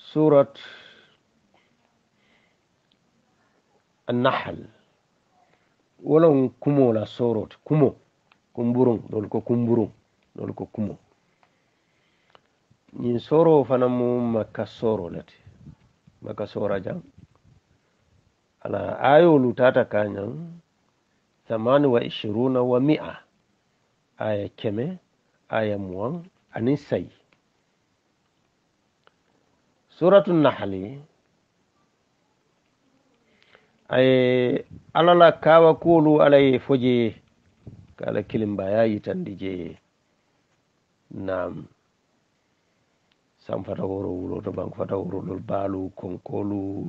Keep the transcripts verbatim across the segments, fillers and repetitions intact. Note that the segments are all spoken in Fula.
سورة النحل ولو كمو لا سورة كمو كمبرون دولكو كمبرون دولكو كمو ني سورو فنمو مكة سورو لتي مكة سورة جان على آيو لتاتا كانيان ثمان وعشرون ومئة آية كمي آية موان أني سي سورة النحل ay alala kawa kulu alay foje kala kilim bayayi tandi je nam sam fata woro wulo to bank fata woro dol balu konkolu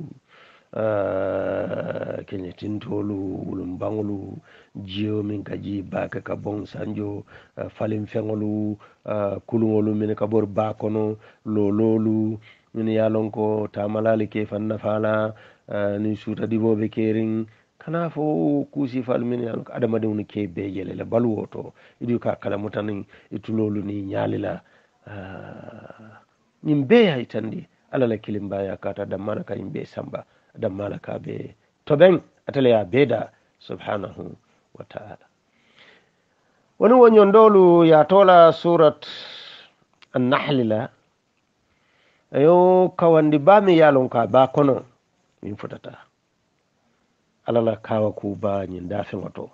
uh, kenye tintolu wulum bangulu jio min kaji baka ka bon sanjo uh, falim fengolu uh, kulungolu min kabor bakono lololu min yalonko tamalali ke fanna fala Uh, ni suta dibo be kering kana fo kusi fal min yan adama de woni ke be jele le balu woto idu ka kala mutanin itulolu ni nyalila uh, nimbe ya itandi ala la kilimba ya kata damana ka imbe samba damala ka be to ben atale ya beda subhanahu wa ta'ala woni wonyon dolu ya tola surat an-nahl la ayo kawandi bami yalon ka ba kono min fotata alala kawa ku ba nyin dafe ngoto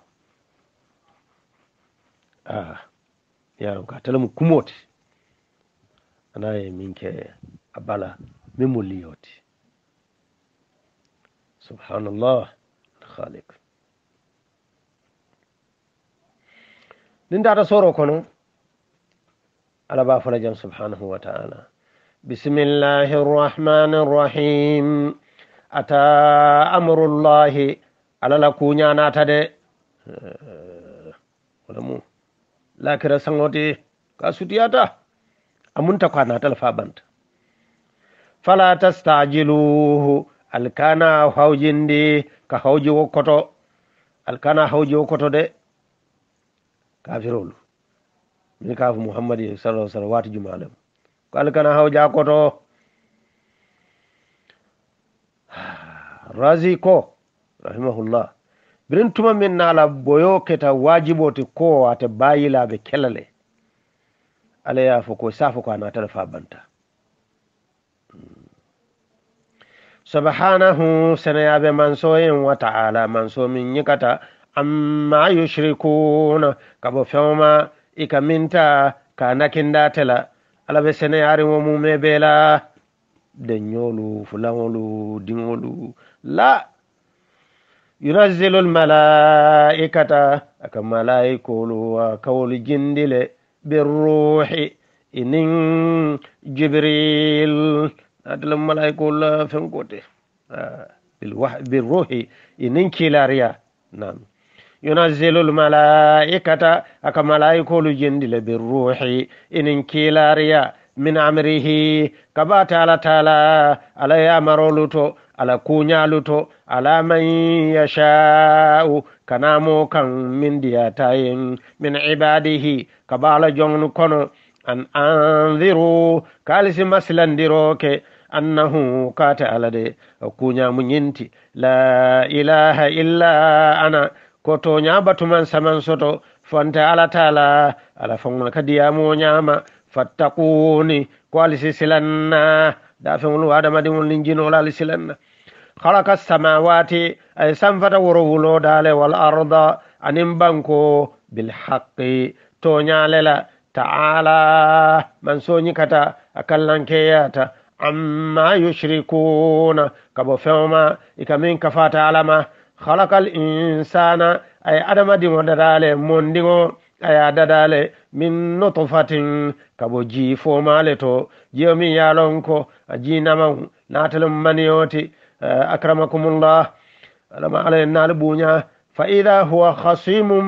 ah yaron ka talamu kumoti anaye minke abala memuliyoti subhanallah khaliq din data soro kono ala ba fala jam subhanahu wa ta'ala bismillahir rahmanir rahim ata amrullahi alala kunya nata de wala mu lakira sangote ka sutiyata amunta kwa nata alfabanta fala tastajiluhu alkana hawjindi ka hawji wokoto alkana hawji wokoto de kafirolu min kafu muhammadi sallallahu alaihi wasallam wati jumalem ko alkana hawja koto razi ko rahimahullah birin tuma min nala boyo keta wajiboti ko ate bayila be kelale ala ya foko safo ko anata fa banta subhanahu sanayabe mansoyin wa ta'ala manso min yikata amma yushrikuna kabo fewma ikaminta kanakinda tela ala be sanayari mo mume bela denyolu fulangolu dingolu la yunazzilul malaikata aka malaikolu kawlu jindile birruhi inin jibril adala malaikolu fenkote bil wahyi birruhi inin kilariya nam yunazzilul malaikata aka malaikolu jindile birruhi inin kilariya min amrihi kabata ala taala ala ya maroluto ala kunyaluto ala man yasha'u kanamo kan min diyatayin min ibadihi kabala jongnu kono an anziru kalisi maslandiroke annahu kata ala de kunya munyinti la ilaha illa ana koto nyabatuman saman soto fonta ala taala ala fongna kadiyamu nyama fattaquni kwalisi silanna dafengulu adamadi mun linjino la silanna khalaqa samawati ay samfata wurulo dale wal arda anim banko bil haqqi to nyalela ta'ala man soni kata akallankeyata amma yushrikuna kabo fewma ikamin kafata alama khalaqal insana ay adamadi wodale mondingo aya dadale min nutfatin kabo ji fo maleto jiyomi yalonko ajinama natalum maniyoti uh, akramakumullah alama ala nal bunya fa idha huwa khasimun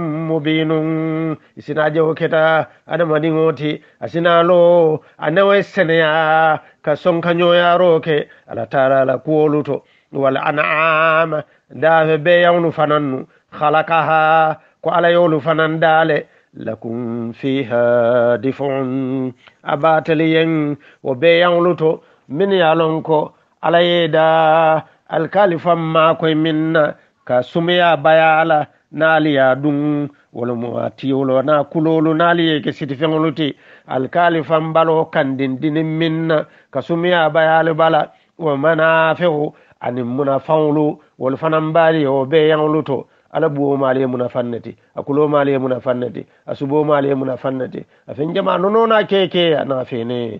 mubinun isina jawo keta adama dingoti asinalo anawe senaya ka sonkanyo yaroke ala tara la kuoluto wal an'am da be yawnu fanannu khalaqaha ko ala yolu fanan dale lakum fiha dif'un abataliyen wo be yawluto min yalon ko alaye da alkalifan makoy minna ka sumeya bayala naaliya dun wala mo tiyolo na kulolu naaliye ke siti fengoluti alkalifan balo kandin dinin minna ka sumeya bayala bala wa manafi'u anin munafawlu wal fanan bali o be yanluto ala buwo mali munafannati akulo mali munafannati asubo mali munafannati afin jama nono na keke na fene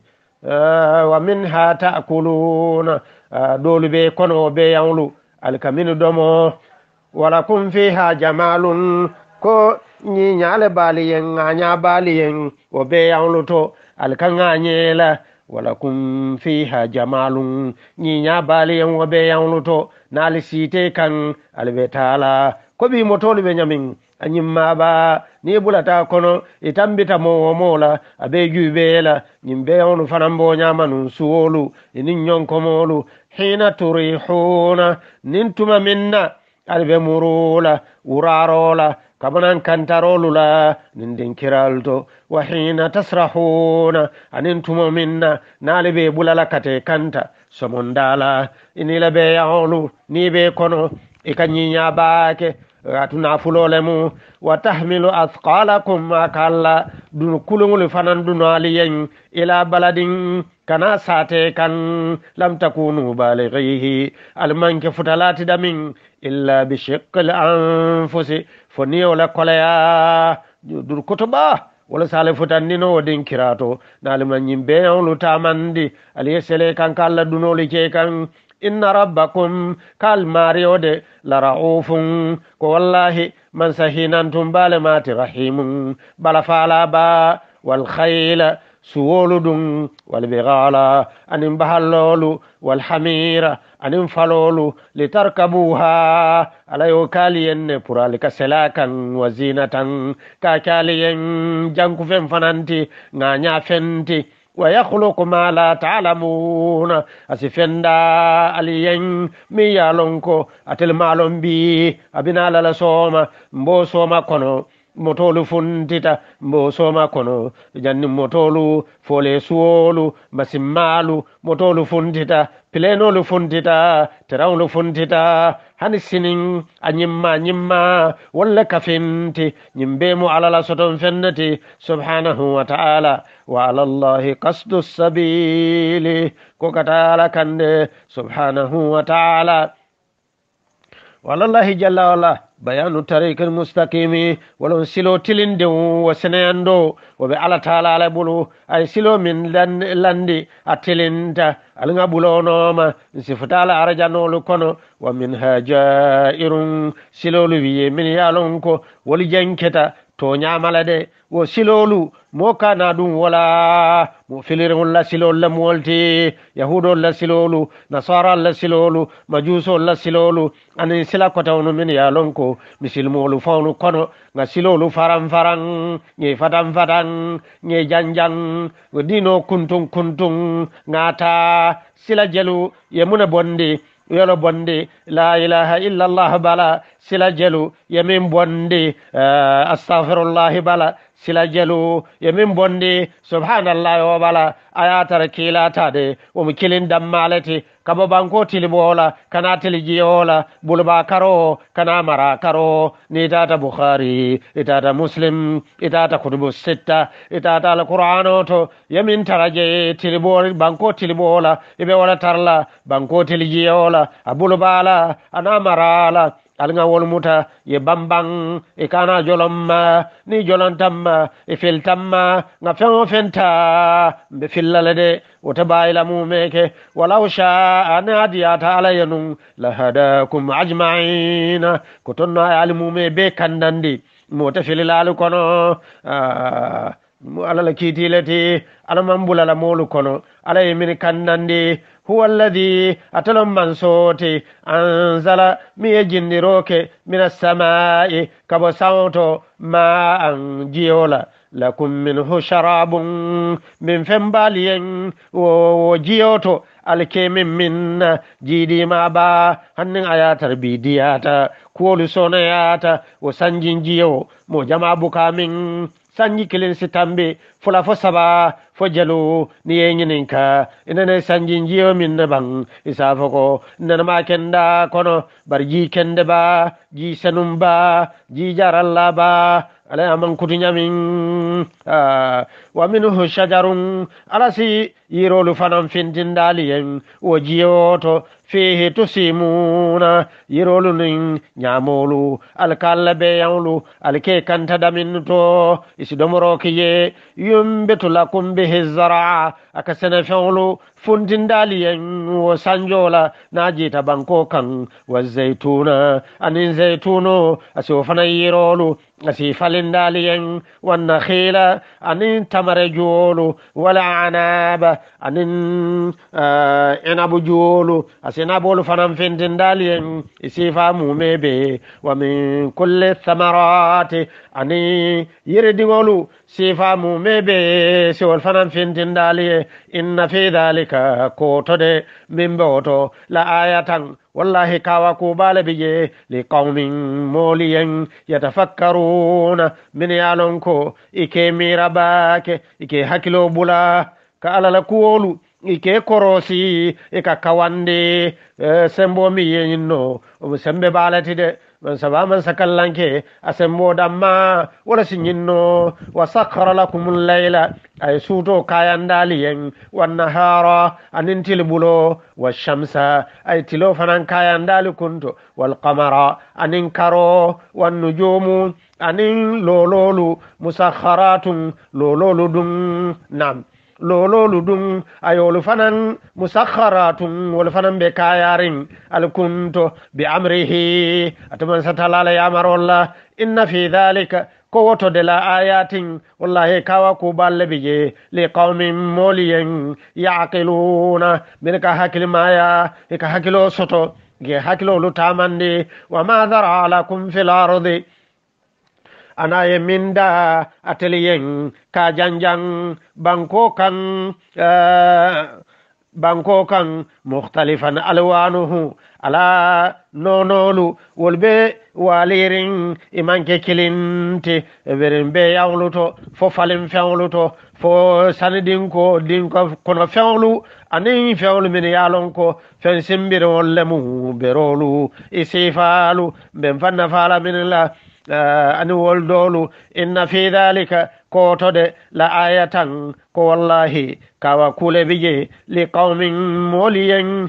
wa minha ta'kuluna dolu be kono be yanlu alkaminu domo wala kun fiha jamalun ko ni nyale baliyen anya baliyen o be yanluto alkanga nyela wala kun fiha jamalun ni nya baliyen o be yanluto nali site kan albetala ko bi motolu be nyamin anyimma ba ni bulata kono itambita mo mola abe jubela nyimbe onu fanambo nyama nun suwolu inin nyonkomolu hina turihuna nintuma minna albe murula urarola kabanan kantarolu la nindin kiralto wa hina tasrahuna anintuma minna nalibe bulala kate kanta somondala inila be yaolu ni be kono ikanyinya baake atuna fulolemu wa tahmilu athqalakum akalla dun kulungul fanan dun aliyen ila baladin kana sate kan lam takunu balighihi almanke futalati damin illa bi shiqqil anfusi foniyo la kolaya dur kutuba wala sale futandino wodin kirato naliman yimbe on tamandi aliyesele kan kala dunoli ke kan inna rabbakum kal mariode la raufun ko wallahi man sahinantum balamati rahimun bala fala ba wal khayla suwoludum wal bighala anim bahallolu wal hamira anim falolu litarkabuha alayo kaliyen puralika selakan wazinatan ka kaliyen janku fem fananti nganya fenti wa yakhluqu ma la ta'lamun asifenda aliyen mi yalonko atel malon bi abina la soma mbo soma kono motolu funtita mbo soma kono janni motolu fole suolu masimmalu motolu funtita pilenolu funtita terawlu funtita hani sinin anyimma nyimma walla kafinti nyimbemu alala soton fennati subhanahu wa ta'ala wa ala allahi qasdu sabili ko katala kande subhanahu wa ta'ala wallahi jalla wala bayanu tariqil mustaqimi wala silo tilinde wasenando wabe ala taala ala bulu ay silo min landi atilinta alnga bulono ma sifatala arjanolu kono wa min hajairun silolu wiye min yalonko wali janketa to nyamala de wo silolu mo kana dum wala mo filirun la silol la molti yahudo la silolu nasara la silolu majuso la silolu ani sila ko tawno min yalonko misilmolu fawnu kono nga silolu faram faram ngi fatam fatam ngi janjang dino kuntun kuntun ngata sila jelu yemuna bondi yolo bondi la ilaha illa allah bala sila jelu yemin bondi uh, astaghfirullah bala sila jelu yemin bondi subhanallah wa bala ayatar kilata de o mukilin dammalati kabo banko tilibola kana tilijiyola bulba karo kana mara karo ni tata bukhari itata muslim itata kutubu sita itata alqur'ano to yemin taraje tilibol banko tilibola ibe wala tarla banko tilijiyola abulbala ana marala alnga wol muta ye bambang e kana jolomma ni jolontamma e filtamma nga fen fenta be fillalade wota bayla mumeke walaw sha anadiyata alaynu lahadakum ajma'ina ko tonna alimume be kandandi mota fililalu kono alala kitilati alamambula la molu kono alay min kandandi huwa alladhi atalum mansoti anzala mi jinniroke minas samai kabo sawto ma an jiola lakum minhu sharabun min fembaliyen wo jiyoto alkemin minna jidi ma ba hannin ayatar bidiyata kolu sonayata wo sanjin jiyo mo jama bukamin sanji kilin sitambe fula fo saba fo jalo ni yenyininka inene sanji njiyo min bang isa foko nana ma kenda kono bar ji kende ba ji senum ba ji jaralla ba ala aman kutunya min wa minhu shajarun alasi yirolu fanan fintindaliyen wo jiyoto fihi tusimuna yirolu nin nyamolu alkalla be yanlu alke kanta damin to isi domoro kiye yumbitu lakum bihi zara akasana fawlu funtindaliyen wo sanjola najita banko kan wa zaituna anin zaituno aso fana yirolu asi falindaliyen wan nakhila anin tamare jolu wala anaba anin enabu jolu asina bolu fanam fintindaliyen isi famu mebe wa min kulli thamarati ani yiridingolu sifa mu mebe siwol fanam fintindaliye inna fi dhalika kotode mimboto la ayatan wallahi kawa ko bala biye li qaumin moliyen yatafakkaruna min yalonko ike mirabake ike hakilo bula ka alala kuwolu ike korosi ika kawande sembo mi yinno sembe balatide man sabaman sakallanke asembo damma wala sinyinno wa sakhara lakumul layla ay suto kayandaliyen wan nahara anintil bulo washamsa ay tilo fanan kayandali kunto wal qamara anin karo wan nujumu anin lololu musakharatun lololu dum nam lololu dum ayolu fanan musakharatun wal fanan be kayarin al kunto bi amrihi atman satalala ya marolla inna fi dhalika kowoto de la ayatin wallahi kawa ku balle bije li qaumin moliyen yaqiluna min ka hakil maya ka hakilo soto ge hakilo lutamande wa ma dhara lakum fil ardi ana ye minda ateliyen ka janjang banko kan banko kan mukhtalifan alwanuhu ala nonolu wolbe walirin imanke kilinti berin be yawluto fo falin fewluto fo sanidin ko din ko kono fewlu anin fewlu min yalon ko fen simbire wollemu berolu isifalu ben fanna fala min la ani woldolu inna fi dhalika kotode la ayatan ko wallahi kawa kule bije li qaumin moliyen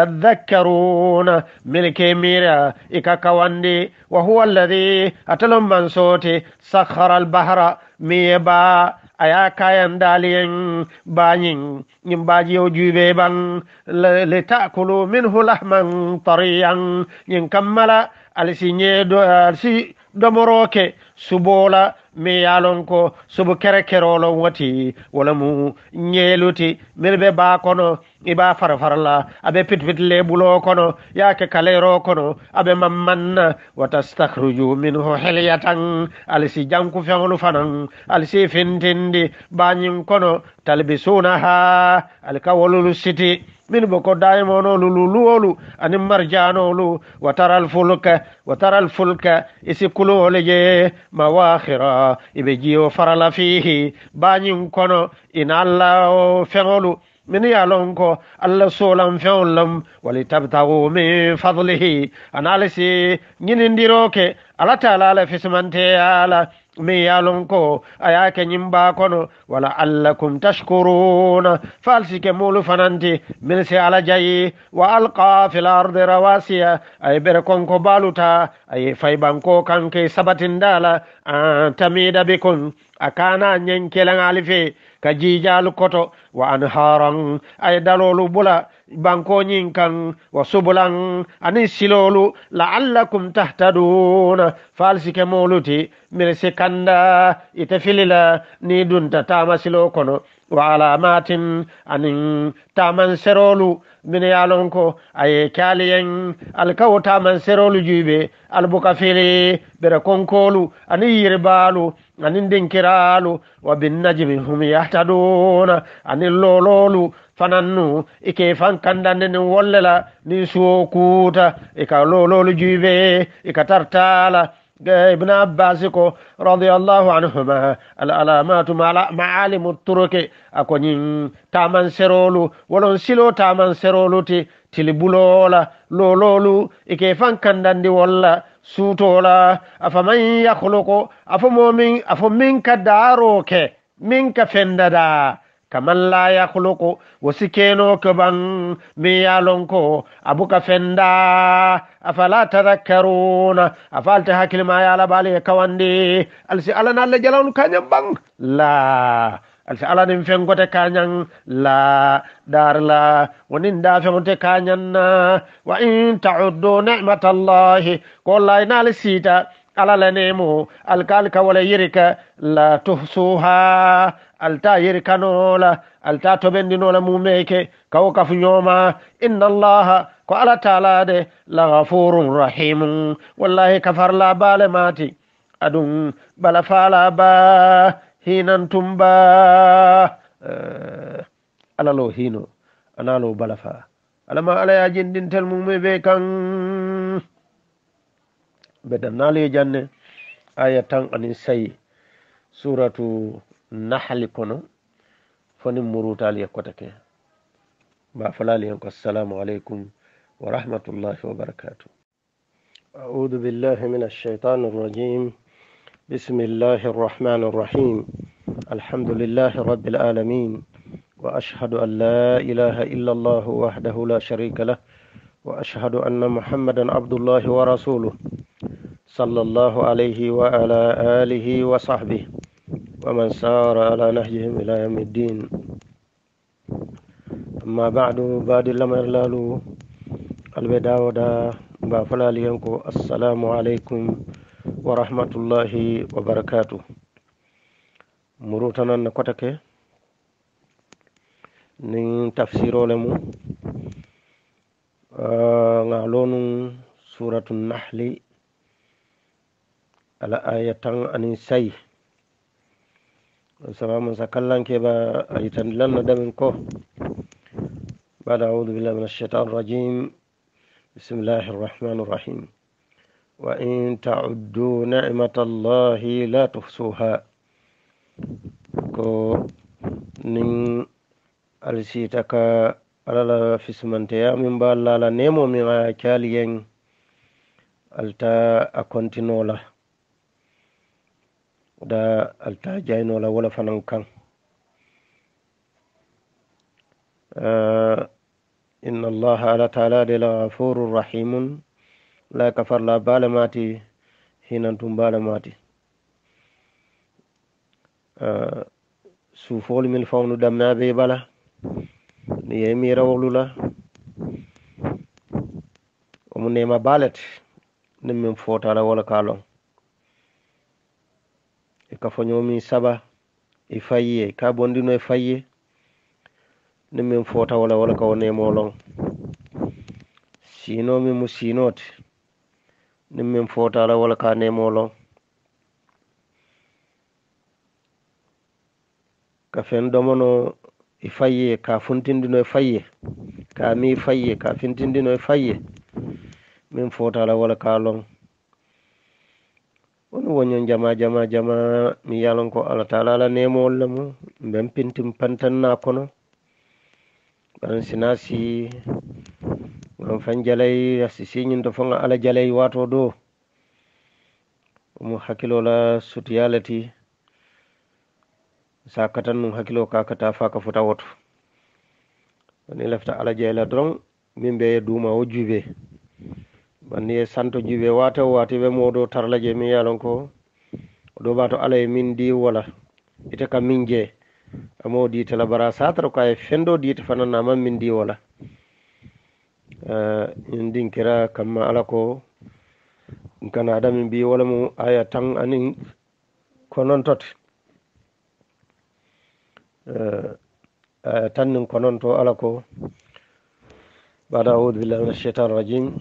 yadhakkaruna milke mira ikakawandi wa huwa alladhi atalum mansoti sakhara al-bahra miyaba aya kayan daliyen banyin nyimbaji o jube ban li ta'kulu minhu lahman tariyan yin kammala alsinye do alsi domoroke subola mi yalon ko subu kere kerolo wati wala mu nyeluti milbe ba kono iba farfarla abe pitpit le bulo kono yake kalero kono abe mamman watastakhruju minhu hilyatan alisi janku fenglu fanan alisi fintindi banyin kono talbisunaha alkawlulu siti min boko daimono lululuolu anin marjanolu wataral fulka wataral fulka isi kulole je mawakhira ibe jiyo farala fihi banyin kono in Allah fengolu min yalon ko Allah solam fewlam wali tabtagu min fadlihi analisi nyinindiroke ala taala la fismante ala mi yalon ko ayake nyimba kono wala allakum tashkuruna falsike mulu fananti min si ala jayi wa alqa fil ardi rawasiya ay bere konko baluta ay faybanko kanke sabatindala tamida bikun akana nyenkelan alife ka jijalu koto wa anharan ay dalolu bula banko nyinkan wa subulan ani silolu la'allakum tahtaduna falsike moluti min sikanda itafilila ni dunta tama silo kono wa alamatin anin taman serolu min yalonko ay kaliyen alkaw taman serolu jube albuka fili bere konkolu ani yirbalu anin dinkiralu wa bin najmi hum yahtaduna anin lololu fanannu ike fan kandande ni wollela ni suwo kuuta ika lololu jube ika tartala ابن عباس كو رضي الله عنهما العلامات معالم الطرق أكونين تامن سرولو ولون سيلو تامن سرولو تي تلبولولا لولولو إكيفان كندندي ولا سوتولا أفمن يخلقو أفمومين أفمين كداروك منك فنددا كمن لا يخلق وسكينو كبان ميالونكو أبوك فندا أفلا تذكرون أفالت هكل ما يالا بالي كواندي ألسي ألنا اللي جلون كانيان بان لا ألسي ألنا نفين قوتي كانيان لا دار لا ونين دافع قوتي كانيان وإن تعدوا نعمة الله قول لا ينال سيتا على لنيمو الكالك ولا يرك لا تحصوها alta yiri kanola alta tobendinola mumeke kawo kafu nyoma inna allaha ko ala taala de la ghafurun rahim wallahi kafar la bale mati adum bala fala ba hinan tumba uh, ala lo hino analo bala fa alama ala ya jindintel mume be kan bedanali janne ayatan anin say suratu نحل كنو فنم مروتالي كتك بافلالي السلام عليكم ورحمة الله وبركاته. أعوذ بالله من الشيطان الرجيم. بسم الله الرحمن الرحيم. الحمد لله رب العالمين وأشهد أن لا إله إلا الله وحده لا شريك له وأشهد أن محمدا عبد الله ورسوله صلى الله عليه وعلى آله وصحبه ومن سار على نهجهم إلى يوم الدين. أما بعد بعد لما يرلالو البداودا بافلاليانكو السلام عليكم ورحمة الله وبركاته. مروتنا نكوتك نين تفسيرو لمو نعلون سورة النحل على آية أن سي سلام سكلان كبا أيتن لنا دمنكو بعد أعوذ بالله من الشيطان الرجيم. بسم الله الرحمن الرحيم. وإن تعدوا نعمة الله لا تحصوها كو نين أرسيتك على في سمنتيا من بالا لا نيمو من كاليين ألتا أكونتينولا da alta jainola wala fanan kan uh, inna allaha ala taala de la ghafurur rahimun la kafar la balamati hinantum balamati uh, sufol min fawnu damna be bala ni yemi rawlula o mun nema balet nim fotala wala kalon e kafanyomi saba e fayye ka bondino e fayye ne min fota wala wala ka wone molon sino mi musinote ne min fota la wala ka ne molon ka fen domono e fayye ka funtindino e fayye ka mi fayye ka fintindino e fayye min fota la wala ka lon woni wonyon jama jama jama mi yalon ko Allah taala la nemo lamu ben pintim pantanna kono ban sinasi ngam fan jalay asisi nyin to fonga ala jalay wato do mu hakilo la sutiyalati sakatan nu hakilo ka kata fa ka futa woto ni lafta ala jayla dron mimbe duma wujube banni santo jibe wata wati be modo tarlaje mi yalon ko do bato alay min di wala ite kam min je amodi tala bara satro kay fendo di te fanana man min di wala euh indin kira kam ala ko kana adam bi wala mu aya tan anin konon tot euh tan nin konon to ala ko bada a'udhu billahi minash shaitanir rajim.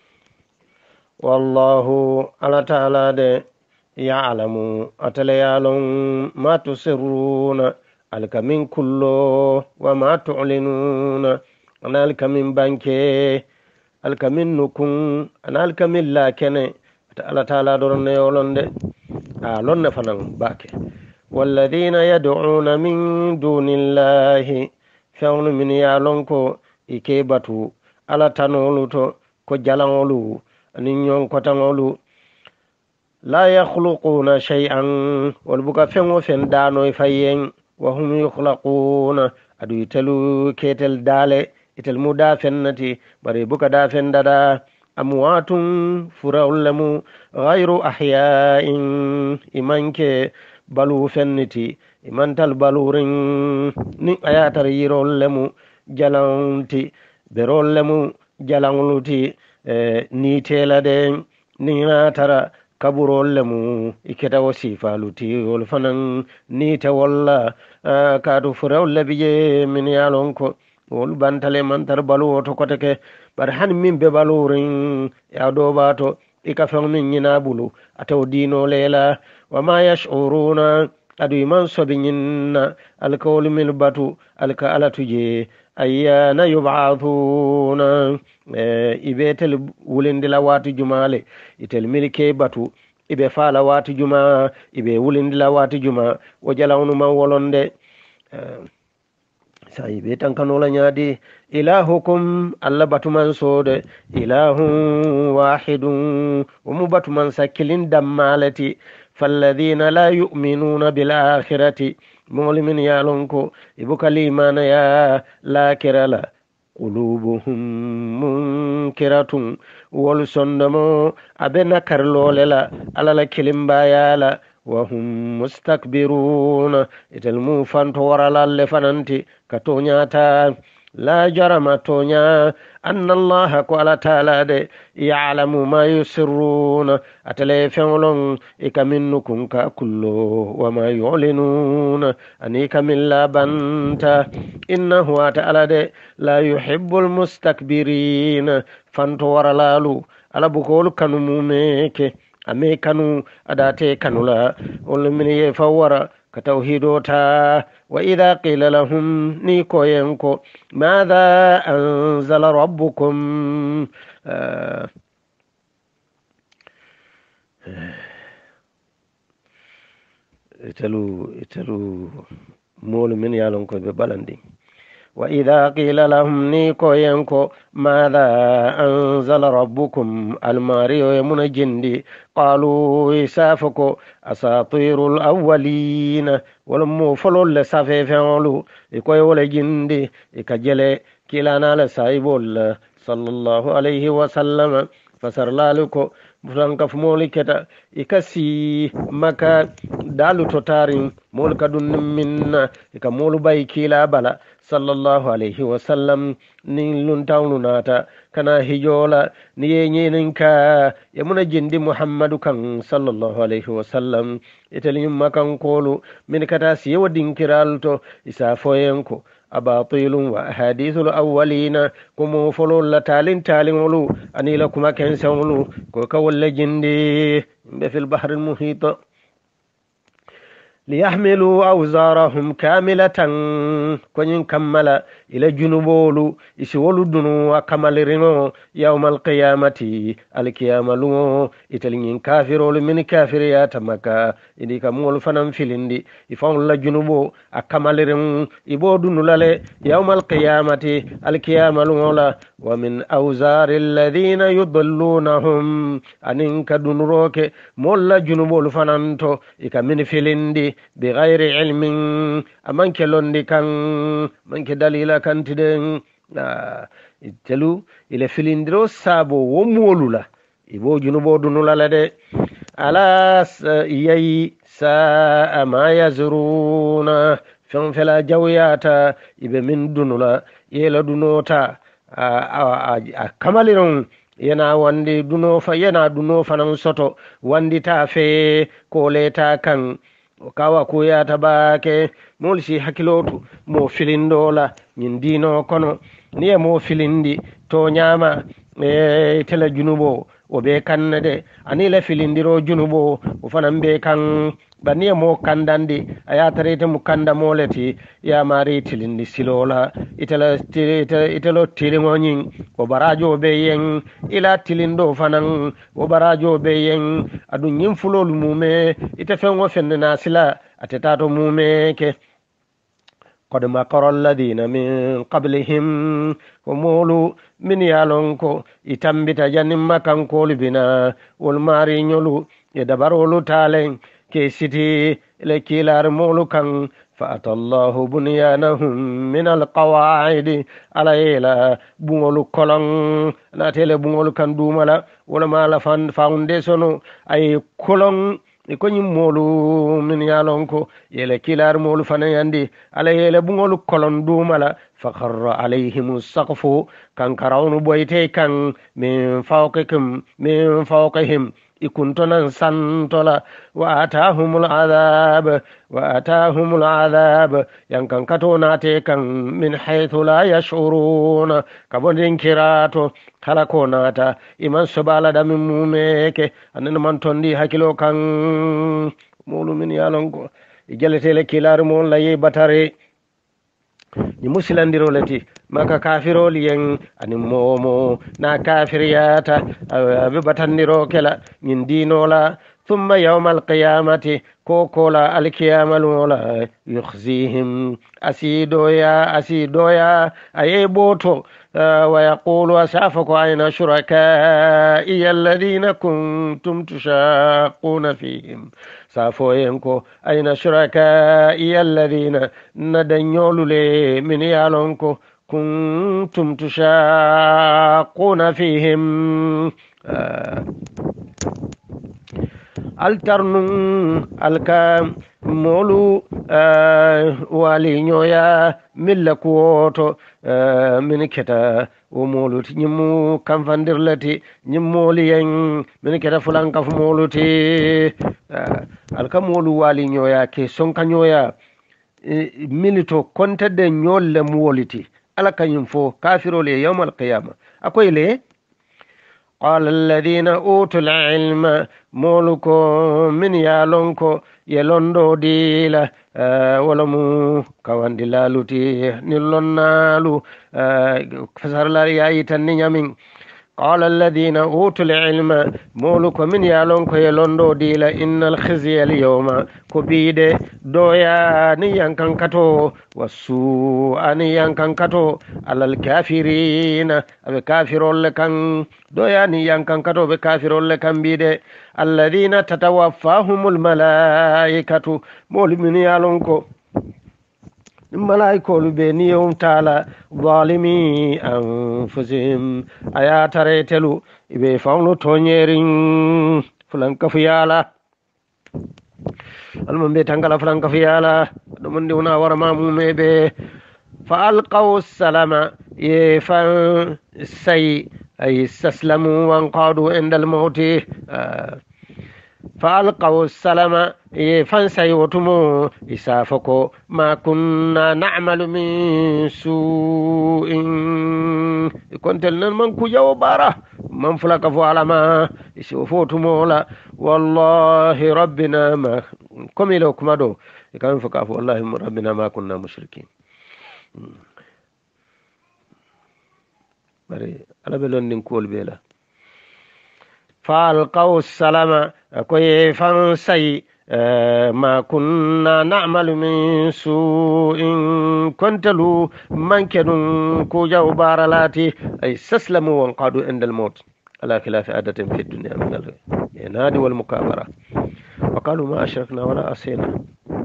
والله على تعالى ده يعلم أتليالون ما تسرون ألك من كله وما تعلنون أنا ألك من بانكي ألك من نكون أنا ألك من لاكن ala taala doron ne yolonde a lonne fanan bake walladina yad'una min dunillahi fewnu min ya lonko ike batu ala tanolu to ko jalangolu anin nyon kotangolu la yakhluquna shay'an wal buka fengo fen dano fayen wa hum yukhlaquna adu telu ketel dale itel muda fennati bare buka da fen dada amwatun furawlamu ghayru ahya'in imanke balu fenniti imantal balurin ni ayatar yirollemu jalanti berollemu jalangluti eh, ni telade ni natara kaburollemu iketa wasifaluti wol fanan ni te walla uh, kadu furawle biye min yalonko wol bantale mantar balu oto koteke bar han min be balurin ya do bato ika fawnin nyina bulu ataw dino lela wama yash'uruna adu man sobinna alkawli min batu alka alatuje ayyana yub'athuna e ibetel wulindila wati jumale itel milike batu ibe fala wati juma ibe wulindila wati juma wajalawnu man wolonde sa ibe tankanola nyaadi ilahukum alla batuman sode ilahun wahidun umu batuman sakilin dammalati falladhina la yu'minuna bil akhirati mu'limin yalonko ibuka limana ya la kirala qulubuhum munkiratun wal sondamo abena karlolela alala kilimbayala wa hum mustakbiruna italmu fanto warala lefananti katonyata la jarama tonya anna allaha ko ala taala de ya'lamu ma yusirruna atale fenlon ikaminnukum ka kullo wa ma yu'linuna anika min la banta innahu ta'ala de la yuhibbul mustakbirin fanto waralalu ala bukol kanu mumeke ame kanu adate kanula wal min yafawara كتوحيدوتا وإذا قيل لهم نيكو ينكو ماذا أنزل ربكم آه اتلو اتلو مول من يالونكو ببلندي وإذا قيل لهم نيكو ينكو ماذا أنزل ربكم الماريو يمن جندي قالوا يسافكو أساطير الأولين ولمو فلو لسافي فعلو يكو يولي جندي يكجلي كيلانا لسايبول صلى الله عليه وسلم فسر لالكو bulanka fumoli keta ikasi maka dalu totarin mol kadun minna ika molu bay kila bala sallallahu alaihi wasallam ni luntawnu nata kana hijola ni yenyeninka yamuna jindi muhammadu kan sallallahu alaihi wasallam itali makan kolu min kata siyo dinkiralto isa foyenko abatilun wa hadithul awwalina kumu folol la talin talin wulu anila kuma ken sawlu ko kawalla jindi be fil bahr al muhit liyahmilu awzarahum kamilatan kunyin kammala ila junubolu isi wolu dunu akamalirino yawmal qiyamati al qiyamalu italin kafirolu min kafiriyata maka indika mol fanam filindi ifon la junubo akamalirin ibodunu lale yawmal qiyamati al qiyamalu la wa min awzari alladhina yudallunahum anin kadunroke mol la junubolu fananto ikamin filindi بغير علم أمانك لوندي كان منك دليل كان تدين تلو إلى فيلندرو سابو ومولولا إبو جنوبو دونولا لدي على يي ساء ما يزرون فين فلا جوياتا إبه من دونولا يلا دونوتا كماليرون yana wandi duno fa yana duno fanan soto wandi ta fe ko leta kan kawa ko ya tabake molsi hakilotu mo filindola nyin dino kono ni mo filindi to nyama e tele junubo o be kannede ani la filindiro junubo o fanan be kan baniya mo kandandi aya tarete mu kanda moleti ya mari tilindi silola itala italo tilingonin o barajo be yen ila tilindo fanan o barajo be yen adun yin fulol mume ita fengo fenna sila atetato mume ke قد مكر الذين من قبلهم ومولوا من يالونكو يتنبت جنم مكان كول بنا والماري نيولو يدبرولو تالين كيسيتي لكيلار مولو كان فأتى الله بنيانهم من القواعد على إلى بولو كولون ناتيل بولو كان دومالا ولا مالا فاونديشنو أي كولون iko nyim molu min yalonko yele kilar molu fana yandi ala yele bungolu kolon dumala fakharra alayhim saqfu kan karawnu boyte kan min fawqikum min fawqihim ikuntonan santola wa atahumul adhab wa atahumul adhab yankan katona te kan min haythu la yash'uruna kabodin kirato kala ko nata iman sobala da min mumeke anan man tondi hakilo kan mulu min yalonko igeletele kilar mon laye batare ni musilandiro lati maka kafirol yen ani momo na kafiriyata abe batandiro kala min dinola thumma yawmal qiyamati ko kola alkiyamal wala yukhzihim asidoya asidoya aye boto ويقول أسافك أين شركائي الذين كنتم تشاقون فيهم سافو ينكو أين شركائي الذين ندنيول لي من يالونكو كنتم تشاقون فيهم الترنون الكام مولو والي نيويا ملكوتو من كتا ومولو نيمو كم فاندرلتي نيمولي ين من كتا فلان كف مولوتي الكام مولو والي نيويا كي سونكا نيويا ميلتو كونتا دي نيول لمولتي ألكا ينفو كافرو لي يوم القيامة أكوي لي قال الذين أوتوا العلم مولكو من يالونكو يلوندو ديلا أه ولمو كوان دلالوتي نلونالو أه فسر لارياي تنيامين قال الذين أوتوا العلم مولكو من يالونكو يلوندو ديلا إن الخزي اليوم كبيد دويا نيان كانكاتو والسوء نيان كانكاتو على الكافرين أبي كافرون لكان دويا نيان كانكاتو بكافرون لكان بيد الذين تتوفاهم الملائكة مول من يالونكو الملائكة بين يوم تعالى ظالمي أنفسهم آيات ريتلو إبي فاونو تونيرين فلان كفيالا المن بي تنقل فلان كفيالا دمن ديونا ورما مومي فألقوا السلام يفان السي أي استسلموا وانقادوا عند الموت آه فألقوا السلام فانسيوتمو إسافكو ما كنا نعمل من سوء كنت لنا من كجاو بارا من فلك فعلما إسوفوتمو لا والله ربنا ما كميلو كمدو كان فكافو والله ربنا ما كنا مشركين بري ألا بلون ننكول بيلا فألقوا السلام كوي فانسي ما كنا نعمل من سوء كنتلو من كانوا كوجاو بارلاتي أي استسلموا وانقادوا عند الموت على خلاف عادة في الدنيا من العناد والمكابرة وقالوا ما أشركنا ولا أسينا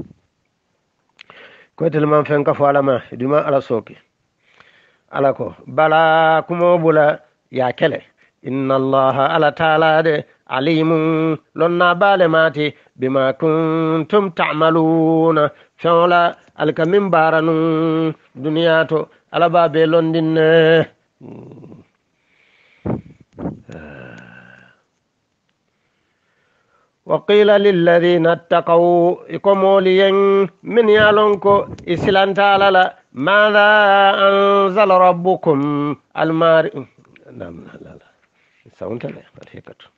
كويت المن فنكفو على ما دما على سوكي على كو بلا كمو بلا يا كله إن الله على تعالى عليم لنا بالماتي بما كنتم تعملون فولا الك من بارن دنياتو على باب لندن وقيل للذين اتقوا إكموليا من يالونكو إسلام تعالى ماذا أنزل ربكم المار نعم لا لا sawuntale alhikatu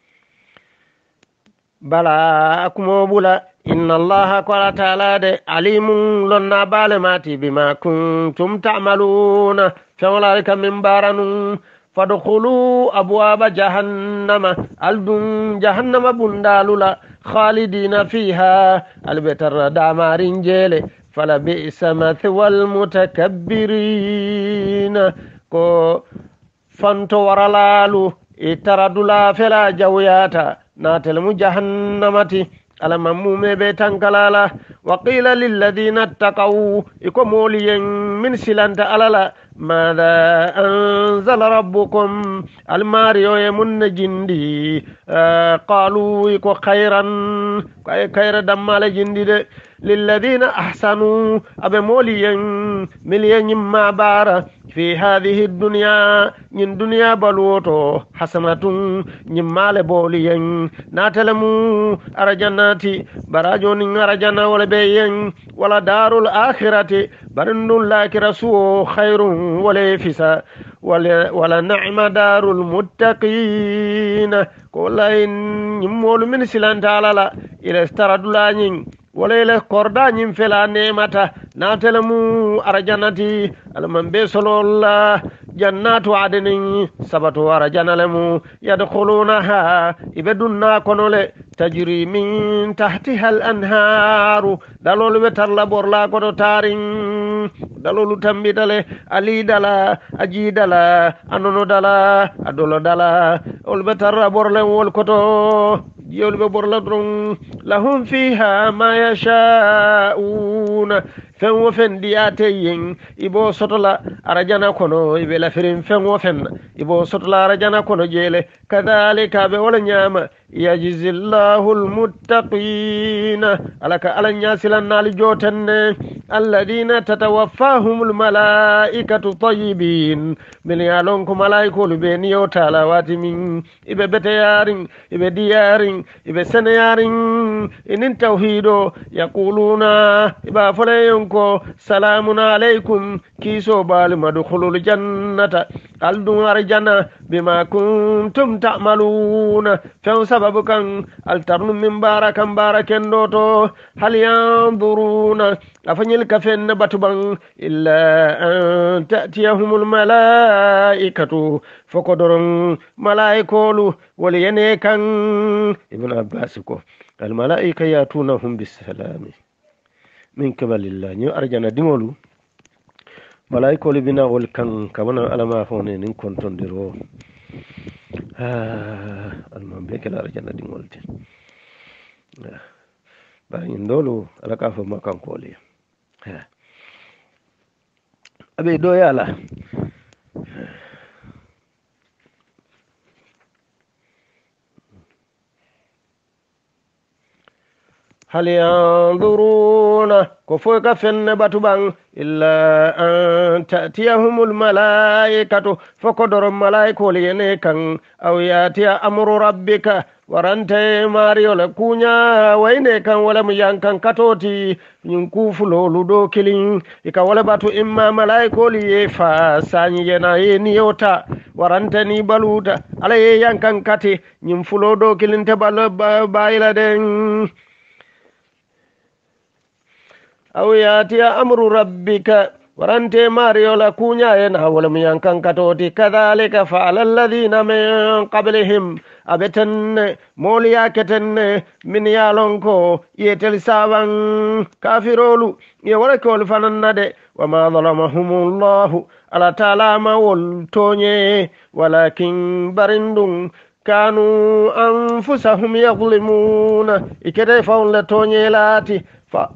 bala akumo bula inna allaha qala ta'ala de alimun lonna bale mati bima kuntum ta'maluna fawlalika min baranun fadkhulu abwaba jahannama aldun jahannama bundalula khalidina fiha albetar damarin jele fala bi'sa mathwal mutakabbirin ko fanto waralalu itaradula fela jawyata natel mu jahannamati ala mamume be tankalala wa qila lil ladina taqaw ikomoliyen min silanta alala ماذا أنزل ربكم الماريو يمن جندي آه قالوا يكو خيرا خير دمال جندي للذين أحسنوا أبي موليا مليا ما بارا في هذه الدنيا من دنيا بلوتو حسنة نمال بوليا ناتلمو أرجناتي براجون أرجنا ولا بيين ولا دار الآخرة برن لك رسول خير ولا فسا ولا ولا نعم دار المتقين كل إن يمول من سلان تعالى إلى استردلانين ولا إلى كردانين فلا نعمة ناتلمو أرجناتي المن بيسلو الله جنات عدن سبتو أرجنا لمو يدخلونها إبدنا كنول تجري من تحتها الأنهار دلول بترلا بورلا كدو تارين دلول تنبيدله علي دلا أجي دلا أنونو دلا أدولو دلا أول بترلا بورلا والكتو يول بورلا درون لهم فيها ما يشاءون fen wo fen diyate yin ibo sotola arajana kono ibe la firin fen wo fen ibo sotola arajana kono jele kadhalika be wala nyama yajzillahu almuttaqina alaka alanya silanal jotanne alladina tatawaffahumul malaikatu tayyibin min yalon ko malaikolu be niyo tala wati min ibe bete yarin ibe diyarin ibe sene yarin inin tauhido yaquluna iba falayon ko salamun alaykum kiso bal madkhulul jannata aldun arjana bima kuntum ta'maluna fa sababu kan altarnu min barakan baraken doto hal yanzuruna afanyil kafen batuban illa an ta'tiyahumul malaikatu fakodorun malaikolu wal yane kan ibn abbas ko al malaika yatunahum bis salami min kabalillah ñu arjana dingolu malaiko li bina wol kan kabana alama fone nin kontondiro ah alman be kala arjana dingol te ba ndolo alaka fo makan ko li abe do yala هل ينظرون كفوك فن باتبان إلا أن تأتيهم الملائكة فقدر الملائكة لينيكا أو يأتي أمر ربك warante mario la kunya waine kan wala mu yankan katoti nyin kufulo ludo kilin ika wala batu imma malaiko li fa sanyi yena ni yota warante ni baluta ala ye yankan kati nyin fulo do kilin te bal bayila den aw yati amru rabbika warante mario la kunya yena wala mu yankan katoti kadhalika fa alladhina min qablihim abetan moliya keten min yalonko yetel saban kafirolu ye wala ko fanannade wama zalamahumullahu ala taala ma wol tonye walakin barindum kanu anfusahum yadhlimuna ikede fawn la tonye lati fa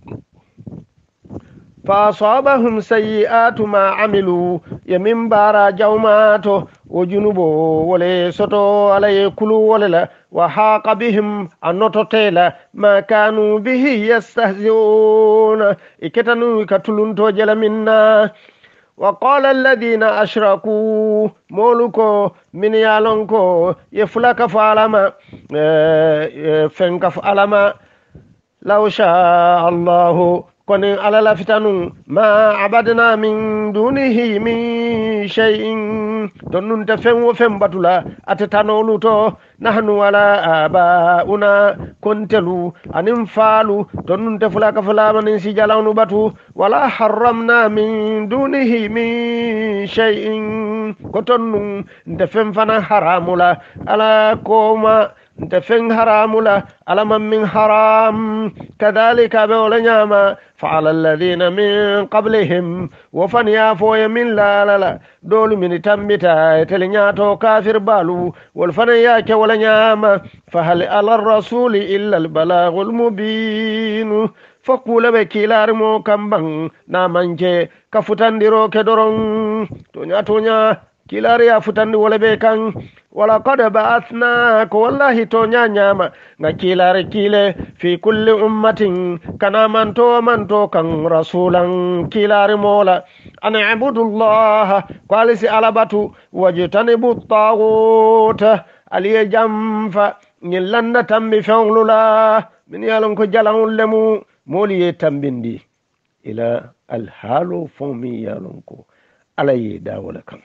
فأصابهم سيئات ما عملوا يمن بارا جوماتو وجنوبو ولا سوتو على كلو ولا وحاق بهم النوتوتيلا ما كانوا به يستهزئون إكتنوا كتلونتو جل منا وقال الذين أشركوا مولكو من يالونكو يفلك فعلما فنك فعلما لو شاء الله كوني على لفتنو ما عبدنا من دونه من shay'in donnun ta fen wo fen batula atatanolu to nahnu wala abauna kontelu anin falu donnun ta fulaka fulama nin si jalawnu batu wala harramna min dunihi min shay'in kotonnu nta fen fana haramula ala koma nta fen haramula alama min haram kadhalika be wala nyama fa'ala alladhina min qablihim wa fan yafo min la la la dolu min tambita telinyato kafir balu wal fan yake wala nyama fa hal ala rasuli illa al balaghul mubin fakula be kilar mo kambang na manje kafutandiro ke doron tonya tonya kilari ya futandi wala be kan wala qad ba'athna ko wallahi to nyanyama nga kilari kile fi kulli ummatin kana man to man to kan rasulan kilari mola an ibudullah qalisi alabatu wajtanibu taghut aliye jamfa nyillanda tambi fawlula min yalon ko jalawul lemu moliye tambindi ila alhalu fumi yalon ko alaye dawala kan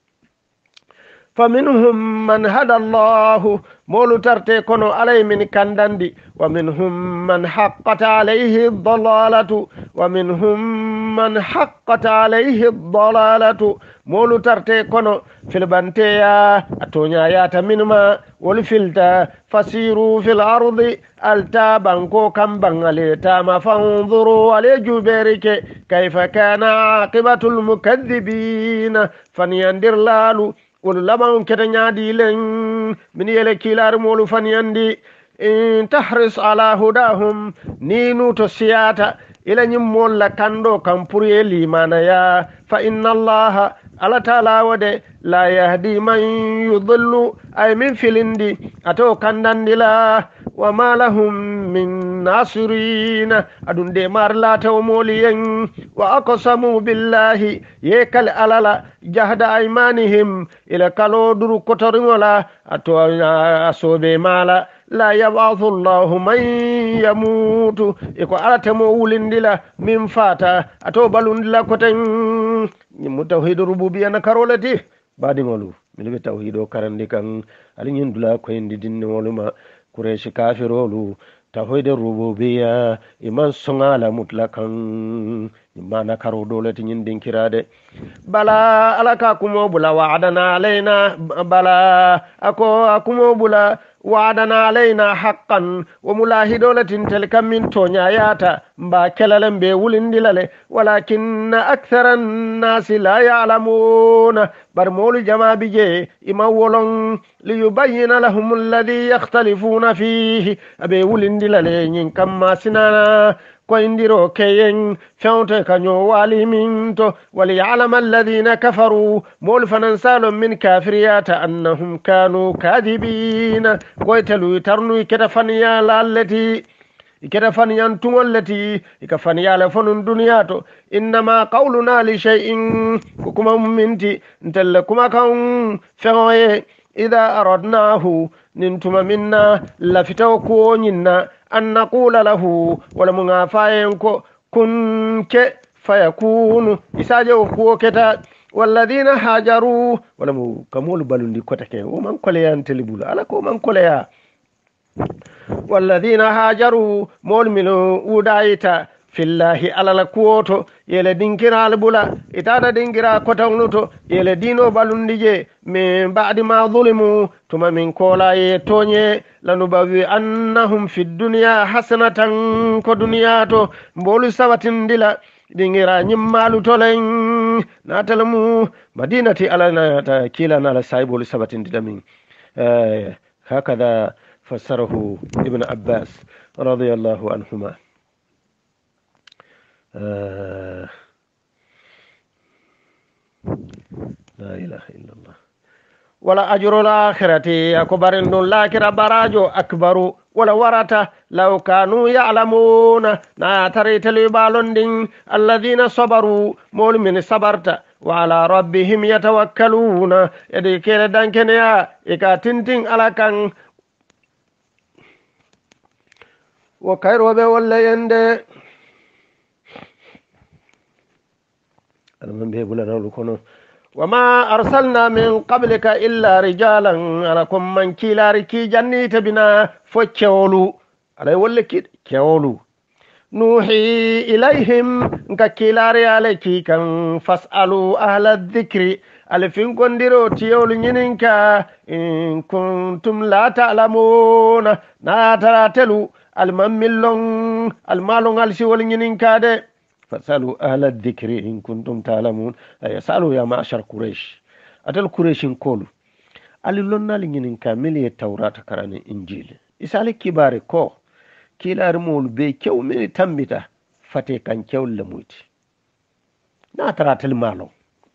فمنهم من هدى الله مولو ترتي كونو علي من كندندي ومنهم من حقت عليه الضلالة ومنهم من حقت عليه الضلالة مولو ترتي كونو في البنتيا أتونيا ياتا منما والفلتا فسيروا في الأرض ألتا بانكو كم بانغاليتا ما فانظروا علي جبيرك كيف كان عاقبة المكذبين فنيندر لالو wolu laban keta nyaadi len min yele kilar molu faniyandi in tahris ala hudahum ninu to siyata ila nyim mol la kando kam pour ye limana ya fa inna allaha ala taala wade la yahdi man yudillu ay min filindi ato kandandi la wa ma lahum min nasirina adun de mar la taw moliyen wa aqsamu billahi yekal alala jahda aymanihim ila kalo duru kotorimola ato asobe mala la yab'athu Allahu man yamutu iko alata mo wulindila min fata ato balundila koten ni tawhid rububiyya na karolati badi ngolu milbe tawhido karandi kan alin dula ko indi dinne woluma kureshi kafirolu tawhid rububiyya iman sungala mutlakan imana karo dole tin din kirade bala alaka kumo bula wa'adana alaina bala ako akumo bula وعدنا علينا حقا وملاهدولة تلك من تونياياتا مبا كلالن بيولن دلالي ولكن أكثر الناس لا يعلمون برمول جما بيجي إماولون ليبين لهم الذي يختلفون فيه أبيولن دلالي ينكم ما سنانا كوينديرو كيين فونت كانيو والي منتو وليعلم الذين كفروا مول فننسال من كافريات أنهم كانوا كاذبين كويتلو ترنو كتفنيا لالتي كتفنيا انتو التي كفنيا لفن دنياتو إنما قولنا لشيء كما منتي انتلكما كون فغوي إذا أردناه ننتم منا لفتو كونينا أن نقول له ولم نفاينكو كن ك فيكون إساجو كوكتا والذين هاجروا ولم كمول بلندي كوتك ومن كليان تلبول على كو من كليا والذين هاجروا مول منو ودايتا في الله على الكوتو يلا دينكرا البولا إتادا دينكرا كوتاونوتو يلا دينو بالونديجي من بعد ما ظلموا ثم من كولا يتوني لنبوي أنهم في الدنيا حسنة كدنياتو بولو سبتين دلا دينكرا نمالو تولين ناتلمو مدينة على ناتا كيلا نالا سايبولو سبتين دلا من آه هكذا فسره ابن عباس رضي الله عنهما آه لا إله إلا الله ولا أجر الآخرة أكبر الآخرة براجو أكبر ولا ورثة لو كانوا يعلمون ناتريت لبالون الذين صبروا مول من صبرت وعلى ربهم يتوكلون يدي كيل دانكنيا إكا تنتين على كان وكيرو بي ولا يندي المن بي بولا نولو كونو وما أرسلنا من قبلك إلا رجالا لكم من كيلار كي جنيت بنا فكيولو علي ولا كده كيولو نوحي إليهم ككيلار عليكي كان فاسألوا أهل الذكر ألفين كندرو تيول نينكا إن كنتم لا تعلمون ناتراتلو المملون المالون السيول نينكا دي فاسألوا أهل الذكر إن كنتم تعلمون يسألوا يا معشر قريش أتل قريش كولو ألي لنا لنين كاملية التوراة كراني إنجيل إسالي كباري كو كيلا رمول بي كيو من تنبتا فتي كان كيو لموت ناترات المالو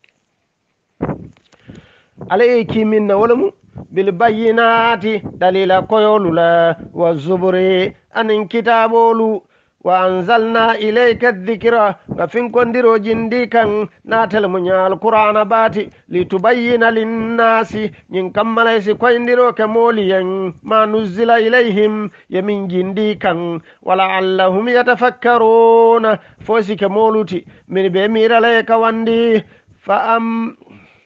عليكي من ولمو بالبينات دليل كيولو لا والزبري أن كتابولو وأنزلنا إليك الذكرى وفين كندرو جنديكا ناتل من القرآن باتي لتبين للناس ينكمل يسي كندرو كموليا ما نزل إليهم يمين جنديكا ولعلهم يتفكرون فوسي كمولوتي من بمير ليك واندي فأم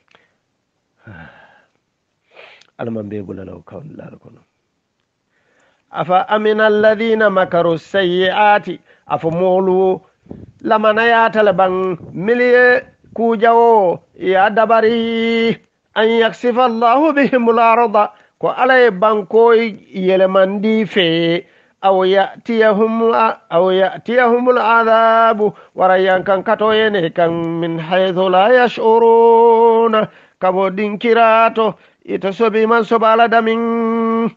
ألمان بيقول لو كون لا لكم أفأمن الذين مكروا السيئات أفمولوا لما نيات لبن ملي كوجو يا دبري أن يكسف الله بهم الأرض كو علي بانكو يلمندي في أو يأتيهم أو يأتيهم العذاب وريان كان كتوين كان من حيث لا يشعرون كبو دينكيراتو يتسبي من سبال دمين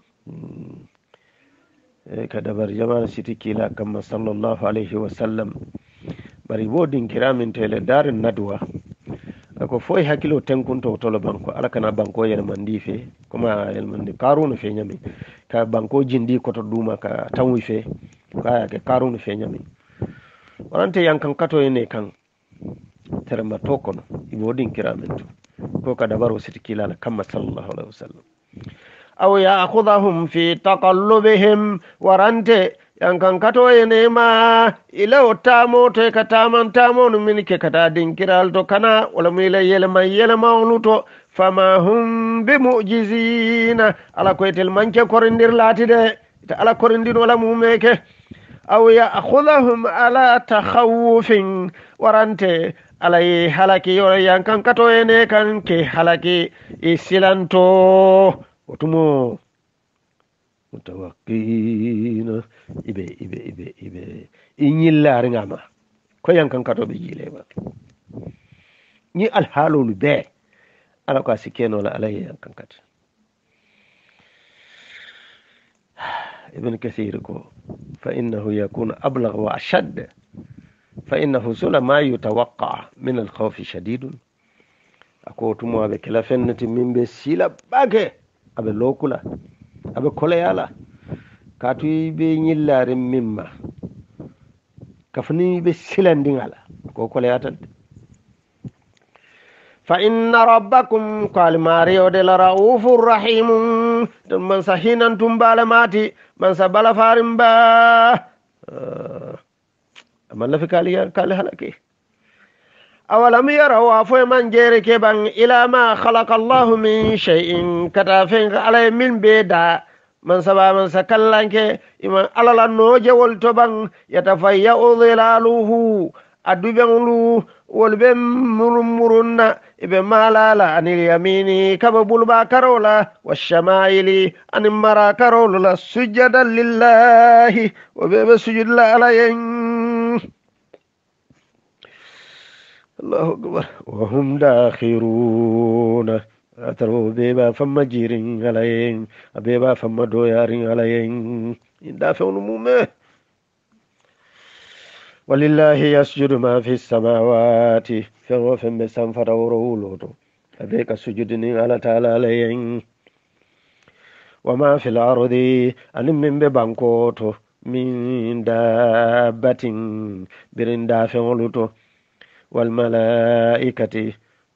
كدبر جمال سيتي كيلا كما صلى الله عليه وسلم bari wodin kiramin tele darin nadwa ko foy hakilo tenkunto tolo banko ala kana banko yel mandi fe kuma yel mandi karunu fe nyami ka banko jindi ko to duma ka tanwi fe ka ke karunu fe nyami warante yankan kato ene kan terma tokono wodin kiramin to ko ka dabaro siti kila kama sallallahu alaihi wasallam aw ya'khudhahum fi taqallubihim warante yankan kato ene ma ila otamo to kataman tamo no min ke kata dinkiral to kana wala mi la yele ma yele ma onuto fama hum bimu'jizina ala ko etel manke korindir latide ta ala korindir wala mumeke aw ya'khudhahum ala takhawufin warante alay halaki yo yankan kato ene kan ke halaki isilanto otumo mutawakkina ibe ibe ibe ibe inyilla ngama ko yankan kato be jile ba ni al halul be ala ko sikeno la alay yankan kat ibn kathir ko fa innahu yakun ablagh wa ashad fa innahu sula ma yutawaqqa min al khawf shadid ako tumo be kala fennati mimbe sila bage abe lokula abe koleyala katu be nyillare mimma kafni be silandingala ko koleyata fa inna rabbakum qal mariyo de la raufur rahim dum man sahinan tumbala mati man sabala farimba amalla fi kaliya kal halaki أولم يروا فمن جيرك بان إلى ما خلق الله من شيء كتافين على من بيدا من سبا من سكالانك إما على النوجة والتبان يتفيأ ظلاله أدوبينلو والبن مرمرن إبن مالالا عن اليمين كببول باكرولا والشمائل عن مرا كرولا سجدا لله وبيب سجد الله عليهم الله أكبر وهم داخرون أتروا بيبا فما جيرين عليهم بيبا فما دويارين عليهم يدافعون مومه ولله يسجد ما في السماوات فهو فما سنفر ورولوتو أبيك سجدني على تعالى عليهم وما في الأرض أن من ببانكوتو من دابة برين دافعون والملائكة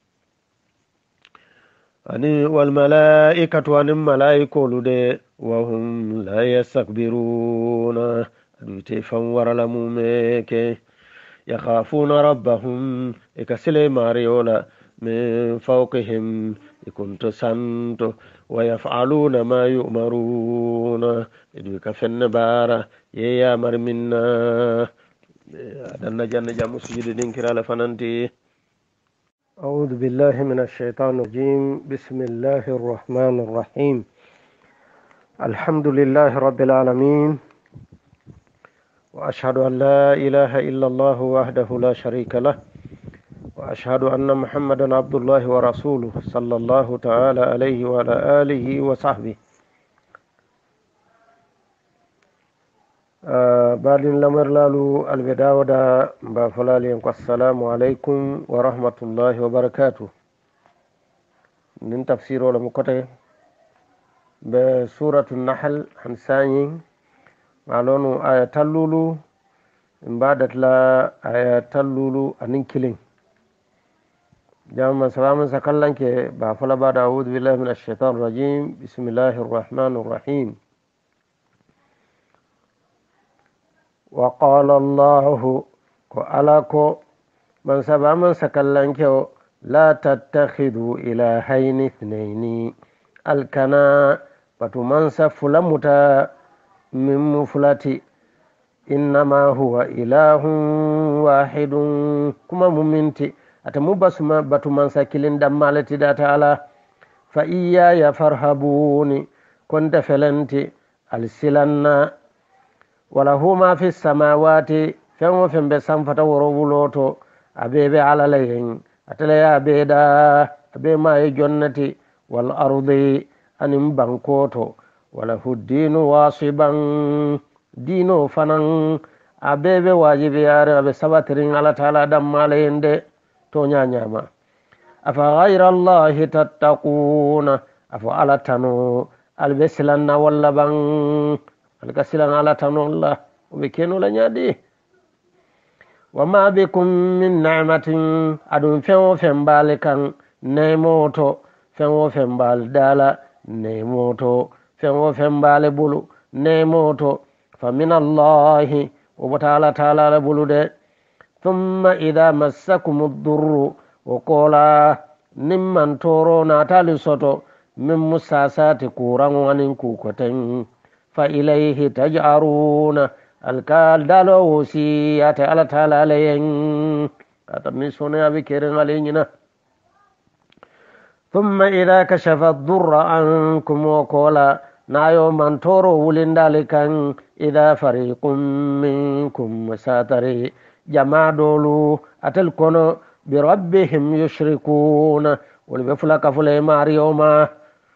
أني والملائكة أن الملائكة لدي وهم لا يستكبرون يتفور لموميك يخافون ربهم إكسلي ماريولا من فوقهم كنت سنت ويفعلون ما يؤمرون إدوك في النبارة يا مرمنا أدنا جنة جامو سجد دينكرا لفننتي. أعوذ بالله من الشيطان الرجيم. بسم الله الرحمن الرحيم. الحمد لله رب العالمين، وأشهد أن لا إله إلا الله وحده لا شريك له، وأشهد أن محمدا عبد الله ورسوله صلى الله تعالى عليه وعلى آله وصحبه. آه بعد لمر لالو البداوة بافلالي السلام عليكم ورحمة الله وبركاته. من تفسير ولا مكتة بسورة النحل حنساني معلونو آية تلولو بعد لا آية تلولو أنكلين جامع سلام سكالن كي بافلا بعد أعوذ بالله من الشيطان الرجيم. بسم الله الرحمن الرحيم. وقال الله كألاكو من سبا من سكالن كي لا تتخذوا إلهين اثنين الكنا فتمن سفلمتا من مفلتي إنما هو إله واحد كما ممنتي أتمو بسما بتمن سكيلين دمالتي دا تعالى فإياي فارهبوني كنت فلنتي السلنا وله ما في السماوات فهو فين بسام فتورولوتو أبيبي على لين أتلي أبيدا أبي ما يجنتي والأرض أنم بانكوتو وله الدين واصبا دينو فنن أبيبي واجبي ياري أبي سباترين على تعالى دمالين دي tonya nyama. Afa ghayra Allahi tattaquna afa ala tano albesilanna walla bang alkasilan ala tano Allah ubekeno la nyadi. Wa ma bikum min ni'matin adun fenwo fembale kan nemoto fenwo fembal dala nemoto fenwo fembale bulu nemoto fa min Allahi wa ta'ala ta'ala bulu de. ثم إذا مسكم الضر وقولا نمن تورو ناتالي سوتو من مساسات كوران وننكو كتن فإليه تجعرون الكال دالو وسيات على تعالى لين أتمنى سوني أبي كيرين علينا. ثم إذا كشف الضر عنكم وقولا نايو من تورو ولندالي إذا فريق منكم مساتري جماع دولو أتل كونو بربهم يشركون ولبفلك فلي ماريوما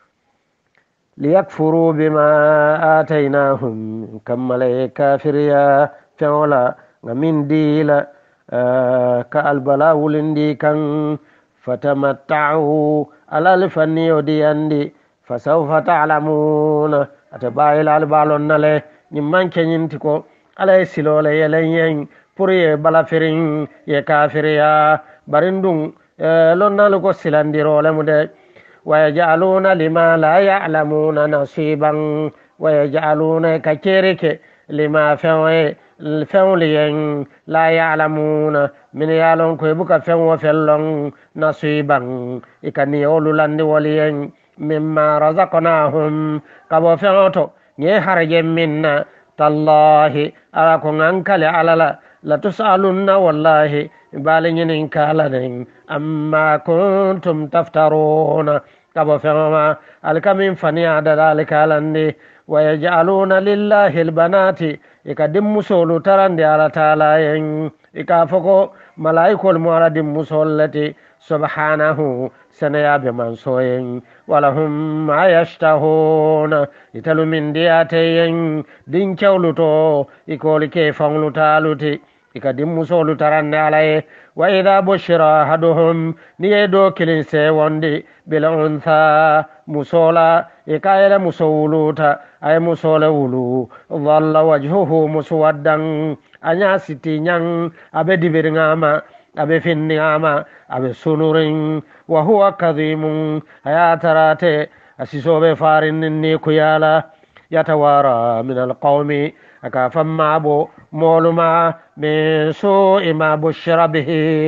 ليكفروا بما آتيناهم كمالي كافريا فولا من ديلا آه كالبلا ولندي كان فتمتعوا على الفني دياندي فسوف تعلمون أتبايل البالون نالي نمان كنينتكو على سلولي يلين puriye bala firin ye kafiriya barindun lonnalu ko silandirole mude wa yaj'aluna lima la ya'lamuna nasiban wa yaj'aluna kakereke lima fawe fawliyen la ya'lamuna min yalon ko buka fawo fellon nasiban ikani olulandi waliyen mimma razaqnahum kabo fawoto ye haraje minna tallahi ala ko ngankale alala la tus'alunna wallahi balin kalanin amma kuntum taftaruna kabo fama alkamin fani ada dalika landi wa yaj'aluna lillahi albanati ikadim musulu tarande ala taala yen ikafoko malaikul muaradim musallati subhanahu sanaya be mansoyen walahum ma yashtahuna italu min diateyen din chawluto ikoli ke fanglutaluti ikadim musolu tarande alaye wa idha bushira haduhum niyedo kilin se wonde bil untha musola ikayela musowuluta ay musola wulu dhalla wajhuhu muswaddan anya sitinyang abe dibirngama abe finningama abe sunurin wa huwa kadhimun ayatarate asisobe farin ni kuyala yatawara min alqawmi akafamma abo مولما من سوء ما بشر به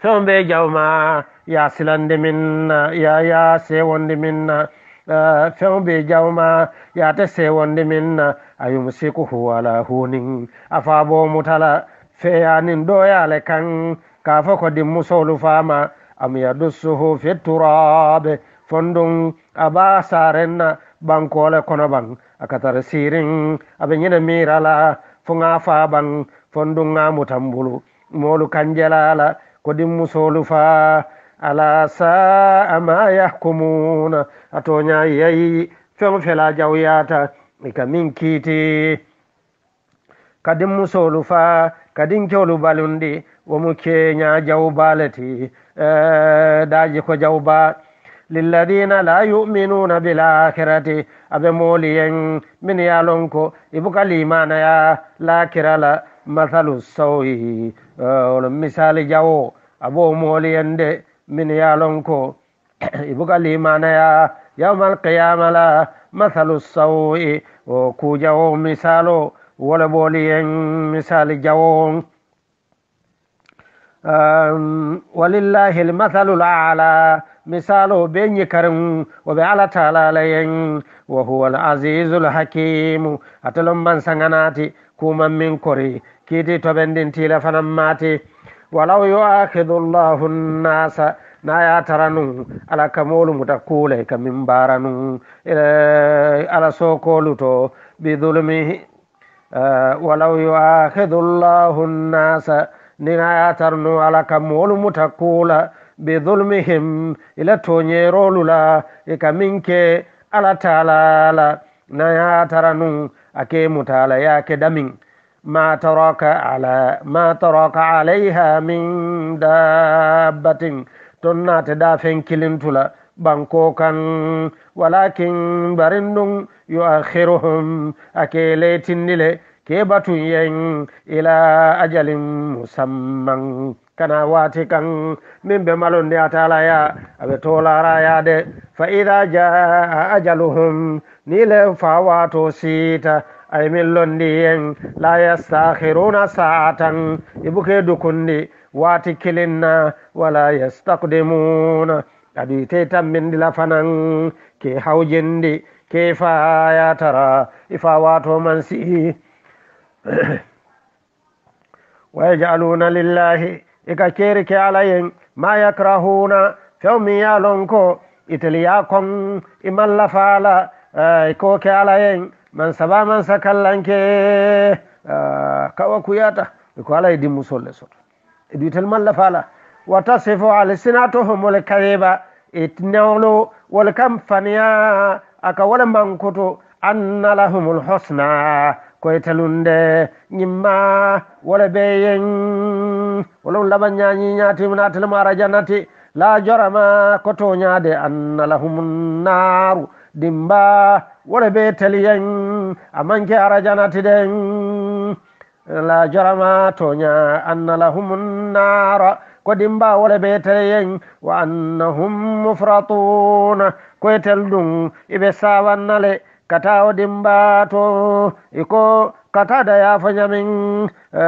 feŋo be jawma ya silande min na ya ya sewonde min na feŋo be jawma ya te sewonde min na ayumsikuhu ala hunin afa bo mutala feyanin doyale kan ka fo ko dimmusolu fama am yadussuhu fi turabe fondun aba sarenna bankole kono ban akatara sirin abe nyina mirala funga fa ban fondun ngamutambulu molu kanjelala ko dimmusolu fa ala sa ma yahkumuna atonya yayi fem fela jawyata ika min kiti kadim musolu fa kadin kewlu balundi womu kenya jawbalati daji ko jawba lilladina la yu'minuna bil akhirati abe moliyen min yalonko ibuka limana ya lakirala mathalu sawi wala misali jawo abo moliyende min yalonko ibuka limana ya yawmal qiyamala mathalu sawi o ku jawo misalo wala boliyen misali jawo um, walillahi almathalu ala misalo benyi karim wa bi ala taala layen wa huwa alazizul hakim atalum man sanganati kuma min kori kiti tobendin tila fanam mati walau yu'akhidhu Allahu an-nasa na ya taranu ala kamolu mutakule kamin baranu ala sokolu to bi dhulmihi walau yu'akhidhu Allahu an-nasa ni ya taranu ala kamolu mutakula bi dhulmihim ila tonyerolu la ikaminke ala taala na ya taranu ake mutala yake damin ما ترك على ما ترك عليها من دابة تنات دافن كلنتلا بانكو كان ولكن برندن يؤخرهم أكيلتن لي كيبة ين إلى أجل مسمى kana wati kan min be malonde atala ya abe tolara ya de fa idha jaa ajaluhum nile fawato sita ay min londiyen la yastakhiruna sa'atan ibuke dukundi wati kilinna wala yastaqdimuna adi te tammin dila fanan ke hawjindi ke fa ya tara ifa wato mansi wa yaj'aluna lillahi ika keri ke alayen ma yakrahuna fewmi yalonko italiya kon imalla fala ko ke alayen man saba man sakallanke kawa kuyata ko alay dimmu solle soto edu tel malla fala watasifu alsinatuhum wal kayba itnawlo wal kamfaniya aka wala mankoto anna lahumul husna ko etelunde nyimma wala beyen wala labanya nyati munatel mara jannati la jarama koto nyaade anna lahumun naru dimba wala beteliyen amanke arajanati den la jarama tonya anna lahumun nara ko dimba wala beteliyen wa annahum mufratun ko eteldum ibe sawannale kata o dimba to iko kata da ya fanyamin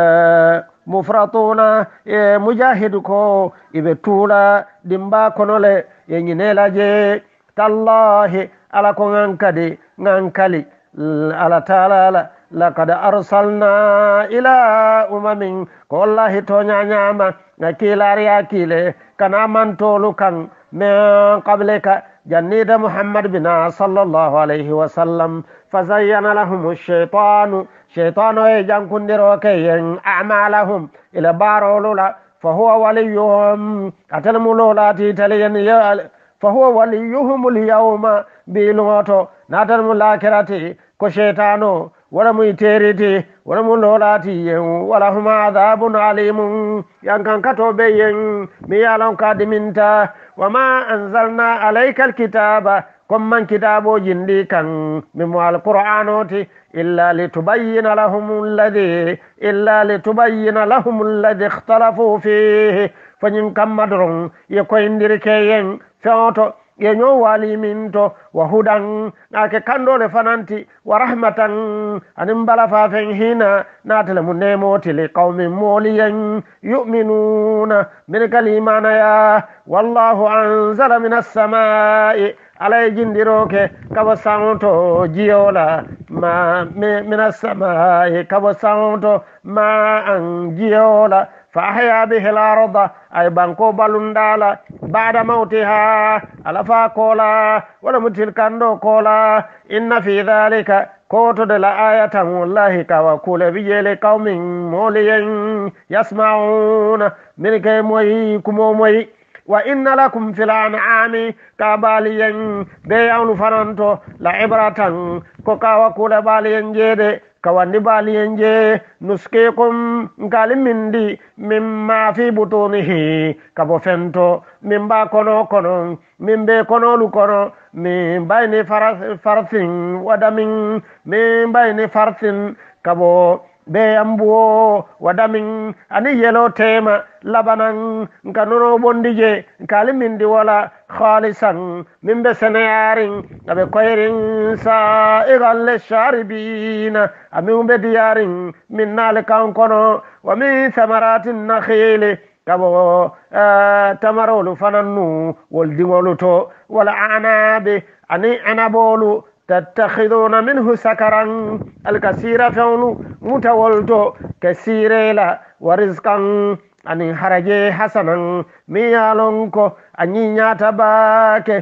mufratuna e mujahidu ko ibe tula dimba konole yenyinela je tallahi ala ko ngankade ngankali ala taala laqad arsalna ila umamin ko wallahi to nyanyama nakilari akile kana mantolu kan min qablika جنيد محمد بنا صلى الله عليه وسلم فزين لهم الشيطان شيطان يجان كندروكين أعمالهم إلى بارولولا فهو وليهم أتلمولولاتي تلين فهو وليهم اليوم بلغتو ناتلم الآخرة كشيطانو ولم يتيرتي ولم لولاتي ولهم عذاب عليم ينكن كتوبين ميالون قادمينتا وما أنزلنا عليك الكتاب كم من كتابو جندي كان مما القرآن إلا لتبين لهم الذي إلا لتبين لهم الذي اختلفوا فيه فنين كم مدرون يكوين دركيين فوتو ye ño wali min to wa hudan nake kandole fananti wa rahmatan anin bala fafen hina natele mu nemoti li qaumin moliyen yu'minuna min kalimana ya wallahu anzala min as-samai alay jindiroke kabo santo jiyola ma min as-samai kabo santo ma an jiyola فأحيا به الأرض أي بانكو بالوندالا بعد موتها ألفا كولا ولم تلكندو كولا إن في ذلك كوتو دل آية والله كوكول بيجي قوم مولين يسمعون من كي موي كمو موي وإن لكم في الأنعام كبالين بيان فرانتو لعبرة كوكا وكول بالين جيدي kawandi baliyen je nuskekum ngali mindi mimma fi butunihi kabo fento mimba kono kono mimbe kono lu kono min bayni farsin wadamin min bayni farsin kabo be ambuo wadamin ani yelo tema labanan kanono bondije kali mindi wala khalisan min be senayarin abe koyrin sa igalle sharibina amin be diyarin min nal kan kono wa min samaratin nakhili kabo tamarolu fanannu wal dingolu to wala anabe ani anabolu تتخذون منه سكرا الكثير فعلوا متولد كثيرا ورزقا أن حرجي حسنا ميالونكو أني ناتباك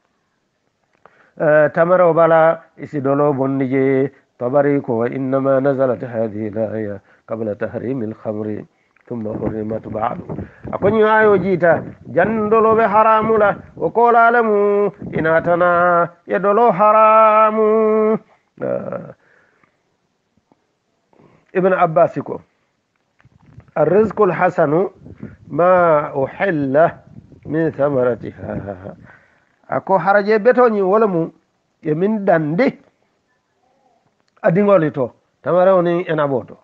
أه تمرو بلا إسدولو بندجي تبريكو وإنما نزلت هذه الآية قبل تحريم الخمر ثم حرمت بعد أكون يايو جيتا جندلو بحرامولا وقول عالمو إناتنا يدلو حرامو آه. ابن عباسكو الرزق الحسن ما أحل من ثمرتها أكو حرجي بيتوني ولمو يمين داندي أدينغولي تو تمروني إنابوتو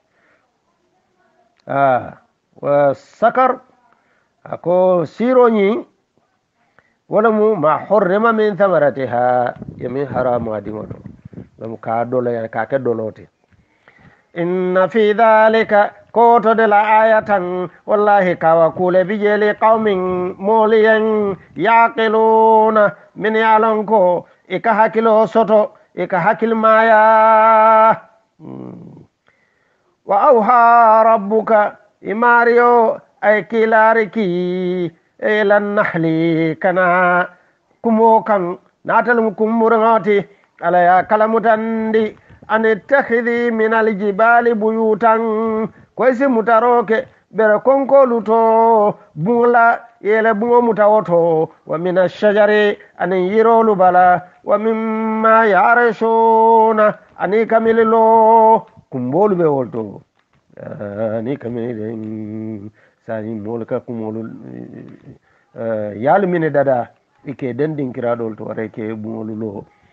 آه والسكر أكو سيروني ولمو ما حرم من ثمرتها يمين حرام وديمونو لم كادو لا كاكدولوتي إن في ذلك كوتو دل آية والله كاوكول بجيل قوم مولين يعقلون من يعلنكو إكا حكيلو سوتو إكا حكيل مايا وأوحى ربك إماريو أي كيلاركي إلى النحل كنا كموكا ناتل كمورغاتي على يا كلامتاندي أن اتخذي من الجبال بيوتا كويس متروك بركونكو لوتو بولا يلا بو متاوتو ومن الشجر أن يرولو بلا ومما يعرشون أن كمللو kumbolu be wolto ni kamene sani molka kumolu yal mine dada ike dendin kiradol to wara ke bumolu lo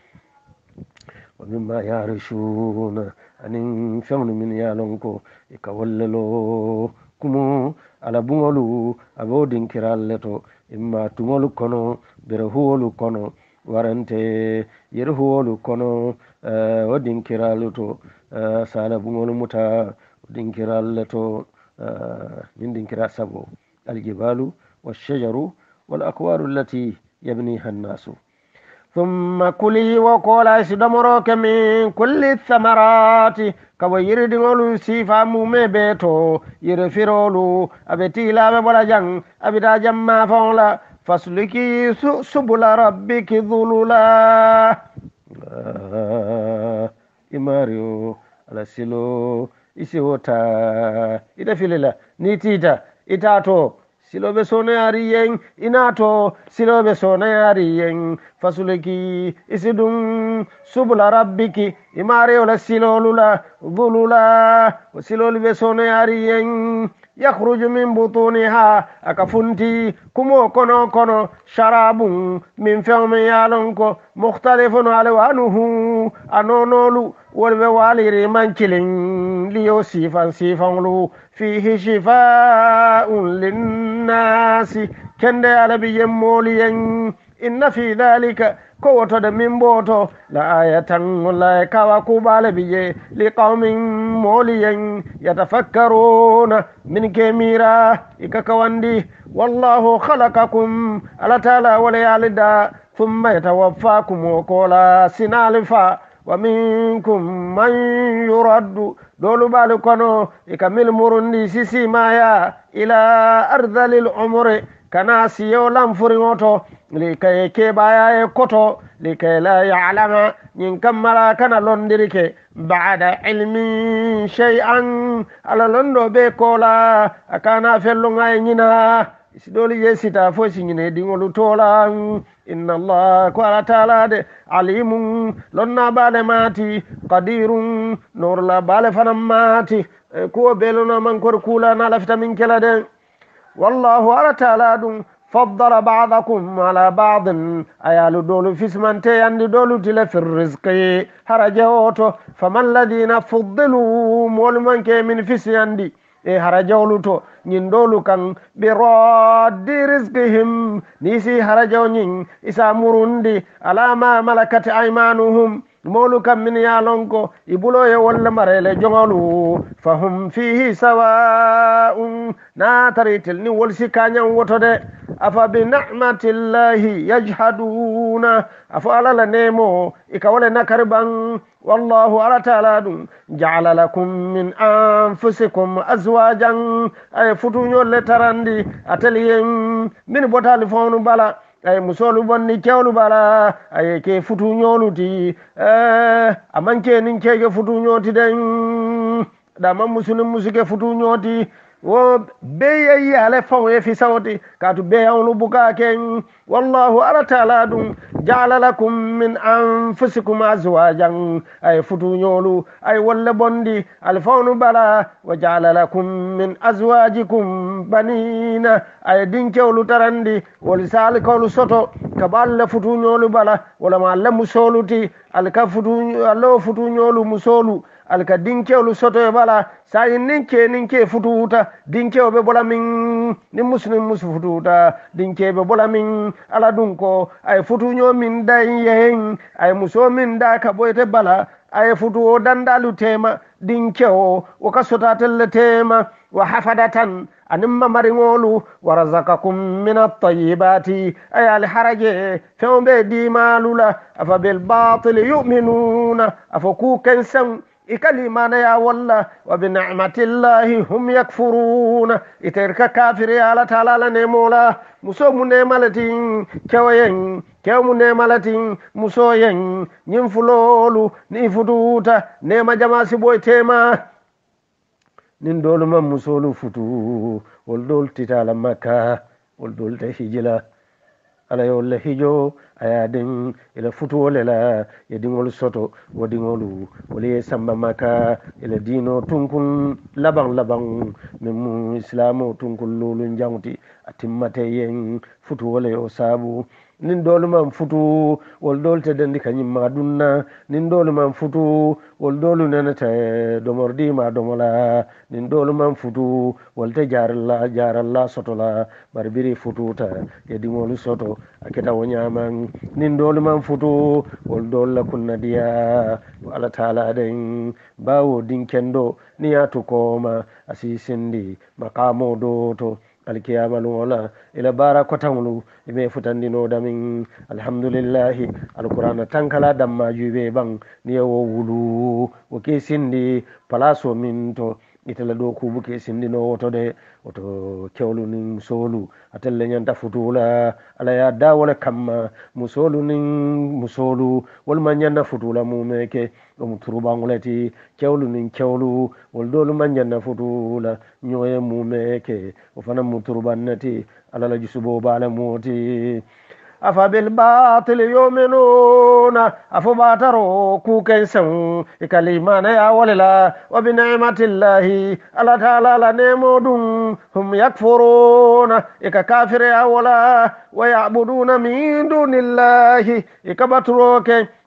wamma yarishuna anin famnu min yalon ko e ka wallelo kumu ala bumolu abodin kiralle to imma tumolu kono bere huwolu kono warante yer huwolu kono wadin kiralu to sala bumolu muta wadin kiralle to min din kira sabo aljibalu والشجر والأكوار التي يبنيها الناس ثم كلي وقولا سدمروك من كل الثمرات كو يردنولو سيفا مومي بيتو يرفرولو أبتي لا بولا جن أبتا جمع فولا فاسلكي سبل ربك ذلولا إماريو على سيلو إسيوتا إذا فيللا نيتيتا إتاتو silobe sonayari yen inato silobe sonayari yen fasuleki isidum subula rabbiki imare wala silolula dhulula wasiloli be sonayari yen yakhruju min butuniha akafunti kumo kono kono sharabun min fawmi yalonko mukhtalifun alwanuhu anonolu wolbe waliri mankilin liyo sifan sifanlu fihi shifaa'un lin linnasi kende alabi yemmoliyen inna fi dhalika ko wotode min boto la ayatan la kawa kubale biye li qaumin moliyen yatafakkaruna min kemira ikakawandi wallahu khalaqakum ala taala wala yalida thumma yatawaffakum wa qala sinalifa wa minkum man yuraddu dolu balu kono ikamil murundi sisi maya ila ardhalil umri kana siyo lamfuri ngoto likay kebaya e koto likay la ya'lama nyin kamala kana londirike ba'da ilmi shay'an ala londo be kola akana fellunga nyina sidoli yesita fo sinyine dingolu tola inna allah ko ala taala de alimun lonna bale mati qadirun nur la bale fanam mati ko belono man kor kula na lafta min kala de wallahu ala taala dum faddala ba'dakum ala ba'din ayalu dolu fismante andi dolu tila fi rizqi harajoto faman ladina fuddilu mol manke min fisyandi e harajawlu to ñin dolu kan bi raddi rizqihim nisi harajaw ñin isa murundi ala ma malakat aymanuhum molu kam min yalonko ibulo ye walla marele jongolu fahum fihi sawa'un na taritil ni wol sikanyam wotode afa bi ni'matillahi yajhaduna afa ala la nemo ikawale nakarban wallahu ala taala dum ja'ala lakum min anfusikum azwajan ay futu nyolle tarandi ateliyen min botali fonu bala ay musolu bonni kewlu bala ay ke futu nyoluti eh amanke nin kege futu nyoti den da man musulum musike futu nyoti wo beye yale fawo e fi sawti katu be awlu buka ken wallahu ala taala dum ja'ala lakum min anfusikum azwajan ay futu nyolu ay walla bondi al fawnu bala wa ja'ala lakum min azwajikum banina ay dinkewlu tarandi wal sal kawlu soto kaballa futu nyolu bala wala ma la musoluti al ka futu allo futu nyolu musolu alka dinkewlu soto e bala sayi ninke ninke fututa dinkewo be bola min ni muslim musu fututa dinke be bola min ala dun ko ay futuño min dayen ay muso min da ka boyte bala ay futuo dandalu tema dinkewo wo ka sotatelle tema wa hafadatan animma mariŋolu wa razakakum min at-tayyibati ay al haraje fewbe dimalula afa bil batil yu'minuna afa ku kensan ikalimana ya walla wa bi ni'matillahi hum yakfuruna iterka kafiri ala taala la nemola muso mu nemalatin kewayen kew mu nemalatin muso yen nyim fulolu ni fututa nema jama si boy tema nin dolu mam musolu futu wol dol titala makka wol dol te hijila ala yolle hijo aya den ila futuwole la ye dingolu soto wo dingolu wole ye samba maka ila dino tunkun labang labang min mu islamo tunkun lulu jangti atimmate yen futuwole yo sabu nin dolu man futu wol dolte dendi kanyim madunna nin dolu man futu wol dolu nenete domordi ma domola nin dolu man futu wolte jaralla jaralla soto la barbiri fututa ye dingolu soto aketa wonyaman nin dolu man futu wol dolla kunna diya ala taala den bawo dinkendo niyatu koma asisindi makamo do to alkiyama wala ila baraka tawlu ibe futandino damin alhamdulillah alquran tankala damma jube bang niyo wulu o kesindi palaso minto itala do kubu kesindi no woto de woto kewlu nin solu atelle nyanta futula ala ya dawala kamma musolu nin musolu wal manyana futula mumeke dum turubangulati kewlu nin kewlu wal dolu manyana futula nyoye mumeke o fana muturbannati ala la jusubo bala moti afa bil batil yu'minuna afu bataro ku kensan ikalimana ya walila wa bi ni'matillahi ala taala la nemodum hum yakfuruna ikakafire ya wala wa ya'buduna min dunillahi ikabatruke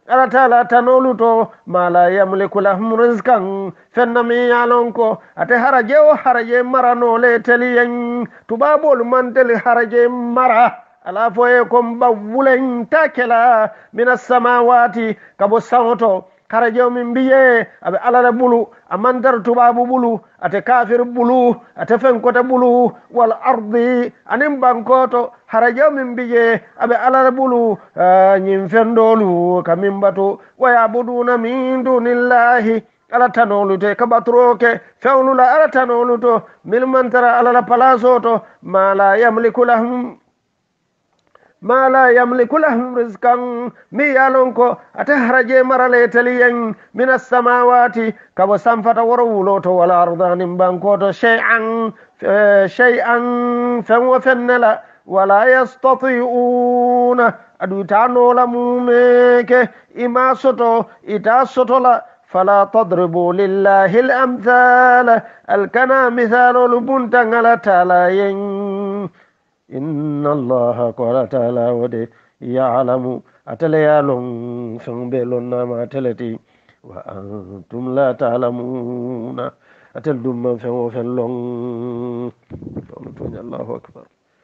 ala taala tanolu to ma la yamliku lahum rizkan fenna mi yalon ko ate haraje o haraje maranole teliyen tubabolu man teli haraje mara ala foye kom bawulen takela minas samawati kabo sawoto haraje min biye abe alala bulu amandar tubabu bulu ate kafir bulu ate fenkota bulu wal ardi anim bankoto haraje min biye abe alala bulu nyim fendolu kamin batu wa yabuduna min dunillahi ala tanolu te kabatroke fewlula ala tanolu to milmantara alala palaso to ma la yamliku lahum ma la yamliku lahum rizqan mi yalon ko ate haraje marale taliyen min as-samawati kabo samfata woro wuloto wala ardanin bankoto shay'an shay'an fan wa fannala wala yastati'una adu tanola mumeke ima soto ita sotola fala tadribu lillahi al-amthal al-kana mithalu lubuntan ala talayen inna allaha qala ta'ala wade ya'lamu atalayalun sanbelon nama talati wa antum la ta'lamuna ataldum man fa fellon Allahu akbar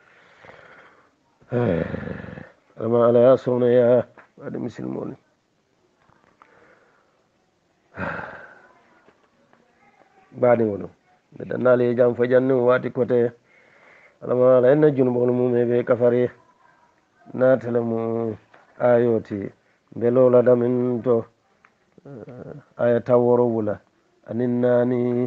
ama ala yasuna ya wade muslimon baadi wono danale jam fa jannu wati kote alama la enna junubol mume be kafari natala mu ayoti belola damin to aya taworo wula aninani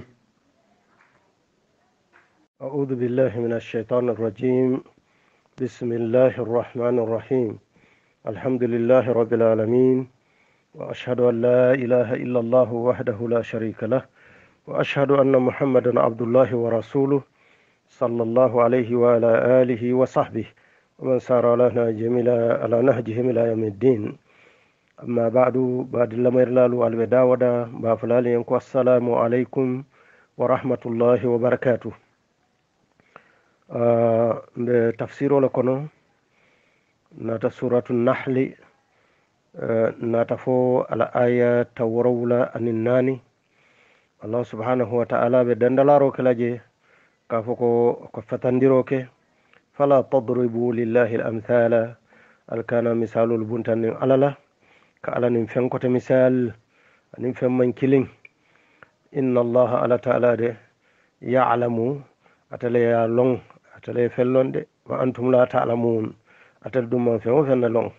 أعوذ بالله من الشيطان الرجيم بسم الله الرحمن الرحيم الحمد لله رب العالمين وأشهد أن لا إله إلا الله وحده لا شريك له وأشهد أن محمدا عبد الله ورسوله صلى الله عليه وعلى آله وصحبه ومن سار على نهجهم على نهجهم إلى يوم الدين أما بعد بعد لما يرلالوا الوداودة بافلالي ينكو السلام عليكم ورحمة الله وبركاته بتفسير لكم ناتا سورة النحل ناتا فو على آية تورولة عن الناني الله سبحانه وتعالى بدندلارو كلاجي كافوكو كفتندروكي فلا تضربوا لله الأمثال الكان مثال البنتن على كألا نفهم كت مثال نفهم من كلين إن الله على تعالى يعلم أتلي لون أتلي فلون دي وأنتم لا تعلمون أتلدم من فهم فن لون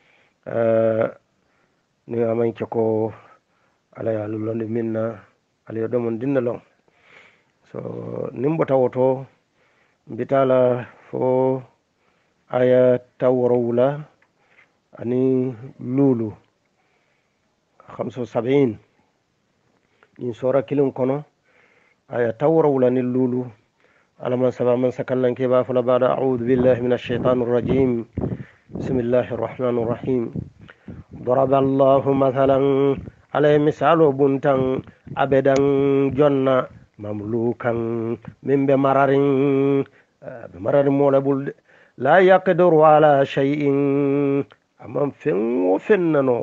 ni amay ko ala ya lulonde minna ala yodomon dinna lon so nimbo tawoto bitala fo aya tawrowla ani lulu خمسة وسبعين in sura kilin kono aya tawrowla ni lulu على ما سبع من سكلن كيبا فلا بعد أعوذ بالله من الشيطان الرجيم بسم الله الرحمن الرحيم ضرب الله مثلا عليه مثال بنتان أبدا جنة مملوكا من بمرر بمرر مولا بول لا يقدر على شيء أمام فين وفننو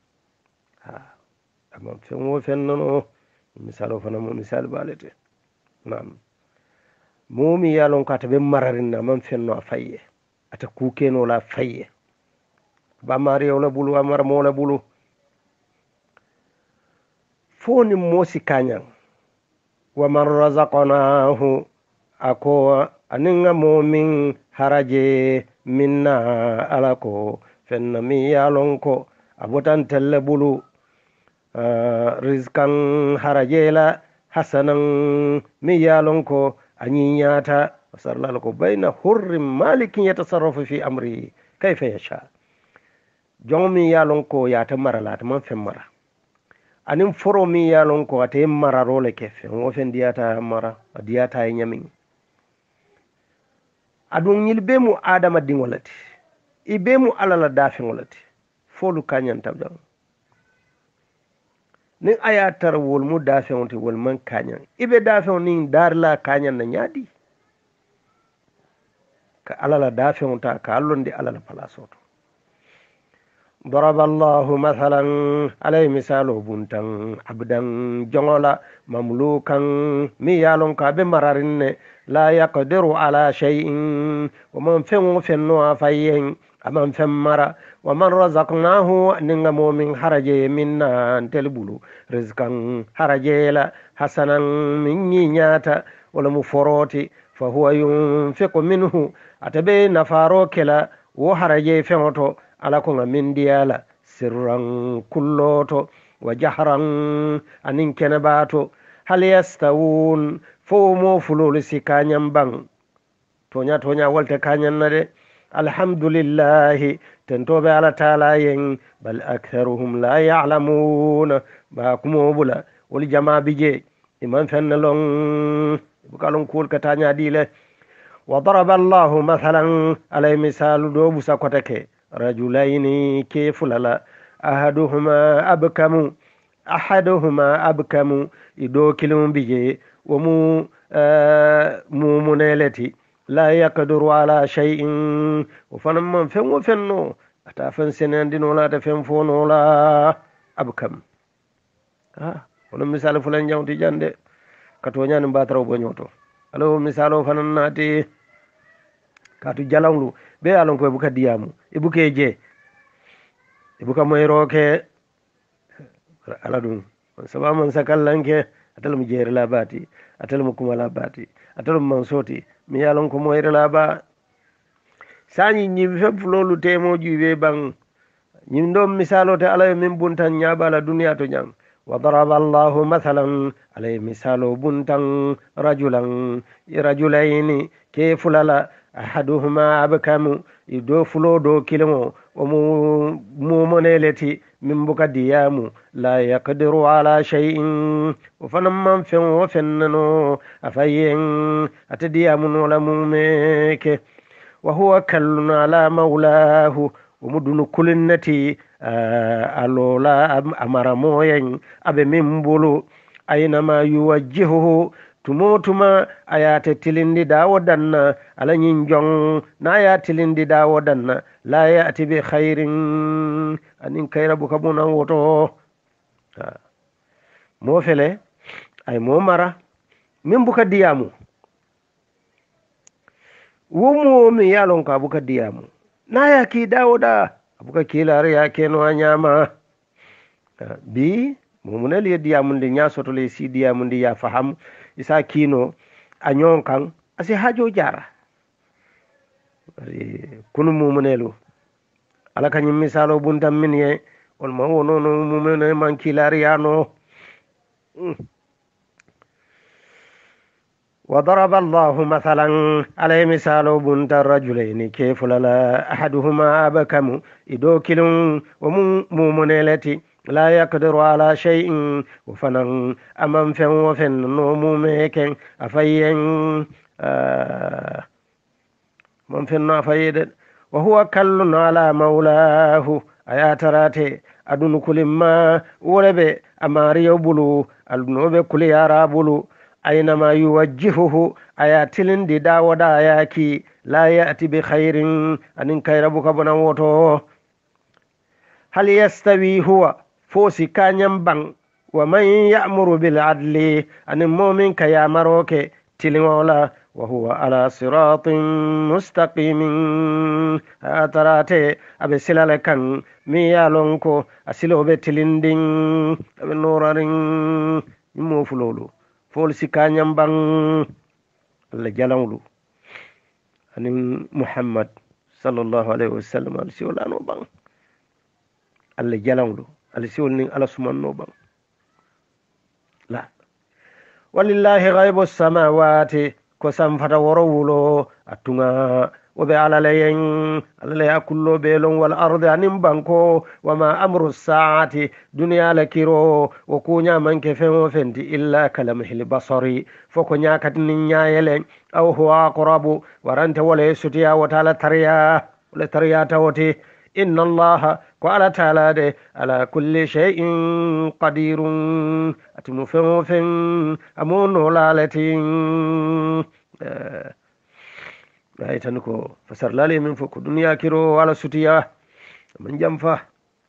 أمام فين وفننو مثال فنمو مثال بالتي نعم مومي يالون كاتب مررنا من فنو أفايه أتكوكينو لا فايه باماري ولا بولو أمر مولا بولو فوني موسي كانيان ومن رزقناه أكو أنينا مومين هراجي منا ألاكو فنمي يالونكو أبوتان تلبولو آه رزقا هراجي لا حسنا مي يالونكو أنينياتا وصار لكم بين حر مالك يتصرف في أمره كيف يشاء جومي يالونكو ياتمر لا تمن فمرا أنم فرومي يالونكو أتمر رول كيف وفن دياتا مرا دياتا ينمين أدون يلبيمو آدم الدين ولتي إبيمو على لدافع ولتي فولو كانيان تبجان nin aya tar wol mu dafe wonti wol man kanyan ibe dafe ni dar la kanyan na nyadi ka alala dafe wonta ka allonde alala palasoto ضرب الله مثلا عليه مثال بنتن عبدا جنولا مملوكا ميالون كاب مرارن لا يقدر على شيء ومن فم فنوا فين أمن فمرا ومن رزقناه نعمو من حرج منا تلبلو رزقا حرجيلا حسنا من نياتا ولم فروتي فهو ينفق منه أتبي نفارو كلا وحرجي فمتو ala ko min diyala sirran kulloto wa jahran anin kenebato hal yastawun fo mo fulol si kanyam bang tonya tonya walte kanyan nade alhamdulillah tentobe ala taala yen bal aktharuhum la ya'lamun ba kumo bula wal jama bije iman fennalon bukalon kul katanya dile wa daraba allah mathalan alay misal do busa kotake رجلين كيف لا أحدهما أبكم أحدهما أبكم يدوكلون بيجي ومو آه مو منالتي لا يقدر على شيء وفنما فين وفنو أتافن سنين دين ولا تفين فون ولا أبكم آه ولم مثال فلان جاو تجان دي كتونيا نباترو بنيوتو ألو مثالو فنناتي كاتو جالونلو be alon ko buka diamu ibuke je ibuka moyro ke ala dum saba man sakallanke atal mu jere labati atal mu kuma labati atal man soti mi yalon ko moyre laba sani ni feflolu temo juwe bang ñim ɗon misalote alaye min buntan ñaɓala duniya to ñang wa daraba allahu mathalan alaye misalo buntan rajulan rajulayni ke fulala ahaduhuma abkamu do fulo do kilimo omo momoneleti min buka diyamu la yaqdiru ala shay'in o fanan man fen o fennano afayen ata diyamu nola mumeke wa huwa kallun ala maulahu ومدن كل نتي ألولا أمر موين أبي ممبولو أينما يوجهه تموتما آيات تلندي داودنا على نينجون نايات تلندي داودنا لا يأتي بخير أن كير بكبونا وطو مو فلي أي مو مرة من بك ديامو ومو ميالون كابوك ديامو na ya ki dawo da abuka kilare ya keno anyama bi mumuna le dia mun de nya soto le si dia mun de ya faham isa kino anyon kan asi hajo jara kunu mumunelu ala kanyim misalo buntam min ye on ma wono no mumuna man kilare ya no وضرب الله مثلا عليه مثال بنت الرجلين كيف لا أحدهما أبكم إدوكل ومؤمنلتي لا يقدر على شيء وفنن أمام فن وفن نوموميك أفين آه من فن أفيد وهو كل على مولاه أياتراتي أدن كل ما ولب أماريو بلو أدنوب كل يارا بلو أينما يوجهه آياتلن دي داودا آياكي لا يأتي بخير أن كيربك بنوتو هل يستوي هو فوسي كان ينبن ومن يأمر بالعدل أن المؤمن كيامروك تلمولا وهو على صراط مستقيم أتراتي أبي سلالكا ميالونكو أسلو بتلندين أبي نورارين يمو فلولو fol sikanyam bang la jalawlu ani muhammad sallallahu alaihi wasallam al siwlano bang alla jalawlu al siwlni ala sumanno bang la walillahi ghaibus samawati ko sam fata woro wulo atunga wobe ala layen ala ya kullo belon wal ardi anim banko wama amru saati dunya lakiro wo kunya manke femo fenti illa kalamhil basari foko nyakat nin nyaayele aw huwa aqrabu warante wala sutiya wa taala tariya wala tariya tawti inna allaha ko ala taala de ala kulli shay'in qadirun atimu femo fen amono lalatin ay tan ko fasar lale min foko duniya kiro wala sutiya man jamfa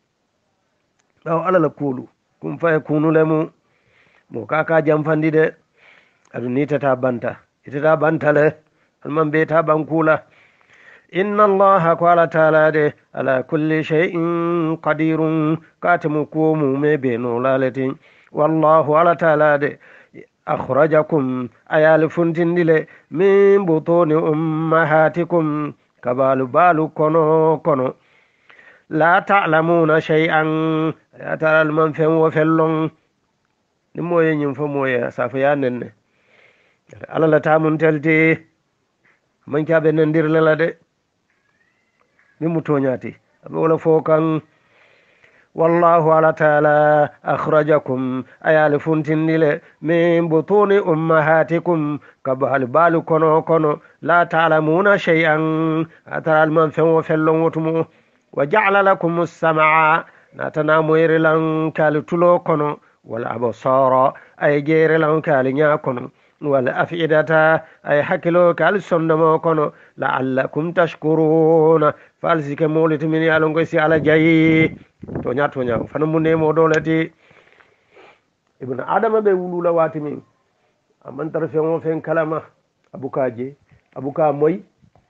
ɓaw alala kuulu kum faye kunule mu mo kaka jamfandi de aɗu nitata banta itata bantale alman mbiyata bankula inna allaha ko ala talade ala kulli shay'in qadirun katemu kuwo mume be no lalete wallahu ala talade akhrajakum ayali funtindile min butuni ummahatikum kabalu balu kono kono la ta'lamuna shay'an ataral man fen wo fellon ni moye nyim fo moye safa ya nenne ala la tamun telti man kabe nandir la de mi mutoñati abe wala fo kan wallahu ala taala akhrajakum ayali funtindile min butuni ummahatikum kabal balu kono kono la ta'lamuna shay'an ataral man fen wo fellon wotumo wa ja'ala lakum as-sam'a natana moyre lan kal tulo kono wal absara ay jere lan kal nya kono wal afidata ay hakilo kal sondamo kono la'allakum tashkuruna falsike moliti min yalon ko si ala jayi to nya to nya fana munne mo dolati ibn adama be wulula wati min amman tar fen o fen kalama abukaje abuka moy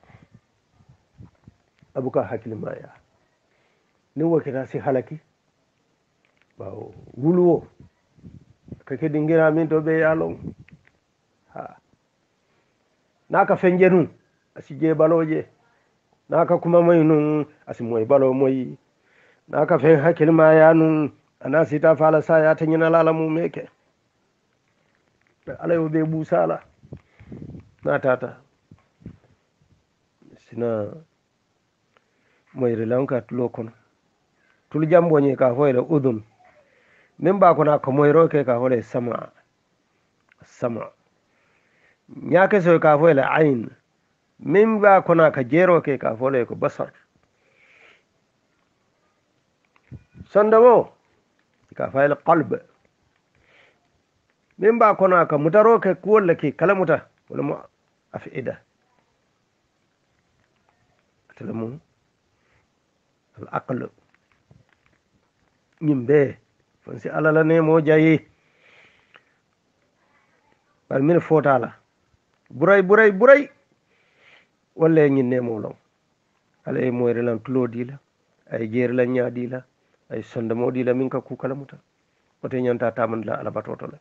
abuka hakil maya ni wokita si halaki bawo wuluwo kake dingira min to be yalon ha naka fenjenu asi je baloje naka kuma moy nun asi moy balo moy naka fen hakil maya nun ana sita fala sa ya tanyina lala mu meke ala yo be busala na tata sina moy relanka tulo kono tul jamboñi ka foyle udun min ba kona ko moyro ke ka foyle sama sama ñake so ka foyle ayn min ba kona ka jero ke ka foyle ko basar sondamo ka foyle qalb min ba kona ka mutaro ke kuwolle ke kala muta wala mo afida atalamu al aql ñimbe fonsi alala nemo jayi bar min fotala buray buray buray walla ñin nemo long ala e moyre lan tulo dila ay jeere lan ñaadila ay sonde modila min ka ku kala muta ote ñanta tamandla ala batotole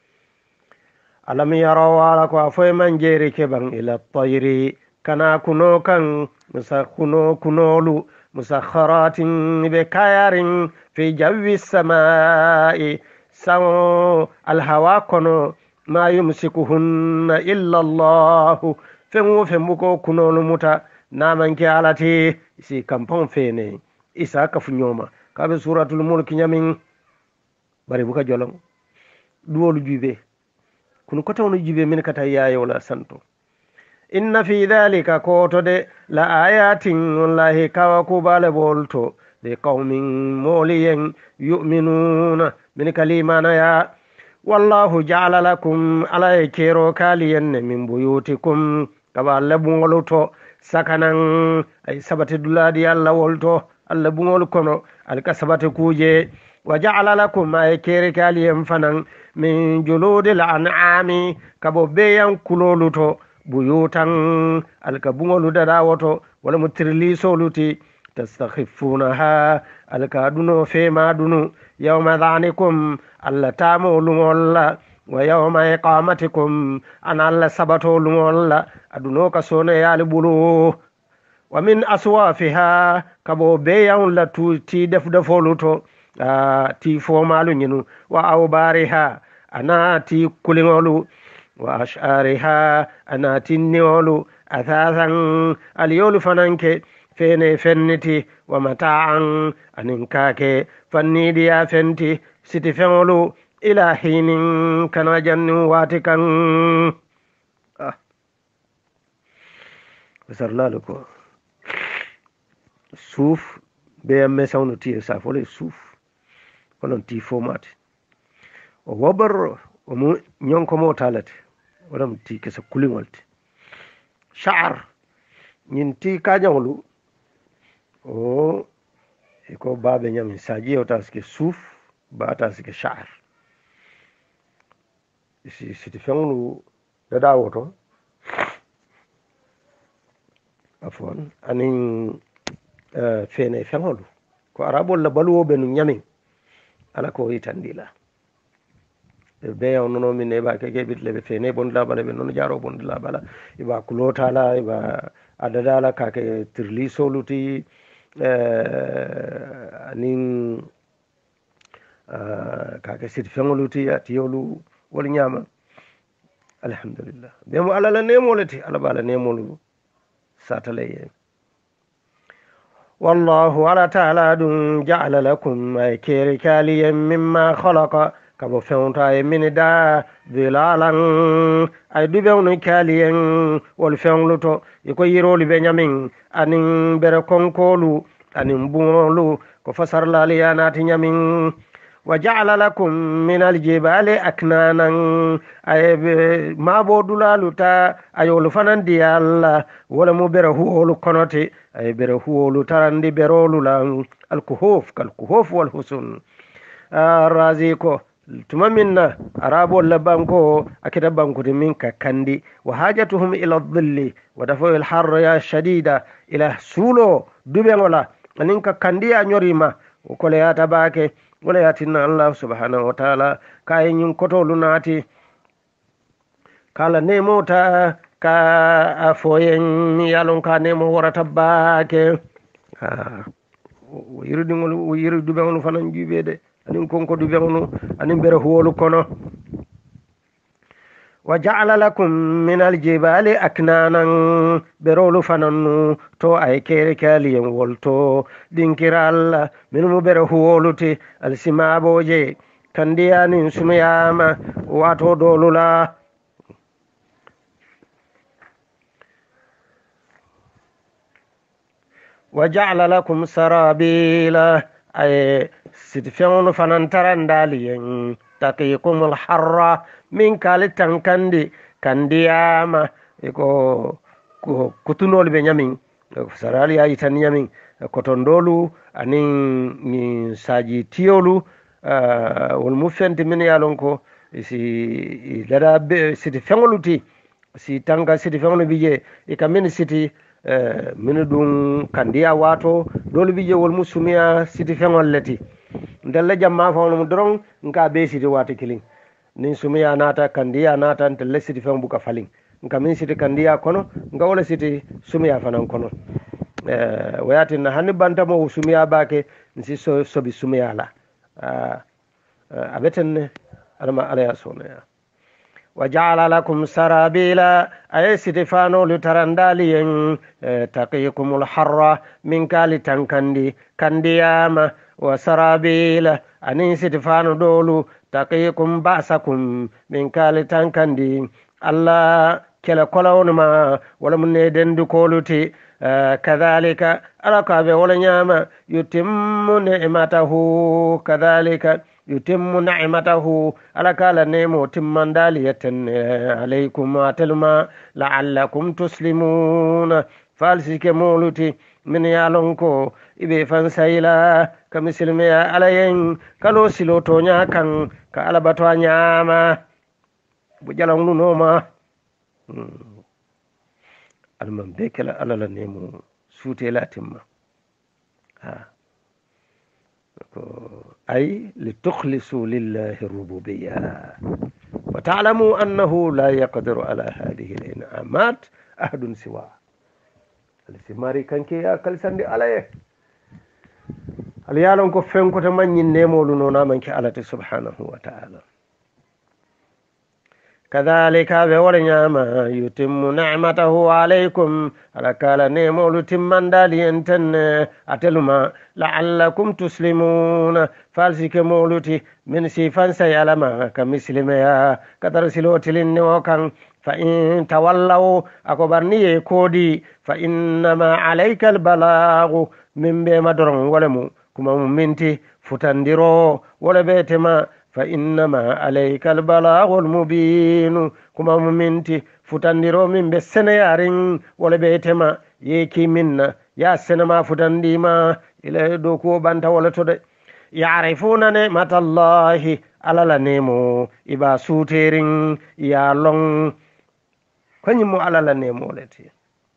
alam yaraw ala ko foy man jeere keban ila tayri kana kuno kan musa kuno kunolu musakharatin be kayarin fi jawi samai sawo alhawa kono ma yumsikuhunna illa allah fenwo fembuko kunolu muta namanke alati si kampon fene isa kafu nyoma kabe suratul mulk nyamin bari buka jolong duwolu jube kun ko tawno jube min kata yayo la santo inna fi dhalika kotode la ayatin wallahi kawaku bale bolto li qaumin moliyen yu'minuna min kalimana ya wallahu ja'ala lakum ala kero kaliyen min buyutikum kaba labungoluto sakanan ay sabati duladi alla wolto alla bungol kono alka sabati kuje wa ja'ala lakum ay kere kaliyen fanan min juludil an'ami kabo beyan kuloluto buyutan alka bungolu dadawoto wala mutirlisoluti tastakhifunaha alka duno fema dunu yawma dhanikum alla tamo lungolla wa yawma iqamatikum ana alla sabato lungolla aduno ka sone yali bulu wa min aswafiha kabo beyan la tuti def defoluto ti fomalu nyinu wa awbariha ana ti kulingolu wa ashariha ana tinniolu athathan aliyolu fananke fene fenniti wa mata'an anin kake fannidi ya fenti siti fenolu ila hinin kana jannin watikan ah wasarlalu ko suuf be mesawno ti sa fole suuf konon ti fomati o wobar o mu nyonko mo talate waram ti kesa kulingolti sha'ar nyin ti kajawlu o iko babe ñamin saji o taske suuf ba taske sha'r si siti fenglu dada woto afwan anin uh, fene fengolu ko arabol la baluwoɓe no ñamin ala ko yitandila be nono min e ba ke gebit lebe fene bondula bala be non jaro bondula bala iba kulotala iba adadala ka ke tirli soluti eh anin ka ke sit fengoluti atiyolu wol nyama alhamdulillah be mo ala la nemolati ala bala nemolu satalaye wallahu ala ta'ala dun ja'ala lakum kirikaliyan mimma khalaqa kabo fewta e mini da bilalan ay dubewno kaliyen wol fewluto iko yiroli be nyamin anin bere konkolu anin bumolu ko fasarlali yanati nyamin wa ja'ala lakum min aljibali aknanan ay mabo dulalu ta ayolu fanandi alla wala mo bere huwolu konote ay bere huwolu tarandi berolu lan alkuhuf kalkuhuf wal husun raziko tuma minna arabol la banko akita bankude min ka kandi wa hajatuhum ila dhilli wa dafu al harra ya shadida ila sulo dube wala anin ka kandi ya nyorima ko le yata bake wala yatinna allah subhanahu wa ta'ala kay nyin koto lunati kala nemota ka afoyen yalon ka nemo warata bake ha yirdi ngol yirdi dube ngol fanan jubede anin konko du bewnu anin bere huwolu kono wa ja'ala lakum min aljibali aknanan berolu fanannu to ay kere kaliyen wolto dinkiral min mu bere huwoluti alsimaboje kandiyanin sumiyama wato dolula wa ja'ala lakum sarabila ay sitfeŋolu fanaŋ tarandaliyeŋ taqikumul harra min kali tankandi kandiyama iko kutunolu be ñamiŋ sarali ya yitani ñamiŋ kotondolu aniŋ ni saji tiyolu uh, wol mu fenti min ye lon ko si dada siti feŋolu ti si tanka siti feŋolu bi je i ka min siti Uh, minu dun kandiya wato dolu bi je wol musumiya siti feŋol leti ndelle jamma fawno mu doron nka be siti wato kilin nin sumiya nata kandiya nata ndelle siti feŋ buka falin nka min siti kandiya kono nka wala siti sumiya fanan kono uh, wayatin na hanni bantamo sumiya bake nsi so, sobi sumiya la uh, uh, abeten alama alaya sonaya وجعل لكم سرابيلا أي ستفانو لترندالي تقيكم الحر من كالي تنكندي كندياما وسرابيلا أني ستفانو دولو تقيكم بأسكم من كالي تنكندي الله كلا كلون ما ولا من ندن دكولتي كذلك أركاب ولا نعمة يتم نعمته كذلك يتم نعمته على كال نيمو تمن دالية عليكم واتلما لعلكم تسلمون فالسك مولتي من يالونكو إبي فانسايلا كمسلمي عليين كالو سلوتو نياكا كالباتوا نياما بجالون نوما المن بيكلا على النيمو سوتي لا تما ها أي لتخلصوا لله الربوبية وتعلموا أنه لا يقدر على هذه الإنعامات أحد سواه الثماري كان كي أكل سندي عليه اليالون كفين كتمني النمو لنونا من كالة سبحانه وتعالى كذلك بولنا ما يتم نعمته عليكم على كال نيمو لتمن دالي انتن أتلما لعلكم تسلمون فالسك مولتي من سيفان سيالما كمسلميا كترسلوت للنوكا فإن تولوا أكبرني كودي فإنما عليك البلاغ من بما درون ولمو كما منتي فتندرو ولا بيتما فإنما عليك البلاغ المبين كما منتي فتندرو من بسنيارين ولا بيتما yeki minna ya senema futandima ila do ko banta wala to de ya'rifuna ni'matallahi alala nemo iba suterin ya long kanyimo alala nemo leti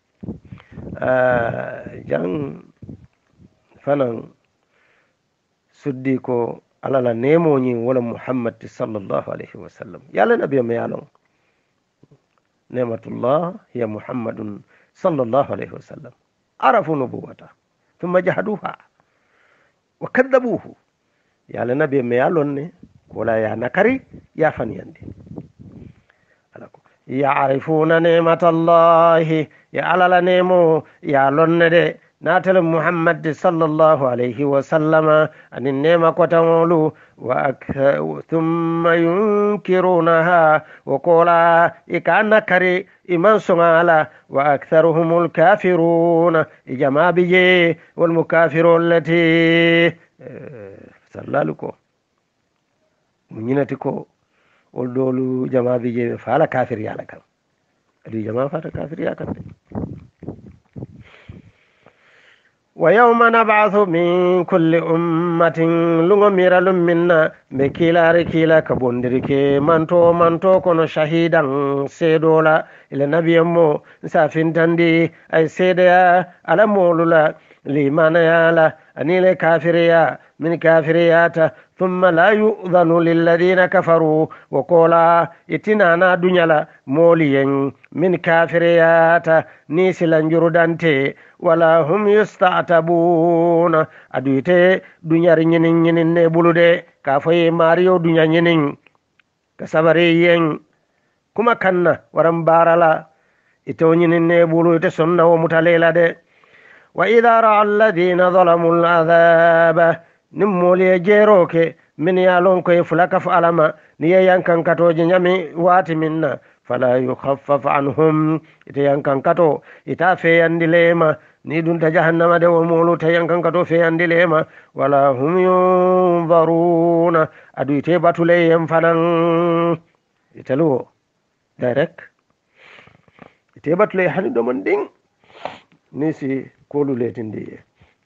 uh, jang fanan suddi ko alala nemo ni wala muhammad sallallahu alaihi wasallam yalla nabiy me yalon ni'matullah hiya muhammadun sallallahu alaihi wasallam arafu nubuwata thumma jahaduha wa kadzabuhu yalla nabiy me yalon ne kola ya nakari ya faniyande alako ya'rifuna ni'matallahi ya alala nemo ya lonnede natal muhammad sallallahu alaihi wasallama anin nema kotamolu wa thumma yunkirunaha wa qala ikana kare iman sungala wa aktharuhumul kafirun ijama biye wal mukafirun lati sallaluko munyinati ko ol dolu jama biye fala kafir yala kan adi jama fata kafir ya kan ويوم نبعث من كل أمة لغمير منا بكيلا ركيلا كبندرك منتو منتو كون شهيدا سيدولا إلى نبي مو سافين تندي أي سيديا على مولولا لمن يالا أني لكافريا من كافريات ثم لا يؤذن للذين كفروا وقولا اتنانا دنيالا موليين من كافريات نيسلا جردانتي ولا هم يستعتبون أدويته دنيا رنين ينين نبولو كافي ماريو دنيا ينين كسبريين كما كان ورمبارلا ito ينين نبولو ite sonna wo mutalela de وإذا رأى الذين ظلموا العذاب نمولي جيروك من يالون كي فلك فعلما نيان كان كتو جنيامي وات منا فلا يخفف عنهم إتيان كان كتو إتا فيان دليما نيدون تجهنم دي ومولو تيان كان كتو فيان دليما ولا هم ينظرون أدو إتيباتو ليهم فنان إتلو دايرك إتيباتو ليهم دومن دين نيسي كولو ليتندي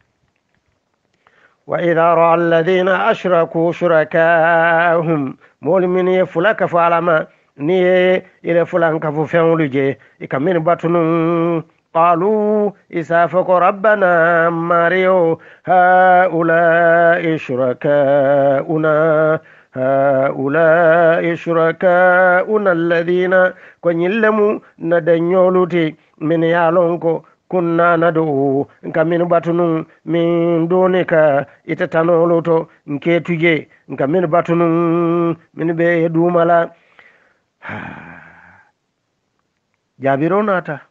وإذا رأى الذين أشركوا شركاهم مؤمن يفلك فعلما ني إلى فلان كفو فنولجي إكمن باتنون قالوا إسافق ربنا ماريو هؤلاء شركاؤنا هؤلاء شركاؤنا الذين كن يلموا ندنيولتي من يالونكو kunna nadu nka min batunu min donika itatanoluto nke tuje nka min batunu min be dumala jabironata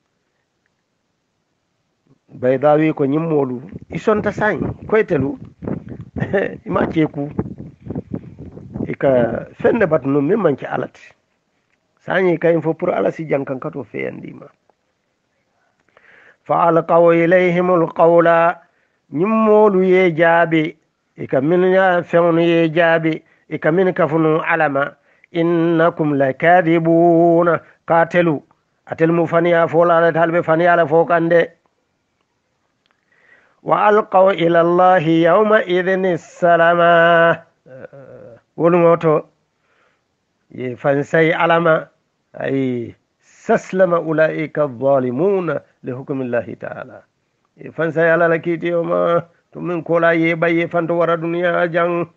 baydawi ko nyimmolu isonta sañ koytelu ima ceku ika fenne batunu min manki alati sañi kay fo pour ala si jankan kato feyandima فألقوا إليهم القول نمول يجابي إكا من فون يجابي إكا من كفن علما إنكم لكاذبون قاتلوا أتلموا فنيا فولا لتهلب فنيا لفوق عنده وألقوا إلى الله يومئذ السلام ولموتو يفنسي علما أي سسلم أولئك الظالمون لحكم الله تعالى فانسى على لكيتي وما تمن كولا يباي فانت ورا دنيا جان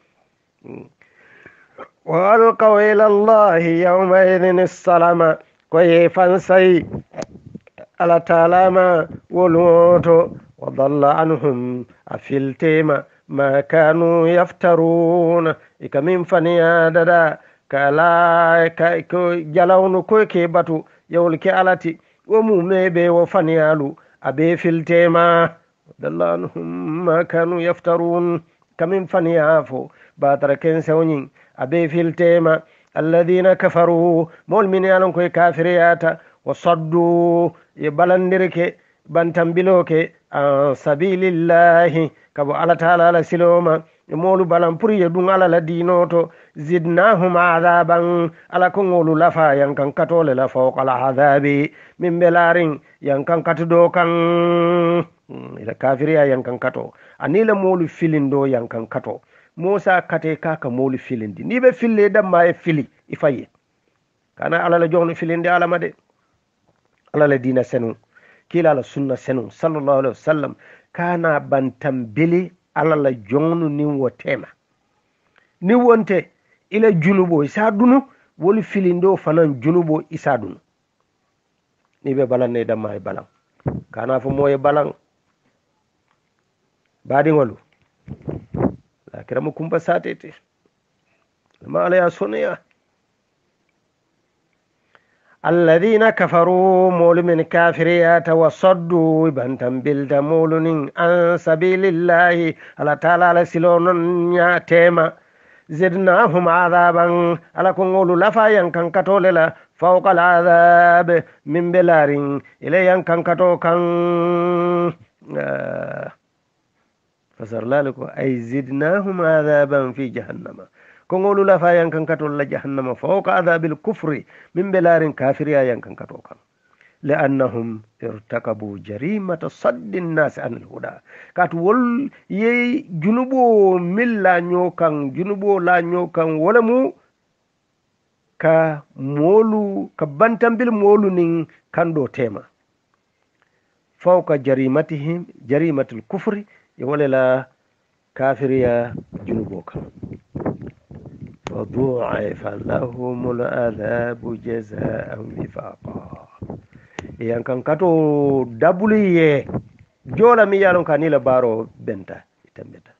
والقوا الى الله يومئذ السلام كوي فانسى على تعالى ما ولوتو وضل عنهم افلتيما ما كانوا يفترون إكمن فنيا ددا كلا كو جلاون كوكي باتو يولكي علاتي ومومي وفنيالو أبي في التيما دلانهم ما كانوا يفترون كمن فنيافو باتركين سونين أبي في التيما الذين كفروا مول من يالون كوي كافريات وصدوا يبلندرك بانتنبلوك عن سبيل الله كبو على تعالى لسلوما molu balan pour ye dun ala la dino to zidnahum adaban ala ko ngolu lafa yankan katole la fawqa al adabi min belarin yankan katudo kan ila kafiriya yankan kato anila molu filindo yankan kato Musa kate kaka molu filindi ni be fille damma e fili ifaye kana ala la jogno filindi ala made ala la dina senu kila la sunna senu sallallahu alaihi wasallam kana bantam bili ala la jogno ni wotema ni wonte ila junubo isa dunu woli filindo fanan junubo isa dunu ni be balan ne damma e balan kana fo moye balan badi ngolu la kiramu kumba satete ma ala ya sonya alladhina kafaru mulu min kafiriyata wa saddu bantam bilda mulun an sabilillahi ala taala ala silonon nya tema zidnahum adaban ala kongolu lafa yankan katole la fawqa al'adab min belarin ila yankan kato kan fasarlaliko ay zidnahum adaban fi jahannama kongolu lafa yankan katol la jahannama fawqa adabil kufri min belarin kafiriya yankan kato kan لأنهم ارتكبوا جريمة صد الناس عن الهدى كات ول يي جنوبو من لا نيوكان جنوبو لا نيوكان ولا مو ka molu ka bantambil molu nin kando tema fawqa jarimatihim jarimatul kufri wala la kafiriya junubo kan fadu'a lahumul adhabu jazaa'an wifaqa yankan kato dabuliye jola mi yalon kanila baro benta itambeta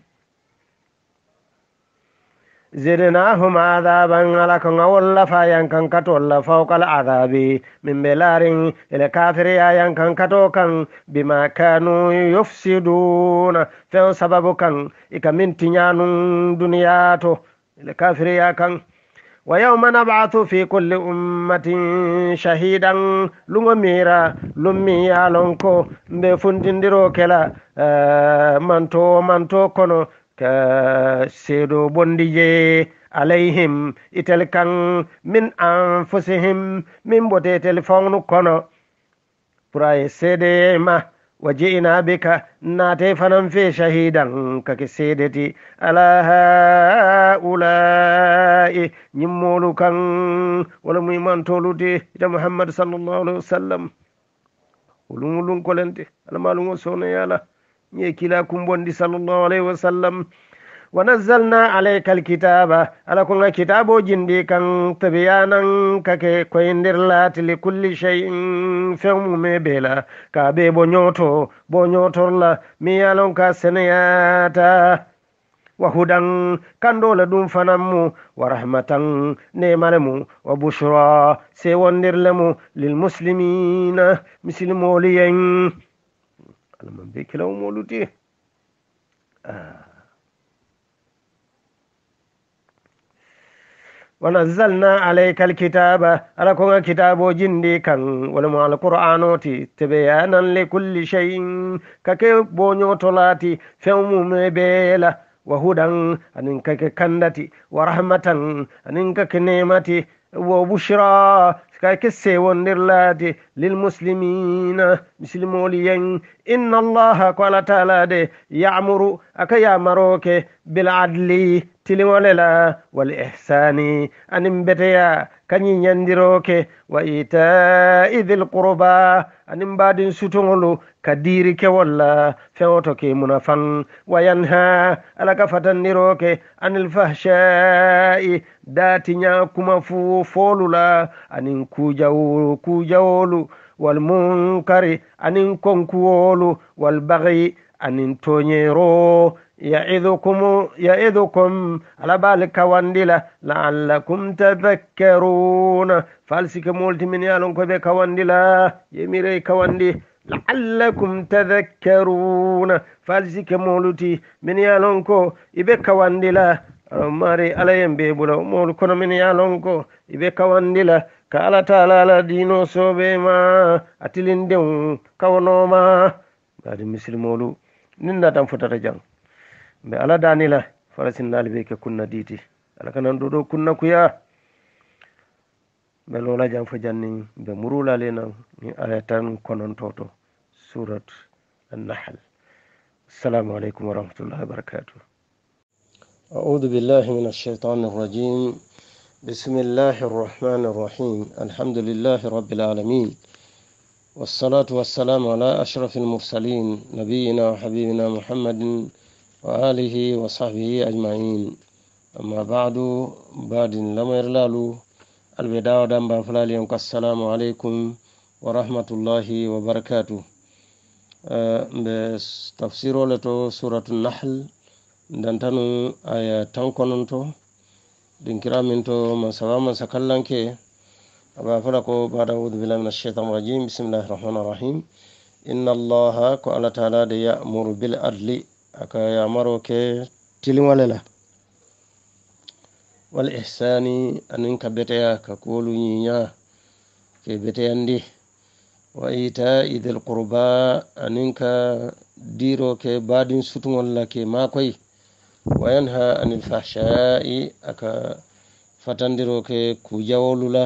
zidnahum adaban ala kan walla fa yankan kato la fawqa al adabi min belarin ila kafiri yankan kato kan bima kanu yufsiduna fa sababu kan ikamin tinyanun duniyato ila kafiri yakan wa yawma nab'athu fi kulli ummatin shahidan lungo mira lummi yalonko mbe fundindiro kela uh, manto manto kono ka seedo bondije alayhim itel kan min anfusihim min bote telefonu kono puraye seede ma وجئنا بك ناتي فنم في شهيدا ككسيدتي على هؤلاء نمولو كان ولا ميمان تولودي يا محمد صلى الله عليه وسلم ولون لون كولنتي على مالو سونا يالا ني كلا كومبوندي صلى الله عليه وسلم ونزلنا عليك الكتاب على كل كتاب جندي كان تبيانا كك كويندر لات لكل شيء فهم مبلا كابي بونيوتو بونيوتو لا ميالون كاسنياتا وهدى كندول دون فنمو ورحمة نيمالمو وبشرى سيوندر لمو للمسلمين مسلموليين على من بيك لو مولوتي آه. ونزلنا عليك الكتاب على كون كتاب جندي كان ولما القرآن تبيانا لكل شيء كك بونيو تولاتي فهم مبيلا وهدى أنك كندتي ورحمة أنك نعمتي وبشرى كك سيوندر لاتي للمسلمين مسلمولين إن الله قال تعالى يأمر أك يأمرك بالعدل تلواللا والإحسان أن بتيا كان يندروك وإيتاء ذي القربى أن بعد ستونلو كديرك ولا فوتك منافن وينهى على كفة نروك عن الفحشاء داتنا كما فو فولولا أن كوجاو كوجاولو والمنكر أن كونكوولو والبغي أن تونيرو يعظكم يعظكم على بالك واندلا لعلكم تذكرون فالسك مولت من يالون كبه كواندلا يميري كواندي لعلكم تذكرون فالسك مولتي من يالون كو إبه كواندلا mari alayem be bula mol kono min yalon ko ibe kawandila ka ala taala la dino sobe ma atilinde kawono ma badi muslimolu ninda tam fotata jang be ala danila falasinnaali be ke kunna diiti ala kanan ɗo ɗo kunna kuya ɓe lola jam fo janni ɓe murulale nan ni aya tan konontoto surat annahl. assalamu aleykum wa rahmatullahi wa barakatuh. أعوذ بالله من الشيطان الرجيم. بسم الله الرحمن الرحيم. الحمد لله رب العالمين، والصلاة والسلام على أشرف المرسلين نبينا وحبيبنا محمد وآله وصحبه أجمعين. أما بعد بعد لما يرلالو البداية دم فلالي السلام عليكم ورحمة الله وبركاته. بتفسير لتو سورة النحل دانتانو آية تنكوننتو دينكرا منتو من سوا من سكالانكي أبا فلقو بعد أعوذ بالله من الشيطان الرجيم. بسم الله الرحمن الرحيم. إن الله قال تعالى يأمر بالعدل أكا يأمرو كي تلواللا والإحسان أنك بتيا كقولوا نيا كي بتياندي وإيتاء ذي القربى أنك ديرو كي بعدين ستون لك ما كوي وينهى عن الفحشاء أكا فتندرو كي كوجاولولا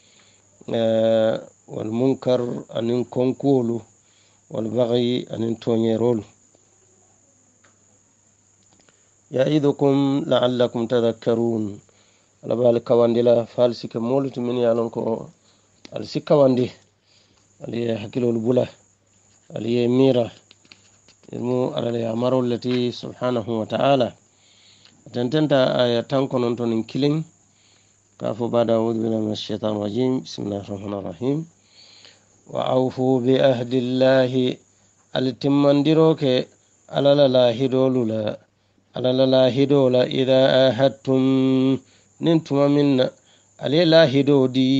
والمنكر أن كونكولو والبغي أن تونيرول يعيدكم لعلكم تذكرون. على بالك كواندلا فالسك مولت من يالونكو السك واندي علي حكيلو البلا علي ميرا المو على الأمر التي سبحانه وتعالى تنتنتا آية تنكون أنتون كيلين كافو بعد أعوذ بالله من الشيطان الرجيم. بسم الله الرحمن الرحيم. وأوفوا بأهد الله التمندروك على لا هدولولا على لا هدولا إذا آهدتم ننتم منا علي لا هدودي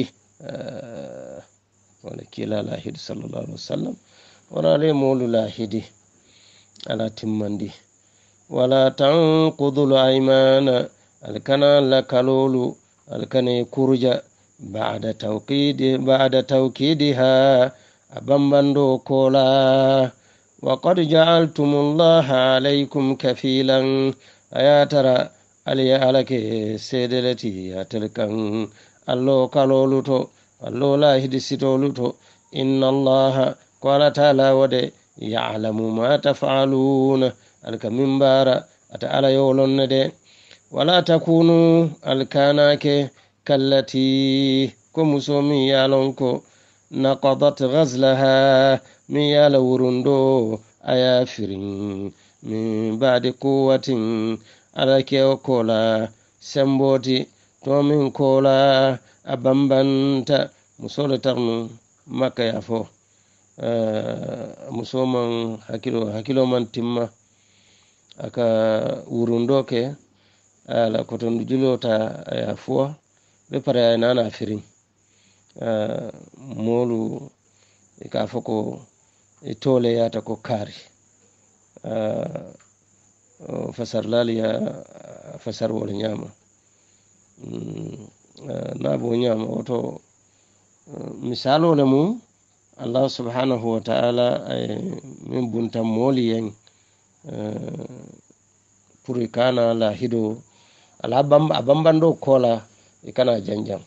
آه ولكي لا لا هد صلى الله عليه وسلم ولا لي مول لا هدي على تمندي ولا تنقضوا الأيمان الكنا لكالولو الكني كرجا بعد توكيد بعد توكيدها أبمبندو كولا وقد جعلتم الله عليكم كفيلا أيا ترى علي عليك سيدلتي أتلكن الله كالولو تو الله لا هدسيتولو تو إن الله قال تعالى ودي يعلم ما تفعلون الكمنبار أتعالى يولون دي ولا تكونوا الكاناك كالتي كمسومي يالونكو نقضت غزلها من يالورندو أيافرين من بعد قوة على كيوكولا سمبوتي تومين كولا أبمبنت مسولة ترنو مكا يافو أه مسومن حكيلو حكيلو من تيما أكا ورندوكي ala koton julota ya fuwa be pare ay nana firin uh, molu e ka foko e tole yata ko kari uh, fasar lali ya fasar wala nyama mm, uh, nabo nyama oto uh, misalo le mu Allah subhanahu wa ta'ala ay min bunta moli yen uh, purikana la hido alabam abambando kola ikana janjam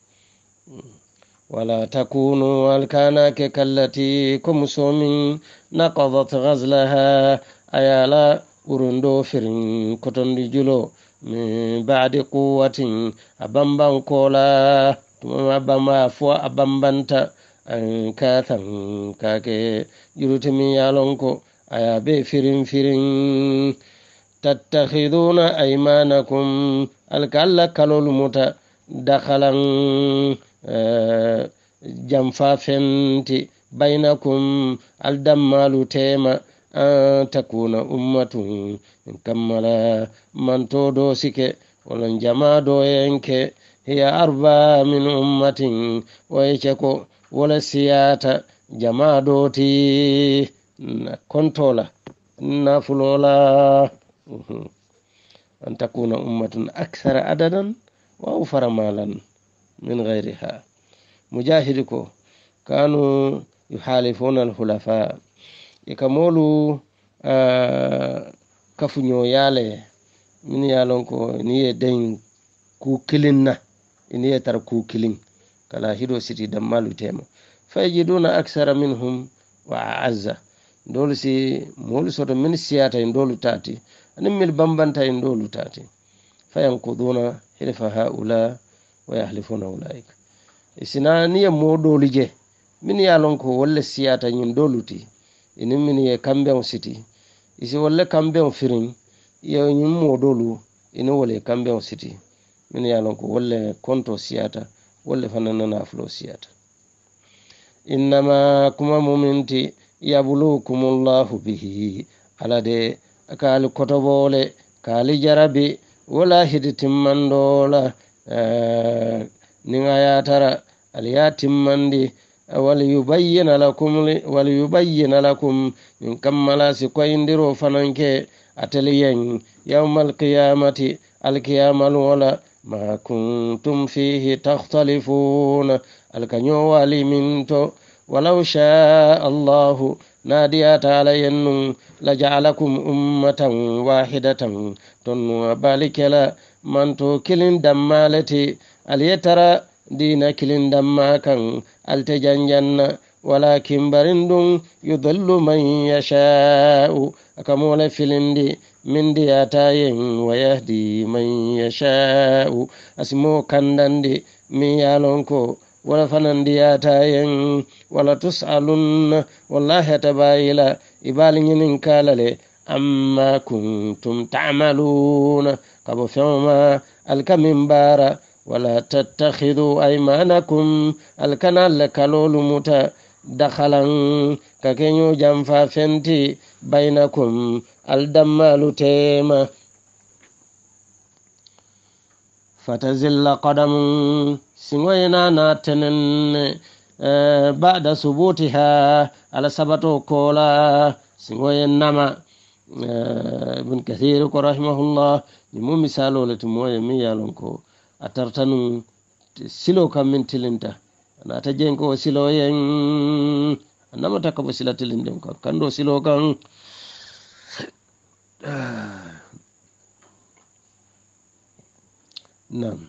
wala takunu alkana ke kallati kumsumi naqadat ghazlaha ayala urundo firin kotondi julo min ba'di quwwatin abamban kola tuma abamba fo abambanta an katan kake jurutimi yalonko ayabe firin firin تتخذون أيمانكم الكلا كلول متى دخلا جنفا فنتي بينكم الدمال تيما أن تكون أمة كملا من تودوسك ولن جما دوينك هي أربع من أمة ويشكو ولا سياتا جما دوتي كنتولا نافلولا أن تكون أمة أكثر عددا وأوفر مالا من غيرها. مجاهدكو كانوا يحالفون الخلفاء يكملوا آه kafuño yale min yalon ko ni ye den ku kilinna ini ye tar ku kilin kala hido siti dammalu tema fayjiduna aksara minhum wa a'azza dolu si molu soto min siyata en dolu tati anin mil bambanta en dolu tati fayankuduna hilfa haula wa yahlifuna ulaika isina ni ye mo dolu je min yalon ko wolle siyata nyin dolu ti inin min ye kambe siti isi wolle kambe firin yo nyin mo dolu ina wolle kambe siti min yalon ko wolle konto siyata wolle fanana nafulo siyata innama kuma muminti yablukumullahu bihi alade akali kotobole kali jarabi wala hidi timmandola ninga yatara aliya timmandi waliyubayyina lakum waliyubayyina lakum min kammala si koyndiro fananke ateliyen yawmal qiyamati alqiyamal wala ma kuntum fihi takhtalifuna alkanyo wali minto walau sha Allahu nadiyata alayannun laja'alakum ummatan wahidatan tonu balikela manto kilin dammalati aliyatara dina kilin damma kan altajanjanna walakin barindun yudallu man yasha'u akamola filindi min diyatayen wa yahdi man yasha'u asimo kandandi min yalonko wala fanandiyatayen wala tus'alun wallahi tabayila ibalinginin kalale amma kuntum ta'maluna kabo fema alkamin bara wala tattakhidhu aymanakum alkanal kalolu muta dakhalan kakenyo jamfa fenti bainakum aldammalu tema fatazilla qadamun singoyna na tenen ba'da subutiha ala sabato kola singoyen nama ibn kathir ko rahimahullah ni mo misalo le to moye mi yalon ko atartanu silo kam min tilinta ana ta jenko silo yen anama takabo sila tilindem kan kando silo kan nam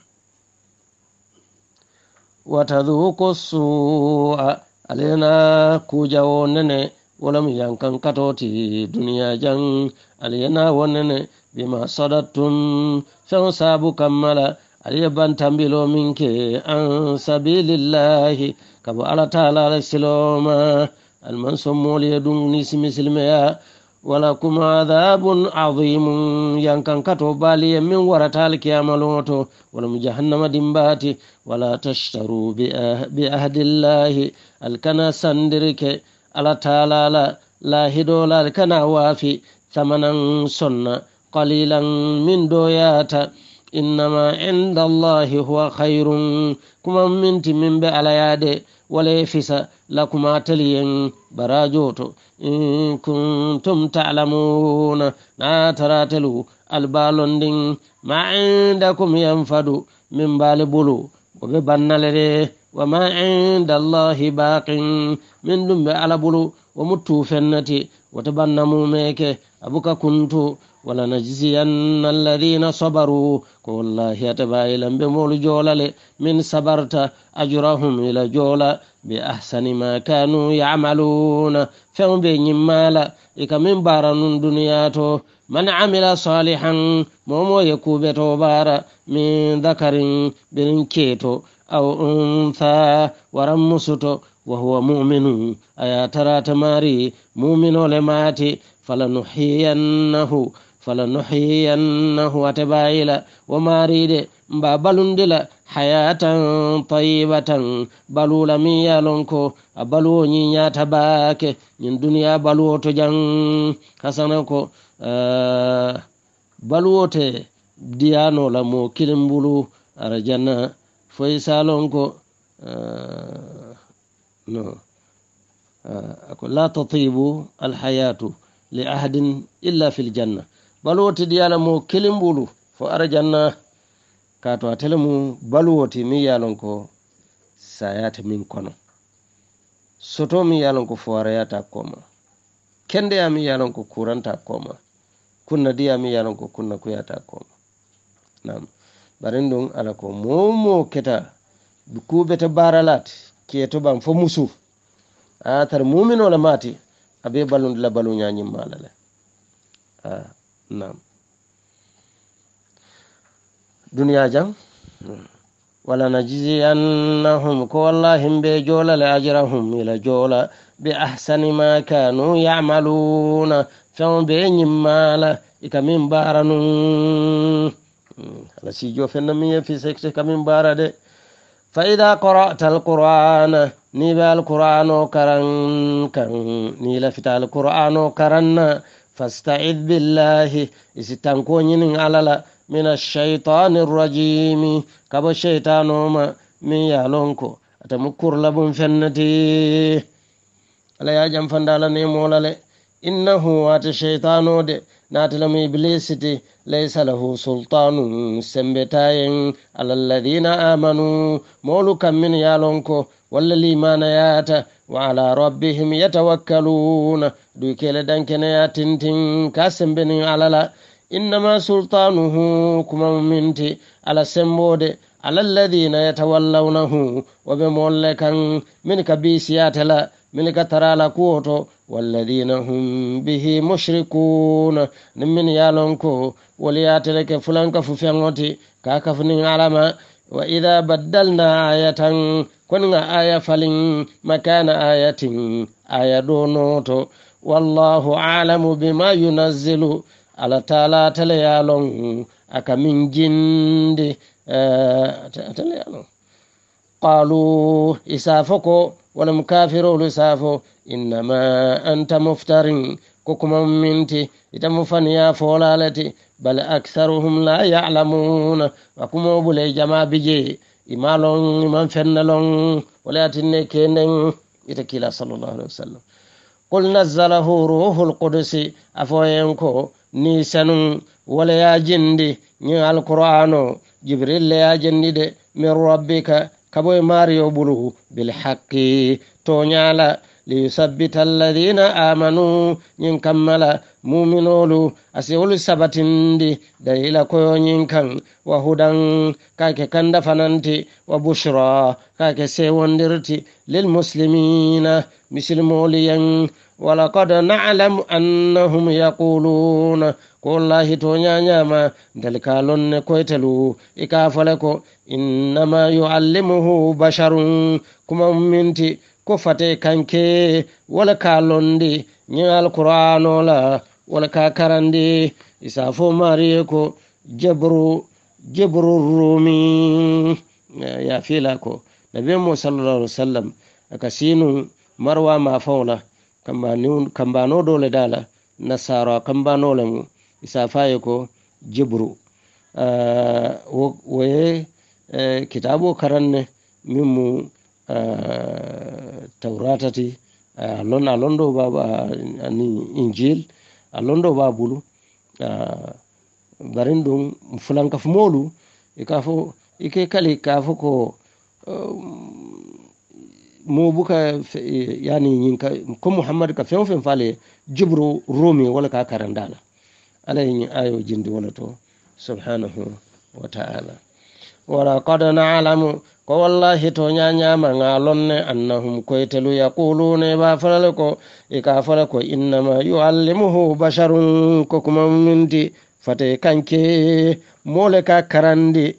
watadhuku su'a alena kuja wonene walam yankan katoti duniya jan alena wonene bima sadattum fan sabu kammala aliya bantambilo minke an sabilillahi kabo ala taala siloma almanso moli dum ni simisilmeya walakum adhabun adhimun yankan kato bali min waratal kiyamaloto wala jahannama dimbati wala tashtaru bi ahdillahi alkana sandirke ala taala la hidola alkana wafi thamanan sonna qalilan min doyata innama inda allahi huwa khairun kuma minti min be alayade wala fisa lakuma taliyen barajoto in kuntum ta'lamuna na taratelu albalondin ma indakum yanfadu min bali bulu obe bannalere wa ma inda allahi baqin min dum be ala bulu wa mutu fennati wata bannamu meke abuka kuntu wala najziyanna alladhina sabaru ko wallahi atabaylan be molu jolale min sabarta ajrahum ila jola bi ahsani ma kanu ya'maluna fawbe nyimala ika min baranun duniyato man amila salihan momo yakube to bara min dhakarin bin keto aw untha waram musuto wa huwa mu'minun aya tarata mari mu'mino le mati falanuhiyannahu falanuhiyannahu atabayila wa maride mba balundila hayatan tayyibatan balula mi yalonko a baluwo ñi ñata baake ñin duniya baluwo to jang hasana ko uh, baluwote diyanola mo kilimbulu ara janna foy salonko uh, no uh, ako la tatibu alhayatu li ahadin illa fil janna baluwote diyala mo kilimbulu fo ara janna kato atele mu baluwoti mi yalon ko sayata min kono soto mi yalon ko foarayata koma kende ya mi yalon ko kuranta koma kunna diyami yanon ko kunna kuyata koma nam barin ɗum ala ko momo keta kuɓete baralat keto ɓan fo musu a tar muminole mati abe ballude la balu ñañimmalale a nam duniya jang wala najziyannahum ko wallahi mbe jolale ajrahum ila jola bi ahsani ma kanu yamaluna feŋo be ñimmala ika min bara nun ala sijo fenna min ye fi sekte ka min bara de fa ida qara'ta alqur'ana ni be alqur'ano karan kan ni lafita alqur'ano karanna fasta'id billahi isitanko ñinin alala min alshaytani rrajimi kabo shaytanoma min yalonko atamu kurlabum fennati ala ya jam fandala ne molale innahu wata shaytanode natalamu iblisiti laysa lahu sultanun sembetayen ala alladhina amanu molu kam min yalonko walla limana yata wa ala rabbihim yatawakkaluna du kele dankene ya tintin ka sembenin alala innama sultanuhu kuma minti ala sembode ala alladhina yatawallawnahu wa be molle kan min kabisiyatala min ka tarala kuoto walladhina hum bihi mushrikuna min yalonko waliyateleke fulanka fufengoti kaka funin alama wa idha baddalna ayatan kunga aya falin makana ayatin aya donoto wallahu a'lamu bima yunazzilu ala taala tale yalon aka min jindi tale yalon qalu isafoko ولم كافروا لسافو إنما أنت مفتر كوكما منتي إتمفنيا فولالتي بل أكثرهم لا يعلمون وكما بلي جما بجي إمالون إمان فنلون ولا تنكين إتكيلا صلى الله عليه وسلم قل نزله روح القدس أفوينكو نيسن ولا جندي ني القرآن جبريل يا جندي من ربك كبوي ماريو بلو بالحق تونيالا ليثبت الذين آمنوا ينكمل مؤمنولو أسيول سبتندي دليل كويو ينكن وهدى كاك كند فننتي وبشرى كاك سيوندرتي للمسلمين مسلموليا ولقد نعلم أنهم يقولون والله تونيا نياما دلكالون كويتلو إكافلكو إنما يعلمه بشر كما منتي كفته كانكي ولا كالوندي ني القرآن ولا ولا كاكرندي إسافو ماريكو جبرو جبرو الرومي يا فيلاكو نبي محمد صلى الله عليه وسلم أكسينو مروى ما فولا كمبانو دولة دالا نصارى كمبانو لمو isafayeko jibru uh, woye uh, kitabo karanne mimu uh, tauratati uh, lon alondo baba uh, ni injil alondo babulu uh, barindum fulanka fumolu ikafo ike kali kafo ko um, mo buka yani nyinka ko muhammad ka fen fen fale jibru rumi wala ka karandala عليه آيو جند ولتو سبحانه وتعالى ولقد نعلم والله تونيا نياما نالون أنهم كويتلو يقولون بافلكو إكافلكو إنما يعلمه بشر كوكما منتي فتي كانكي مولكا كراندي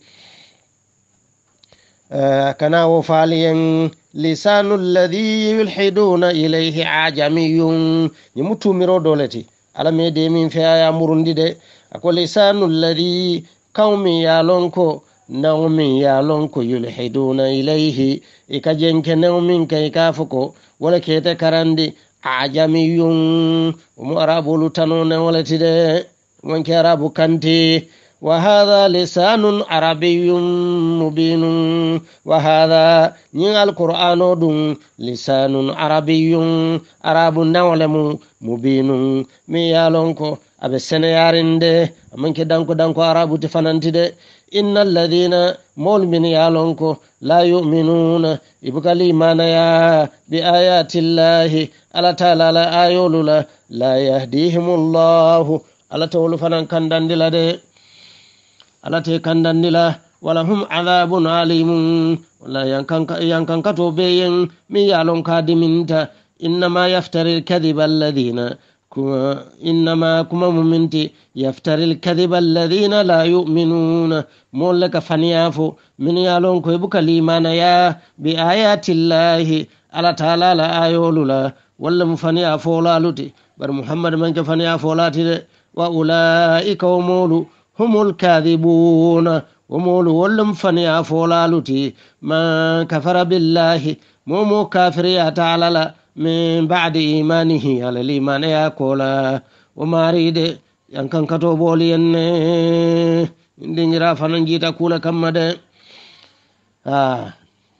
آه كنا وفاليا لسان الذي يلحدون إليه عجمي يمتو مرو دولتي ala me de min fe aya murundi de ako lisanul ladhi qaumi yalonko nawmi yalonko yulhiduna ilayhi ikajenke nawmin kay kafuko wala kete karandi ajamiyun mu arabu lutanone wala tide wonke arabu kanti wa hadha lisanun arabiyyun mubinun wa hadha nin alqur'ano dum lisanun arabiyyun arabu nawlemu mubinun mi yalonko abe seneyarinde amanke danko danko arabu tifanantide innal ladina mulmin yalonko la yu'minuna ibukali manaya bi ayati llahi ala ta'ala la ayulula la yahdihimullahu ala tawlu fanan kandandila de ala te kandandila wala hum adhabun alimun wala yankan yankan kato beyen mi yalon kadiminta innama yaftari alkadhiba alladhina kuma innama kuma muminti yaftari alkadhiba alladhina la yu'minuna mollaka faniyafo min yalon ko buka limana ya bi ayati llahi ala taala la ayolula walla mufaniya folaluti bar muhammad man ka faniya folati de wa ulaika humul humul kadhibuna ومولو ولم فنيا فولالوتي ما كفر بالله مومو كافر يا تعالى من بعد إيمانه على الإيمان يا كولا وما ريد ينكن كتو بولي ان دنجرا فننجيتا كولا كما ده آه.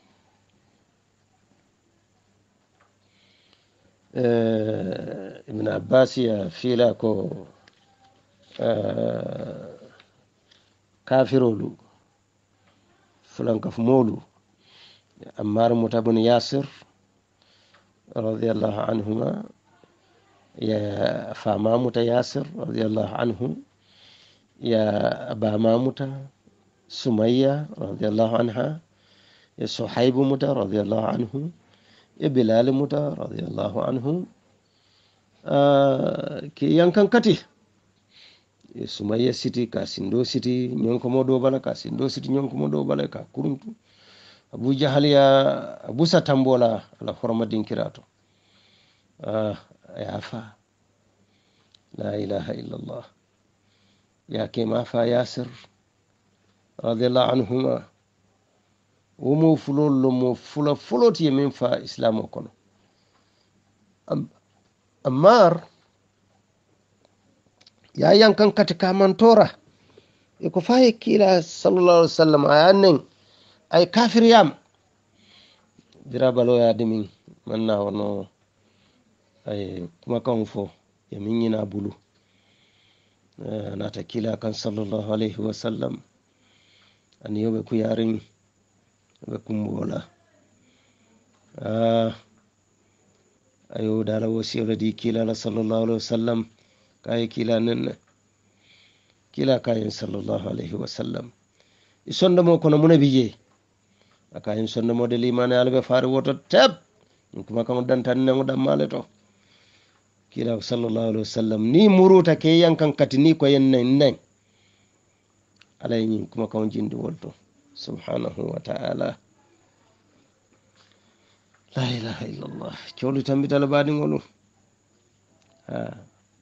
آه. ابن عباس يا فيلاكو آه. kafirolu fulankaf molu ammar muta bun yasir radiyallahu anhuma ya fama muta yasir radiyallahu anhu ya abama muta sumayya radiyallahu anha ya suhaib muta radiyallahu anhu ya bilal muta radiyallahu anhu ki yankan kati sumayya siti ka sindo siti nyonko modo bala ka sindo siti nyonko modo bala ka kuruntu abu jahal ya abu satambola ala hormadin kirato ah ya fa la ilaha illa allah ya kema fa yasir radiyallahu anhuma wumo fulolo mo fula fuloti min fa islamo kono ammar ya yankan katika mantora iko faye kila sallallahu alaihi wasallam ayanen ay kafir yam dira balo ya dimi manna wono ay kuma kan fo ya minyina bulu nata kila kan sallallahu alaihi wasallam an yobe ku yarin be kumbola ah ayo dala wasiyala di kila sallallahu alaihi wasallam kay kila nen kila kayen sallallahu alaihi wasallam isonda mo kono muna biye akayen sonda mo de limane albe faare woto tab kuma kam dantan ne ngudam male to kila sallallahu alaihi wasallam ni muruta ke yankan katini ko yenne nen alayni kuma kam jindi wolto subhanahu wa ta'ala la ilaha illallah cholu tambitala badi ngolu ha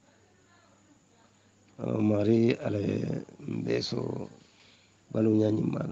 mari ale beso balu nyani mana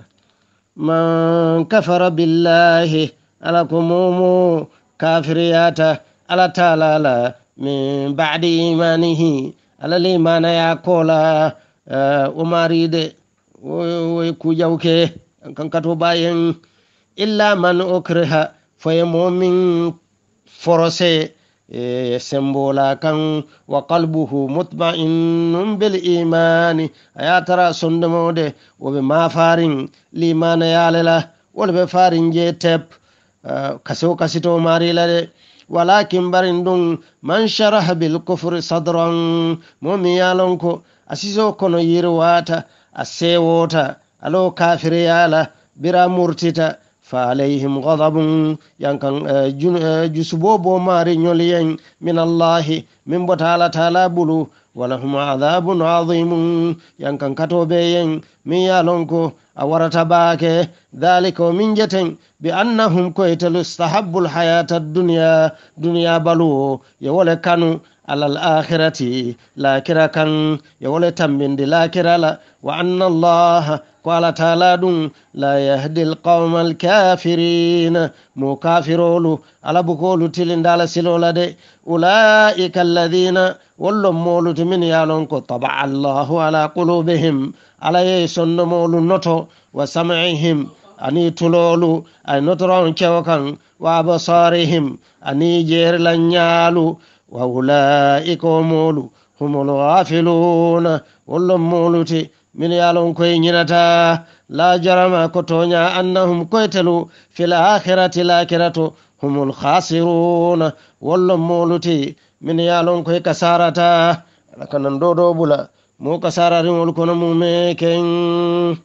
man kafara billahi ala kumumu kafiriyata ala talala min ba'di imanihi ala limana ya kola umari de woy kujawke kan kato bayen illa man ukriha faye momin forose sembola kan wa qalbuhu mutma'innun bil imani ayatara sondemode wobe ma farin limana yalela wolbe farin je tep kaso kasito marila de walakin barindun man sharaha bil kufri sadran momi yalonko asiso kono yirwata asewota alo kafiri yala bira murtita فعليهم غضب ينكن جسبوبو ماري نولين من الله من بتالا تالا بلو ولهم عذاب عظيم ينكن كتوبين من يالونكو أورتباك ذلك من جتن بأنهم كويتلو استحبوا الحياة الدنيا دنيا بلو يولي كانوا على الآخرة لاكرا كان يولي تنبين دي لاكرا لا وأن الله قال تعالى دون لا يهدي القوم الكافرين مكافرولو على بقولو تلين دالا سلولا دي أولئك الذين ولو مولو تمين يالونكو طبع الله على قلوبهم على يسن مولو نتو وسمعهم أني تلولو أي نترون كوكا وابصارهم أني جير لنيالو وأولئك مولو هم الغافلون ولو مولو تي min yalon koye ñinata la jarama ko toña annahum koytelu fil akhirati lakirato humul khasiruna wallo moluti min yalon koye kasarata kanan do do bula mo kasarari wol kono mume ken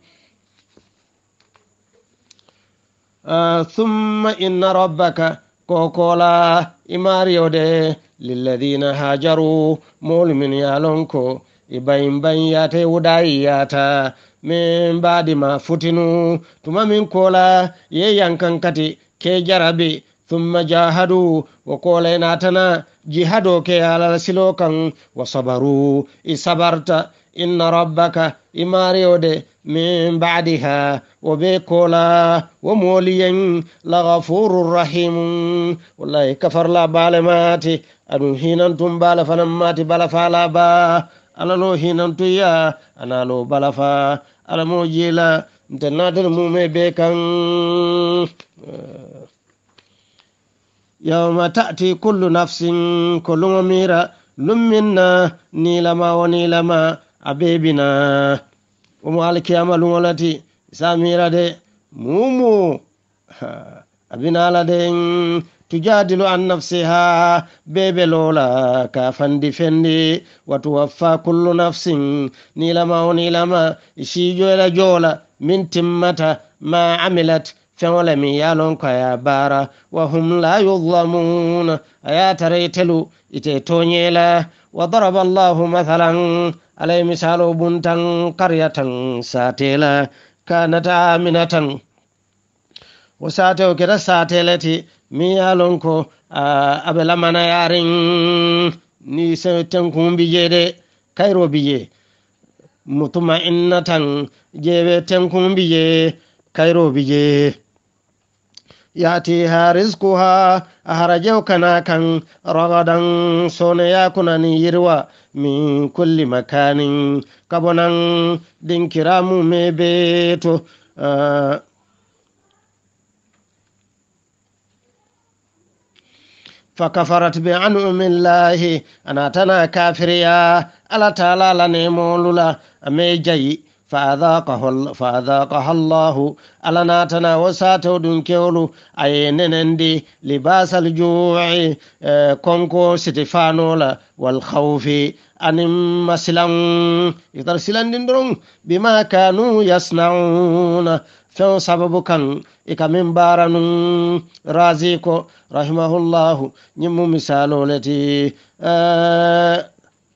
thumma inna rabbaka kokola imariyode lilladhina hajaru mulmin yalonko ibayin bayate wudayata min badi ma futinu tuma min kola ye yankan kati ke jarabi thumma jahadu wa kola natana jihado ke ala silokan wa sabaru isabarta inna rabbaka imariyode min ba'diha wa be kola wa moliyen la ghafurur rahim wallahi kafar la balamati adu hinan tum bala fanamati bala fala ba alalo hinan tuya analo balafa alamo jila ntanadal mume be kan yawma ta'ti kullu nafsin kullu mira lumminna nilama wa nilama abebina umu alkiyama lungolati samira de mumu abinala de tujadilu an nafsiha bebe lola ka fandi fendi watu waffa kullu nafsin nilama wa nilama isijo la jola min timmata ma amilat fengola mi yalon kaya bara wa hum la yuzlamun ayata raytelu ite tonyela wa daraba Allahu mathalan alay misalu buntan qaryatan satela kanat aminatan wasate o keda satelati mi yalon ko abela mana yarin ni se tankun bijede kairo bije mutuma innatan jebe tankun bije kairo bije yatiha rizquha aharajaw kana kan ragadan sone yakunani yirwa min kulli makanin kabonan dinkiramu mebeto uh, فكفرت بأنعم الله أنا تنا كافريا ألا تعالى لنموللا أميجي فأذاقه فأذاقها الله ألا ناتنا وساتو دنكيولو أي ننندي لباس الجوع كونكو ستفانولا والخوف أن مسلم يترسلن دندرون بما كانوا يصنعون فو سبب كان إكا من بارن رازيكو رحمه الله نمو مثالو التي آه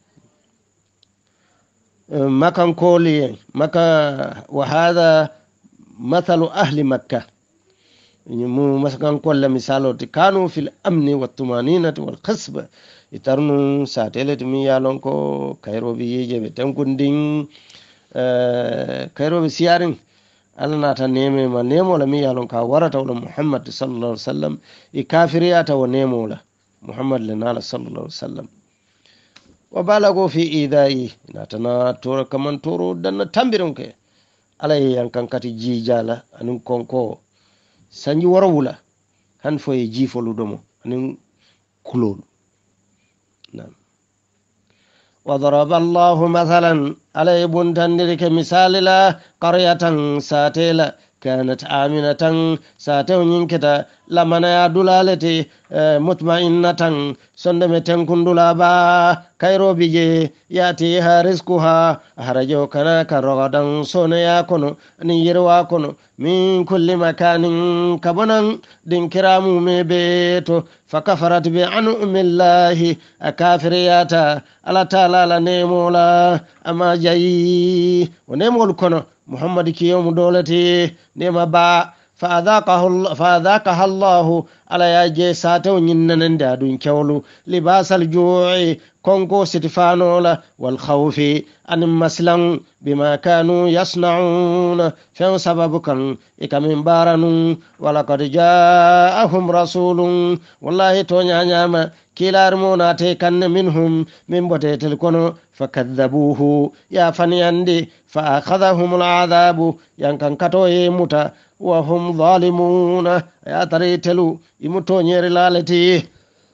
مكان كولي مكا وهذا مثل أهل مكة نمو مكان كل مثالو كانوا في الأمن والطمانينة والقصب يترنو ساتلت ميالونكو كايرو بيجي بتنكندين آه كايرو بسيارين Allah na ta neme ma nemo la mi yalon ka warata wala Muhammad sallallahu alaihi wasallam e kafiriyata wa nemo la Muhammad lana sallallahu alaihi wasallam wa balago fi idai na ta na tora kaman toro dan na tambirin ke alay yankan kati jijala anin konko sanji warawula han fo e jifolu domo anin kulol nam وضرب الله مثلا على بنتندرك مثال لا قرية ساتيلا كانت آمنة ساتون ينكتا لمن يدلالتي مطمئنة سندمتن كندلابا كيرو بيجي ياتيها رزقها أهرجو كنا كرغدا سونيا كنو نيروا كنو من كل مكان كبنا دين كرامو مبيتو فكفرت بأنعم الله أكافرياتا ألا تعالى لنمولا أما جاي ونمول كنو محمد كيوم دولتي نما با فأذاقه الله فأذاقها الله على يجي ساتو نينن دادون كولو لباس الجوع كونكو ستفانولا والخوف أن مسلم بما كانوا يصنعون فين سببكم إكمن بارنون ولقد جاءهم رسول والله تونيا نياما كيلار موناتي كان منهم من بوتيت الكونو فكذبوه يا فنياندي فأخذهم العذاب ينكن كتو يموتا وهم ظالمون يا تريتلو يموتو نير لالتي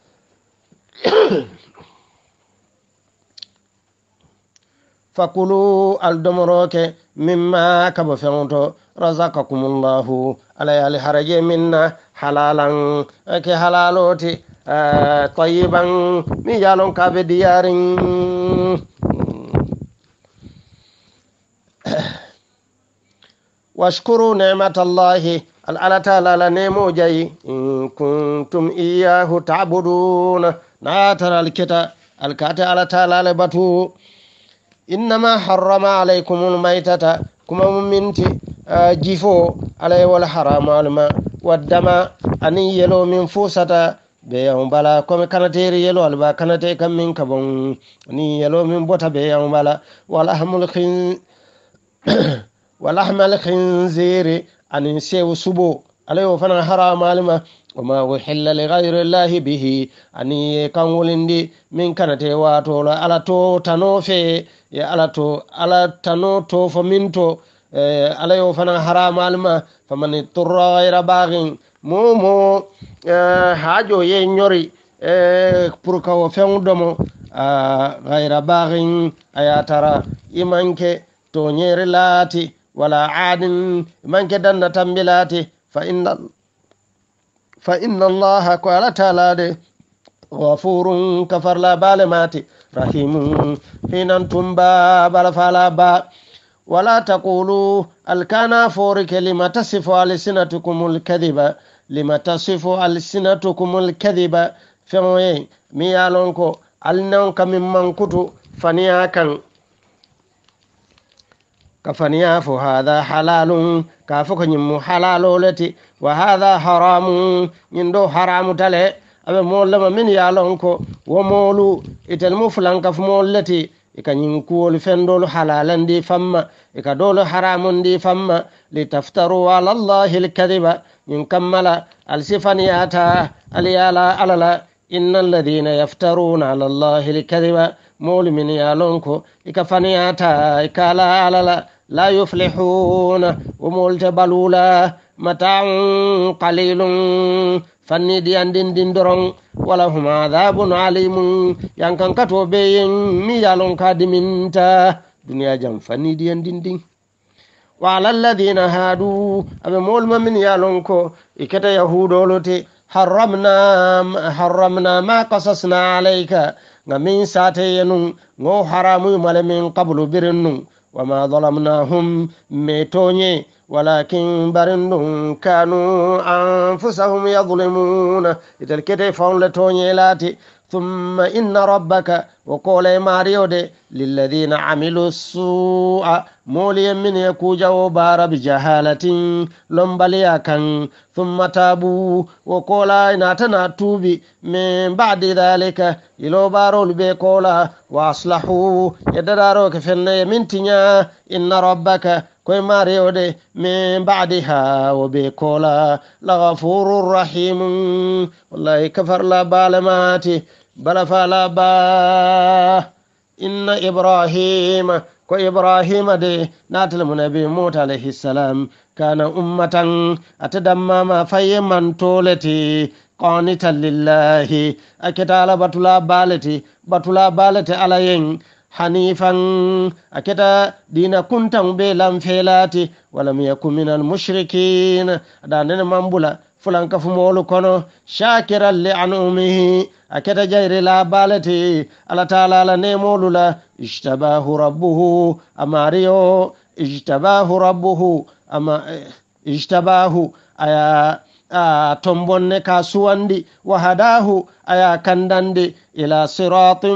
فكلوا الدمروك مما كبفنتو رزقكم الله على يالي حرج منا حلالا كي حلالوتي آه طيبا ميجالون كابي ديارين washkuru ni'matallahi ala ta'ala la nemo jayi in kuntum iyyahu ta'buduna na taral kita alkata ala ta'ala la batu innama harrama alaykumul maytata kuma minti jifo alay wal haramalma waddama ani yelo min fusata be yawon bala kome kanateri yelo alba kanate kam min kabon ni yelo min bota be yawon bala wala hamul khin wala hamal khinziri anin sew subo alayo fana harama alma wama uhilla li ghayri llahi bihi ani kanwolindi min kanate wato la ala to tanofe ya ala to ala tano to fo minto alayo fana harama alma faman turra ghayra baghin momo hajo ye nyori pour ka o fewdomo ghayra baghin ayatara imanke to nyere lati wala adin manke danna tambilati fa inna fa inna allaha qala ta'ala de ghafurun kafar la balamati rahimun hinan tumba bala fala ba wala taqulu alkana for kalimata sifu alsinatukumul kadhiba limatasifu alsinatukumul kadhiba famoye mi yalonko alnan kamim mankutu faniya kan كفنيا فهذا حلال كافك نمو حلال التي وهذا حرام يندو حرام تلي أبي مولما من يالونكو ومولو إتلمو فلان كف مولتي إكا ينكو لفندول حلالا دي فما إكا دول حرام دي فما لتفتروا على الله الكذب ينكمل السفنياتا اليالا ألالا إن الذين يفترون على الله الكذب مول من يالونكو إكفانياتا إكالا ألالا لا يفلحون ومول تبالولا متاع قليل فني ديان دين دين درون ولهم عذاب عليم يانكن كتو بين مي يالون كادمينتا دنيا جام فني ديان دين دين وعلى الذين هادوا أبي مول من يالونكو إكتا يهودولوتي حرمنا حرمنا ما قصصنا عليك ngamin sate yenun ngo haramu male min qablu birinu wama zalamnahum metonye walakin barindun kanu anfusahum yadhlimuna itel kete fawn le tonye lati thumma inna rabbaka wa qala mariyo de lilladhina amilu su'a moli min yakuja wa barab jahalatin lombaliya kan thumma tabu wa qala inatana tubi min ba'di dhalika ilo barol be qala wa aslahu yadaro ke fenne min tinya inna rabbaka koy mariyo de min ba'daha wa be qala laghafurur rahim wallahi kafar la balamati bala fala ba inna ibrahima ko ibrahima de natal munabi musa alayhi salam kana ummatan atadamma ma fayman tolati qanitan lillahi akitala batula balati batula balati alayen hanifan akita dina kuntan be lam felati wala yakum minal mushrikin adanene mambula fulan kafumolu kono shakiran li anumihi aketa jayre la balati ala taala la nemolu la ishtabahu rabbuhu amariyo ishtabahu rabbuhu ama ishtabahu aya a tombonne ka suwandi wa hadahu aya kandande ila siratin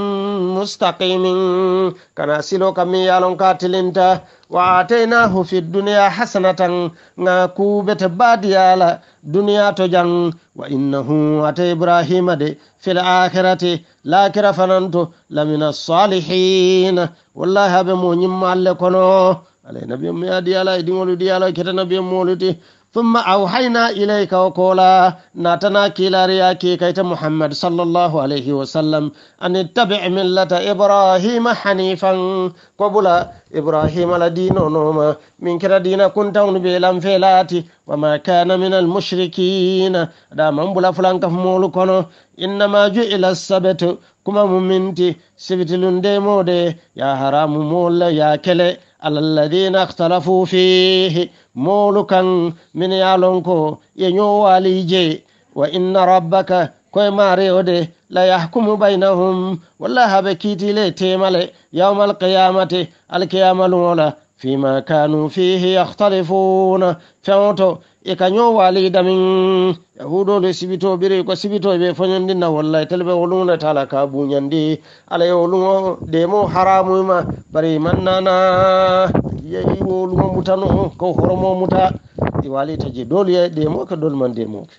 mustaqimin kana silo kami yalon katilinta wa atainahu fid dunya hasanatan nga kubete badiyala dunya to jang wa innahu ata ibrahima de fil akhirati lakira fananto lamina salihin wallahi habe mo nyimmalle kono ale nabi mi adiyala idingolu diyala keta nabi moluti ثم أوحينا إليك وقولا ناتنا كيلاريا كي كيت محمد صلى الله عليه وسلم أن اتبع ملة إبراهيم حنيفا قبل إبراهيم لدين نوما من كرا دين كنتون بلام فيلاتي وما كان من المشركين دا من بلا فلان كفمولو كنو إنما جئل السبت كما ممنتي سبت لندمو دي يا حرام مول يا كلي على الذين اختلفوا فيه مولكا من يالونكو ينو واليجي وإن ربك koye maare o de la yahkumu baynahum walla haɓe kiitile temale yawmal qiyamati alqiyamaluŋola fima kanu fihi yakhtalifuna feŋoto e ka ñoo walidamin yahuɗole sibito ɓiri ko sibitoɓe foñondinna wallahi tel ɓe woluŋole tala ka buñandi ala yo luŋo demo haramuyma bari mannana yeyi wo luŋo mutano ko horomo muta i walita je doluye demo ke dolman demoke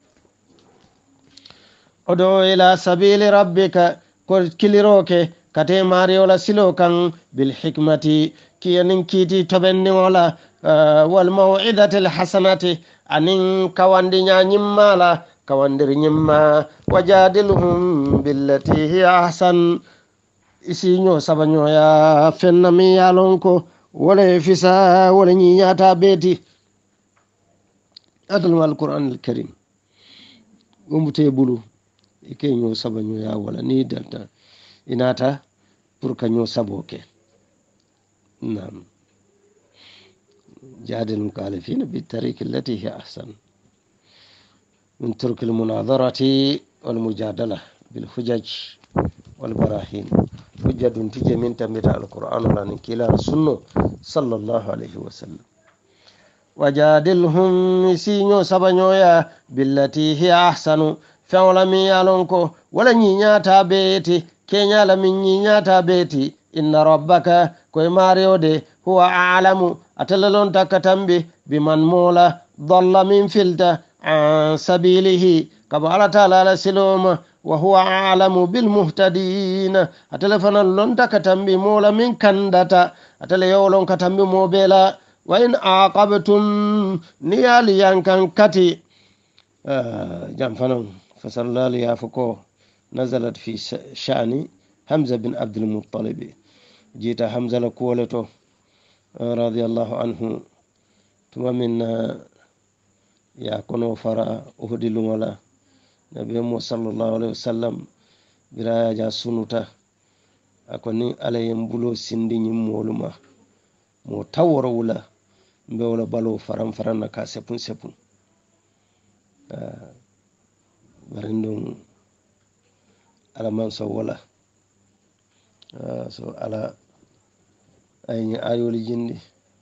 odo ila sabili rabbika ko kiliroke kate mariola silo kan bilhikmati kiyanin kiiti toɓenniŋola uh, walmawidati lhasanati anin kawandi ñañimmala kawandir ñimma wajadilhum billati hiya ahsan isiño sabañoya fennami yalon ko wala fisa wala ñiñata beeti adalma alquran alkarim wombute bulu ike ño sabañoya wala ni dalta inata pour que ño saboke nam جادل المخالفين بالطريق التي هي أحسن من ترك المناظرة والمجادلة بالحجج والبراهين حجة تجي من تمر القرآن لأن كلا السنة صلى الله عليه وسلم وجادلهم سينو سبنيويا بالتي هي أحسن فولا ميالونكو ولا نينياتا بيتي كينيا لمن نينياتا بيتي إن ربك كوي ماريو دي هو أعلم أتللون تكتنبي بمن مولا ضل من فلتا عن سبيله كبالا تعالى سلوم وهو أعلم بالمهتدين أتلفن اللون تكتنبي مولا من كندتا أتليولون كتنبي موبيلا وإن عاقبتم نياليان كان كتي آه جنفنون فصلى الله ليافكو نزلت في شأن حمزة بن عبد المطلب جيت حمزة لكولته رضي الله عنه ثم من يكون فرا أهدي لولا نبي صلى الله عليه وسلم برايا جا سنوتا أكوني عليهم بلو سندي مولما مو تاور ولا مبولا بالو فرام فرام نكا سبون سبون برندون على منصو ولا so ala ayni ayoli jindi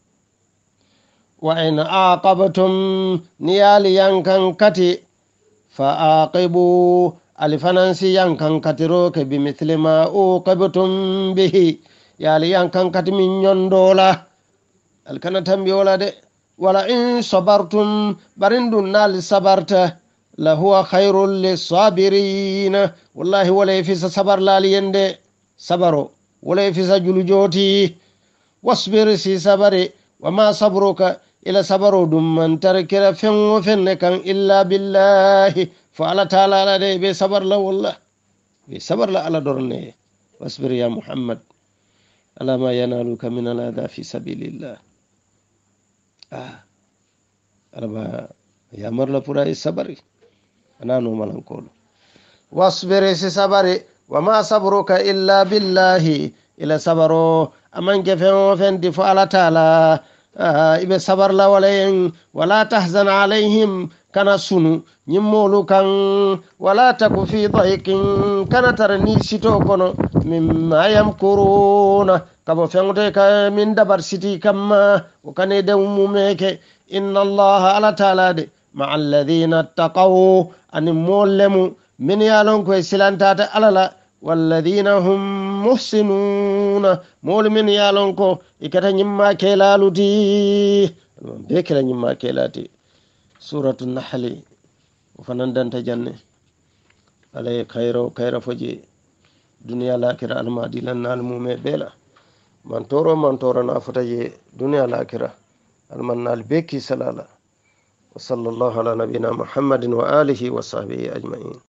wa in aqabtum niyali yankan kati fa aqibu alifanansi yankan katiro ke bimithli ma uqibtum bihi yali yankan kati min nyondola alkana tambi wala de wala in sabartum barindun nal sabarta la huwa khairul lisabirin wallahi wala fi sabar laliyende sabaro wala fisa julu joti wasbir si sabari wama sabruka ila sabaro dum man tarkira fenwo fenne kan illa billahi fa ala taala ala de be sabar la wallah be sabar la ala dorne wasbir ya muhammad ala ma yanaluka min al-adha fi sabilillah ah araba ya marla pura sabari anano malankolo wasbir si sabari wama sabruka illa billahi ila sabaro amanke fen fenti fo ala taala ibe sabar la walayen wala tahzan alayhim kana sunu ñimmolu kan wala taku fi daykin kana tara ni sito kono mimma yamkuruna kabo fengote ka min dabar siti kamma o kane de mumeke inna allaha ala taala de ma alladhina taqaw ani mollemu min yalon ko silantata alala والذين هم محسنون مول من يالونكو إكتا نما كيلالوتي بيكلا نما كيلاتي سورة النحل وفنندن تجنة علي خيرو خير فجي دنيا لاكرة المادي لنا المومي بيلا من تورو من تورو نافتجي دنيا لاكرة المنال بيكي سلالة وصلى الله على نبينا محمد وآله وصحبه أجمعين